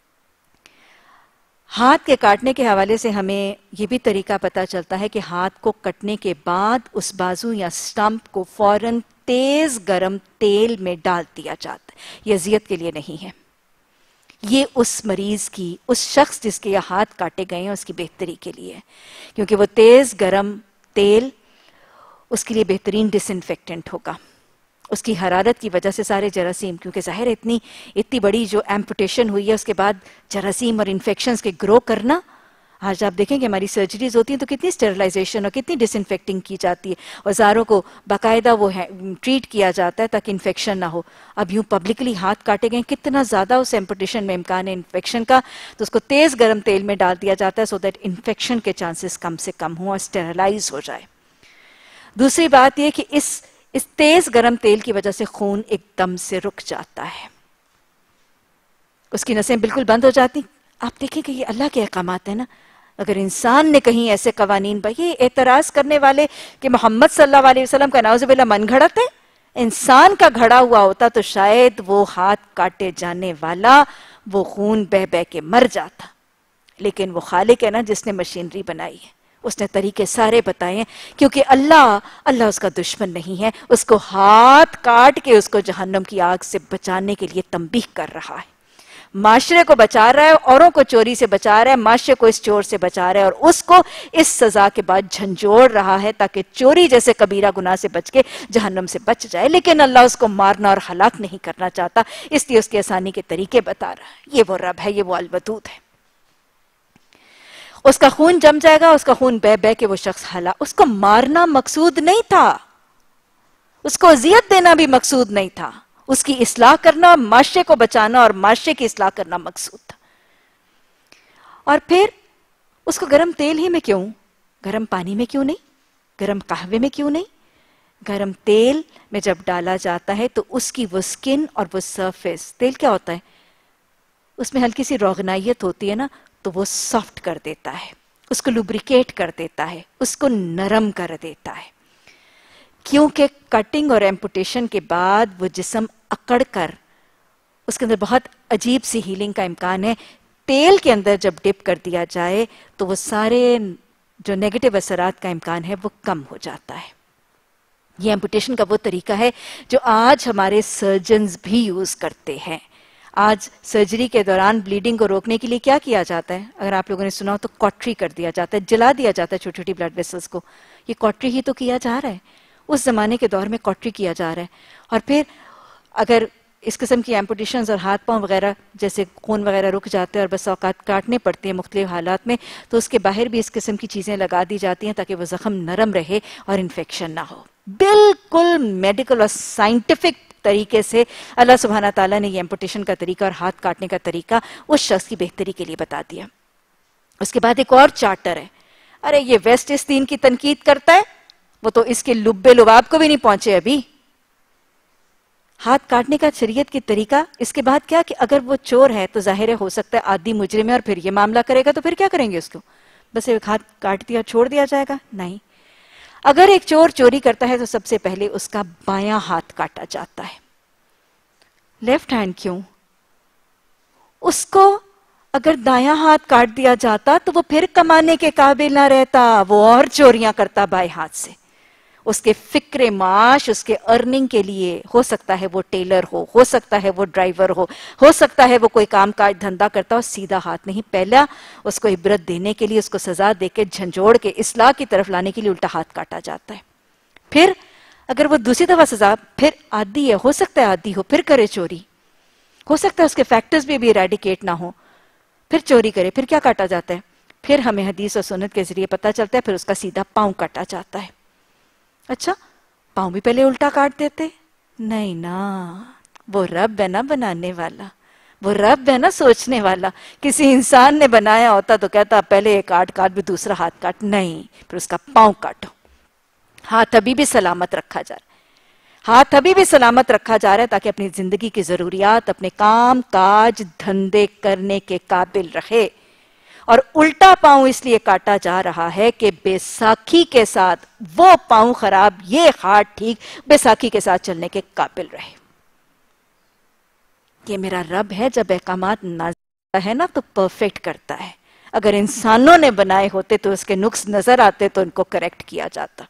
ہاتھ کے کاٹنے کے حوالے سے ہمیں یہ بھی طریقہ پتہ چلتا ہے کہ ہاتھ کو کٹنے کے بعد اس بازو یا سٹمپ کو فوراً تیز گرم تیل میں ڈال دیا جاتا ہے۔ یہ اذیت کے لیے نہیں ہے، یہ اس مریض کی، اس شخص جس کے یہ ہاتھ کاٹے گئے ہیں اس کی بہتری کے لیے ہے، کیونکہ وہ تیز گرم تیل اس کے لیے بہترین ڈس انفیکٹنٹ ہوگا۔ اس کی حرارت کی وجہ سے سارے جراثیم، کیونکہ ظاہر اتنی اتنی بڑی جو ایمپوٹیشن ہوئی ہے اس کے بعد جراثیم اور انفیکشنز کے گرو کرنا، آج آپ دیکھیں کہ ہماری سرجریز ہوتی ہیں تو کتنی اسٹرلائزیشن اور کتنی ڈس انفیکٹنگ کی جاتی ہے، اوزاروں کو باقاعدہ وہ ٹریٹ کیا جاتا ہے تاکہ انفیکشن نہ ہو۔ اب یوں پبلکلی ہاتھ کاٹے گئے، کتنا زیادہ اس ایمپوٹیشن میں امکان ہے انفیکشن کا، تو اس کو تیز گرم تیل میں ڈال دیا جاتا ہے سو دیٹ انفیکشن کے چانسز کم سے کم ہوں اور اسٹرلائز ہو جائے۔ دوسری بات یہ کہ اس اس تیز گرم تیل کی وجہ سے خون ایک دم سے رک جاتا ہے، اس کی نسیں بالکل بند ہو جاتی۔ آپ دیکھیں کہ یہ اللہ کے احکامات ہیں نا، اگر انسان نے کہیں ایسے قوانین بھائی اعتراض کرنے والے کہ محمد صلی اللہ علیہ وسلم کا نعوذ باللہ من گھڑت ہے، انسان کا گھڑا ہوا ہوتا تو شاید وہ ہاتھ کاٹے جانے والا وہ خون بہ بہ کے مر جاتا، لیکن وہ خالق ہے نا جس نے مشینری بنائی ہے، اس نے طریقے سارے بتائے ہیں، کیونکہ اللہ اللہ اس کا دشمن نہیں ہے، اس کو ہاتھ کاٹ کے اس کو جہنم کی آگ سے بچانے کے لیے تنبیہ کر رہا ہے، معاشرے کو بچا رہا ہے، اوروں کو چوری سے بچا رہا ہے، معاشرے کو اس چور سے بچا رہا ہے، اور اس کو اس سزا کے بعد جھنجھوڑ رہا ہے تاکہ چوری جیسے کبیرہ گناہ سے بچ کے جہنم سے بچ جائے، لیکن اللہ اس کو مارنا اور ہلاک نہیں کرنا چاہتا، اس لیے اس کی آسانی کے طریقے بتا رہا ہے۔ یہ وہ رب ہے، یہ وہ الودود ہے۔ اس کا خون جم جائے گا، اس کا خون بہ بہ کے وہ شخص ہلا، اس کو مارنا مقصود نہیں تھا، اس کو اذیت دینا بھی مقصود نہیں تھا، اس کی اصلاح کرنا اور معاشرے کو بچانا اور معاشرے کی اصلاح کرنا مقصود تھا۔ اور پھر اس کو گرم تیل ہی میں کیوں، گرم پانی میں کیوں نہیں، گرم قہوے میں کیوں نہیں، گرم تیل میں جب ڈالا جاتا ہے تو اس کی وہ سکن اور وہ سرفیس، تیل کیا ہوتا ہے، اس میں ہلکی سی روغنائیت ہوتی ہے نا، تو وہ سافٹ کر دیتا ہے، اس کو لوبریکیٹ کر دیتا ہے، اس کو نرم کر دیتا ہے، کیونکہ کٹنگ اور ایمپوٹیشن کے بعد وہ جسم اکڑ کر اس کے اندر بہت عجیب سی ہیلنگ کا امکان ہے. تیل کے اندر جب ڈپ کر دیا جائے تو وہ سارے جو نیگیٹو اثرات کا امکان ہے وہ کم ہو جاتا ہے. یہ ایمپوٹیشن کا وہ طریقہ ہے جو آج ہمارے سرجنز بھی یوز کرتے ہیں. آج سرجری کے دوران بلیڈنگ کو روکنے کے لیے کیا کیا جاتا ہے؟ اگر آپ لوگوں نے سنا ہو تو کاٹری کر دیا جاتا ہے، جلا دیا جاتا ہے چھوٹی چھوٹی بلڈ ویسلز کو. یہ کاٹری ہی تو کیا جا رہا ہے، اس زمانے کے دور میں کاٹری کیا جا رہا ہے. اور پھر اگر اس قسم کی ایمپوٹیشنز اور ہاتھ پاؤں وغیرہ جیسے خون وغیرہ رک جاتے ہیں اور بس اوقات کاٹنے پڑتے ہیں مختلف حالات میں، تو اس کے باہر بھی اس قسم کی چیزیں لگا دی جاتی ہیں تاکہ وہ زخم نرم رہے اور انفیکشن نہ ہو. بالکل میڈیکل اور سائنٹیفک طریقے سے اللہ سبحانہ تعالیٰ نے یہ ایمپوٹیشن کا طریقہ اور ہاتھ کاٹنے کا طریقہ اس شخص کی بہتری کے لیے بتا دیا. اس کے بعد ایک اور چارٹر ہے. ارے یہ ویسٹ اس دین کی تنقید کرتا ہے، وہ تو اس کے لبے لباب کو بھی نہیں پہنچے ابھی. ہاتھ کاٹنے کا شریعت کی طریقہ. اس کے بعد کیا کہ اگر وہ چور ہے تو ظاہر ہے ہو سکتا ہے عادی مجرم ہے اور پھر یہ معاملہ کرے گا، تو پھر کیا کریں گے اس کو؟ بس ایک ہاتھ کاٹ دیا چھوڑ دیا جائے گا؟ نہیں. اگر ایک چور چوری کرتا ہے تو سب سے پہلے اس کا بایاں ہاتھ کاٹا جاتا ہے. لیفٹ ہینڈ کیوں؟ اس کو اگر دایاں ہاتھ کاٹ دیا جاتا تو وہ پھر کمانے کے قابل نہ رہتا، وہ اور چوریاں کرتا بائیں ہاتھ سے. اس کے فکر معاش، اس کے ارننگ کے لیے ہو سکتا ہے وہ ٹیلر ہو ہو سکتا ہے وہ ڈرائیور ہو ہو سکتا ہے وہ کوئی کام کاج دھندا کرتا ہو، سیدھا ہاتھ نہیں. پہلا اس کو عبرت دینے کے لیے، اس کو سزا دے کے جھنجھوڑ کے اصلاح کی طرف لانے کے لیے الٹا ہاتھ کاٹا جاتا ہے. پھر اگر وہ دوسری دفعہ سزا، پھر عادی ہے، ہو سکتا ہے عادی ہو پھر کرے چوری، ہو سکتا ہے اس کے فیکٹرز بھی بھی ایریڈیکیٹ نہ ہو، پھر چوری کرے. پھر کیا کاٹا جاتا ہے؟ پھر ہمیں حدیث اور سنت کے ذریعے پتہ چلتا ہے پھر اس کا سیدھا پاؤں کاٹا جاتا ہے. اچھا پاؤں بھی پہلے الٹا کاٹ دیتے؟ نہیں نا، وہ رب ہے نا بنانے والا، وہ رب ہے نا سوچنے والا. کسی انسان نے بنایا ہوتا تو کہتا پہلے ایک کاٹ کاٹ بھی دوسرا ہاتھ کاٹ. نہیں، پھر اس کا پاؤں کاٹو. ہاتھ ابھی بھی سلامت رکھا جا رہا ہے، ہاتھ ابھی بھی سلامت رکھا جا رہا ہے تاکہ اپنی زندگی کی ضروریات، اپنے کام کاج دھندے کرنے کے قابل رہے. اور الٹا پاؤں اس لیے کاٹا جا رہا ہے کہ بیساکھی کے ساتھ وہ پاؤں خراب، یہ ہاتھ ٹھیک، بیساکھی کے ساتھ چلنے کے قابل رہے. یہ میرا رب ہے، جب احکامات نازل ہے نا تو پرفیکٹ کرتا ہے. اگر انسانوں نے بنائے ہوتے تو اس کے نقص نظر آتے تو ان کو کریکٹ کیا جاتا.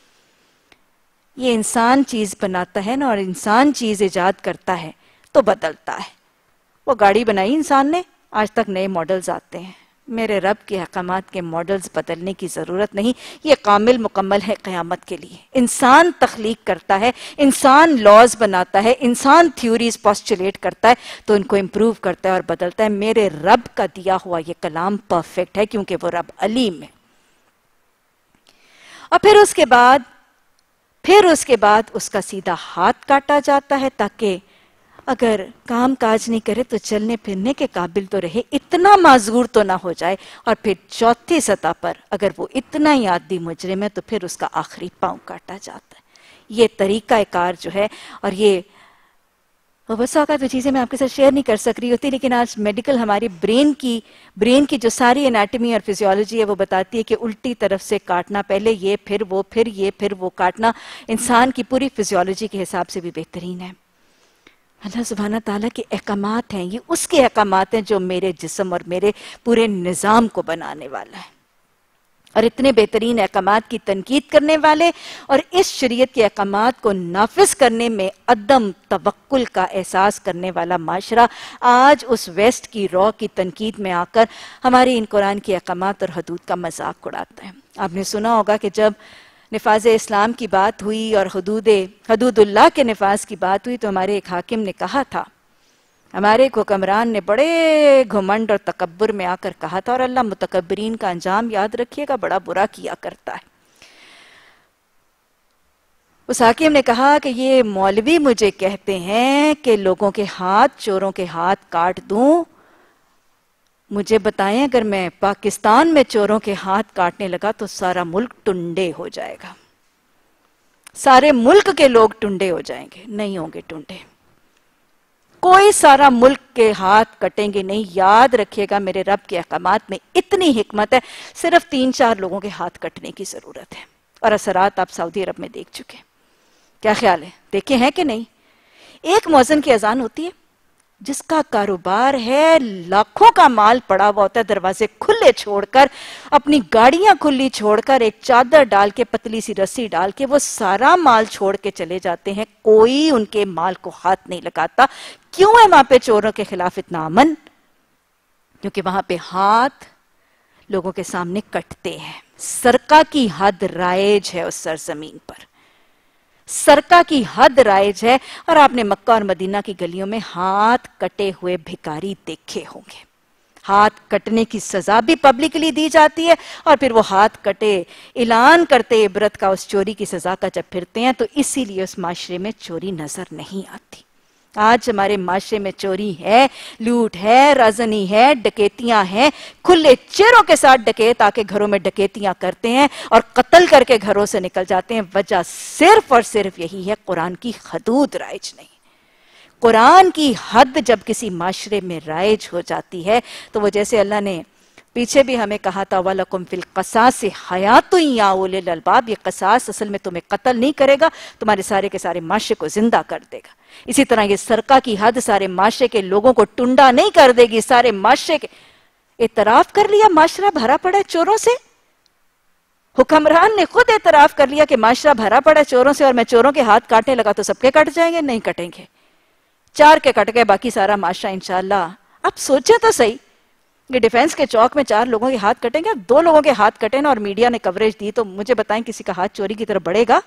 یہ انسان چیز بناتا ہے نا، اور انسان چیز ایجاد کرتا ہے تو بدلتا ہے. وہ گاڑی بنائی انسان نے، آج تک نئے ماڈلز آتے ہیں. میرے رب کے احکامات کے ماڈلز بدلنے کی ضرورت نہیں، یہ کامل مکمل ہے قیامت کے لیے. انسان تخلیق کرتا ہے، انسان لاز بناتا ہے، انسان تھیوریز پوسچولیٹ کرتا ہے تو ان کو امپروو کرتا ہے اور بدلتا ہے. میرے رب کا دیا ہوا یہ کلام پرفیکٹ ہے کیونکہ وہ رب علیم ہے. اور پھر اس کے بعد پھر اس کے بعد اس کا سیدھا ہاتھ کاٹا جاتا ہے تاکہ اگر کام کاج نہیں کرے تو چلنے پھرنے کے قابل تو رہے، اتنا معذور تو نہ ہو جائے. اور پھر چوتھی سطح پر اگر وہ اتنا ہی عادی مجرم ہے تو پھر اس کا آخری پاؤں کاٹا جاتا ہے. یہ طریقہ کار جو ہے، اور یہ بس اوقات وہ چیزیں میں آپ کے ساتھ شیئر نہیں کر سک رہی ہوتی، لیکن آج میڈیکل ہماری برین کی برین کی جو ساری انیٹمی اور فزیولوجی ہے وہ بتاتی ہے کہ الٹی طرف سے کاٹنا، پہلے یہ پھر وہ پھر یہ پھر وہ کاٹنا انسان کی پوری فزیولوجی کے حساب سے بھی بہترین ہے. اللہ سبحانہ تعالیٰ کے احکامات ہیں، یہ اس کے احکامات ہیں جو میرے جسم اور میرے پورے نظام کو بنانے والا ہے. اور اتنے بہترین احکامات کی تنقید کرنے والے اور اس شریعت کے احکامات کو نافذ کرنے میں عدم توکل کا احساس کرنے والا معاشرہ آج اس ویسٹ کی رو کی تنقید میں آ کر ہمارے ان قرآن کے احکامات اور حدود کا مذاق اڑاتا ہے. آپ نے سنا ہوگا کہ جب نفاذ اسلام کی بات ہوئی اور حدود حدود اللہ کے نفاذ کی بات ہوئی تو ہمارے ایک حاکم نے کہا تھا، ہمارے ایک حکمران نے بڑے گھمنڈ اور تکبر میں آ کر کہا تھا، اور اللہ متکبرین کا انجام یاد رکھیے گا، بڑا برا کیا کرتا ہے. اس حاکم نے کہا کہ یہ مولوی مجھے کہتے ہیں کہ لوگوں کے ہاتھ، چوروں کے ہاتھ کاٹ دوں. مجھے بتائیں اگر میں پاکستان میں چوروں کے ہاتھ کاٹنے لگا تو سارا ملک ٹنڈے ہو جائے گا، سارے ملک کے لوگ ٹنڈے ہو جائیں گے. نہیں ہوں گے ٹنڈے، کوئی سارا ملک کے ہاتھ کٹیں گے نہیں. یاد رکھیے گا میرے رب کے احکامات میں اتنی حکمت ہے, صرف تین چار لوگوں کے ہاتھ کٹنے کی ضرورت ہے, اور اثرات آپ سعودی عرب میں دیکھ چکے. کیا خیال ہے, دیکھے ہیں کہ نہیں؟ ایک مؤذن کی اذان ہوتی ہے, جس کا کاروبار ہے لاکھوں کا مال پڑا ہوا ہوتا ہے, دروازے کھلے چھوڑ کر, اپنی گاڑیاں کھلی چھوڑ کر, ایک چادر ڈال کے, پتلی سی رسی ڈال کے وہ سارا مال چھوڑ کے چلے جاتے ہیں, کوئی ان کے مال کو ہاتھ نہیں لگاتا. کیوں ہے وہاں پہ چوروں کے خلاف اتنا امن؟ کیونکہ وہاں پہ ہاتھ لوگوں کے سامنے کٹتے ہیں. سرقہ کی حد رائج ہے اس سرزمین پر, سرقہ کی حد رائج ہے. اور آپ نے مکہ اور مدینہ کی گلیوں میں ہاتھ کٹے ہوئے بھکاری دیکھے ہوں گے. ہاتھ کٹنے کی سزا بھی پبلکلی دی جاتی ہے, اور پھر وہ ہاتھ کٹے اعلان کرتے عبرت کا اس چوری کی سزا کا جب پھرتے ہیں, تو اسی لیے اس معاشرے میں چوری نظر نہیں آتی. آج ہمارے معاشرے میں چوری ہے, لوٹ ہے, رازنی ہے, ڈکیتیاں ہیں. کھلے چہروں کے ساتھ ڈکیت آ کے گھروں میں ڈکیتیاں کرتے ہیں اور قتل کر کے گھروں سے نکل جاتے ہیں. وجہ صرف اور صرف یہی ہے, قرآن کی حدود رائج نہیں. قرآن کی حد جب کسی معاشرے میں رائج ہو جاتی ہے, تو وہ جیسے اللہ نے پیچھے بھی ہمیں کہا تھا وَلَكُمْ فِي الْقَصَاصِ حَيَاتٌ يَا أُولِي الْأَلْبَابِ, یہ قصاص اصل میں تمہیں قتل نہیں کرے گا, تمہارے سارے کے سارے معاشرے کو زندہ کر دے گا. اسی طرح یہ سرقہ کی حد سارے معاشرے کے لوگوں کو ٹنڈا نہیں کر دے گی. سارے معاشرے کے اعتراف کر لیا, معاشرہ بھرا پڑا ہے چوروں سے. حکمران نے خود اعتراف کر لیا کہ معاشرہ بھرا پڑا ہے چوروں سے, اور میں چوروں کے ہاتھ کاٹنے لگا تو سب کے کٹ جائیں گے. نہیں کٹیں گے, چار کے کٹ گئے, باقی سارا معاشرہ انشاءاللہ. اب سوچیں تو صحیح, یہ ڈیفینس کے چوک میں چار لوگوں کے ہاتھ کٹیں گے, دو لوگوں کے ہاتھ کٹیں نا, اور میڈیا نے کوریج دی, تو مجھے بتائیں کسی کا ہاتھ چوری کی طرف بڑھے گا؟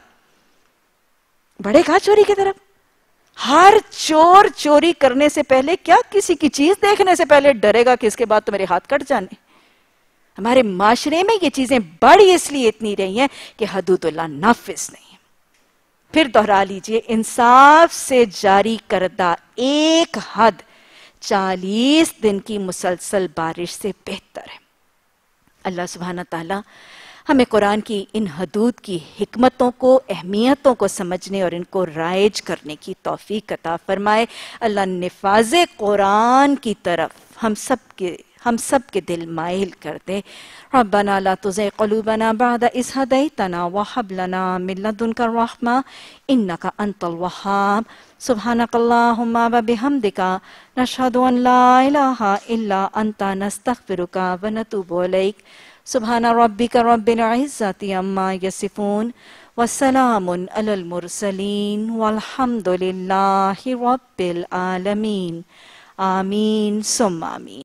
بڑھے گا چوری کی طرف؟ ہر چور چوری کرنے سے پہلے, کیا کسی کی چیز دیکھنے سے پہلے ڈرے گا کہ اس کے بعد تو میرے ہاتھ کٹ جانے. ہمارے معاشرے میں یہ چیزیں بڑی اس لیے اتنی رہی ہیں کہ حدود اللہ نافذ نہیں. پھر دہرا لیجئے, انصاف سے جاری کردہ ایک حد چالیس دن کی مسلسل بارش سے بہتر ہے. اللہ سبحانہ تعالیٰ ہمیں قرآن کی ان حدود کی حکمتوں کو, اہمیتوں کو سمجھنے اور ان کو رائج کرنے کی توفیق عطا فرمائے. اللہ نفاذ قرآن کی طرف ہم سب کے ہم سب کے دل مائل کر دے. ربنا لا تزغ قلوبنا بعد إذ هديتنا وهب لنا من لدنك الرحمة إنك أنت الوهاب. سبحانك اللهم وبحمدك نشهد أن لا إله إلا أنت نستغفرك ونتوب إليك. سبحان ربك رب العزة عما يصفون وسلام على المرسلين والحمد لله رب العالمين. آمین ثم آمین.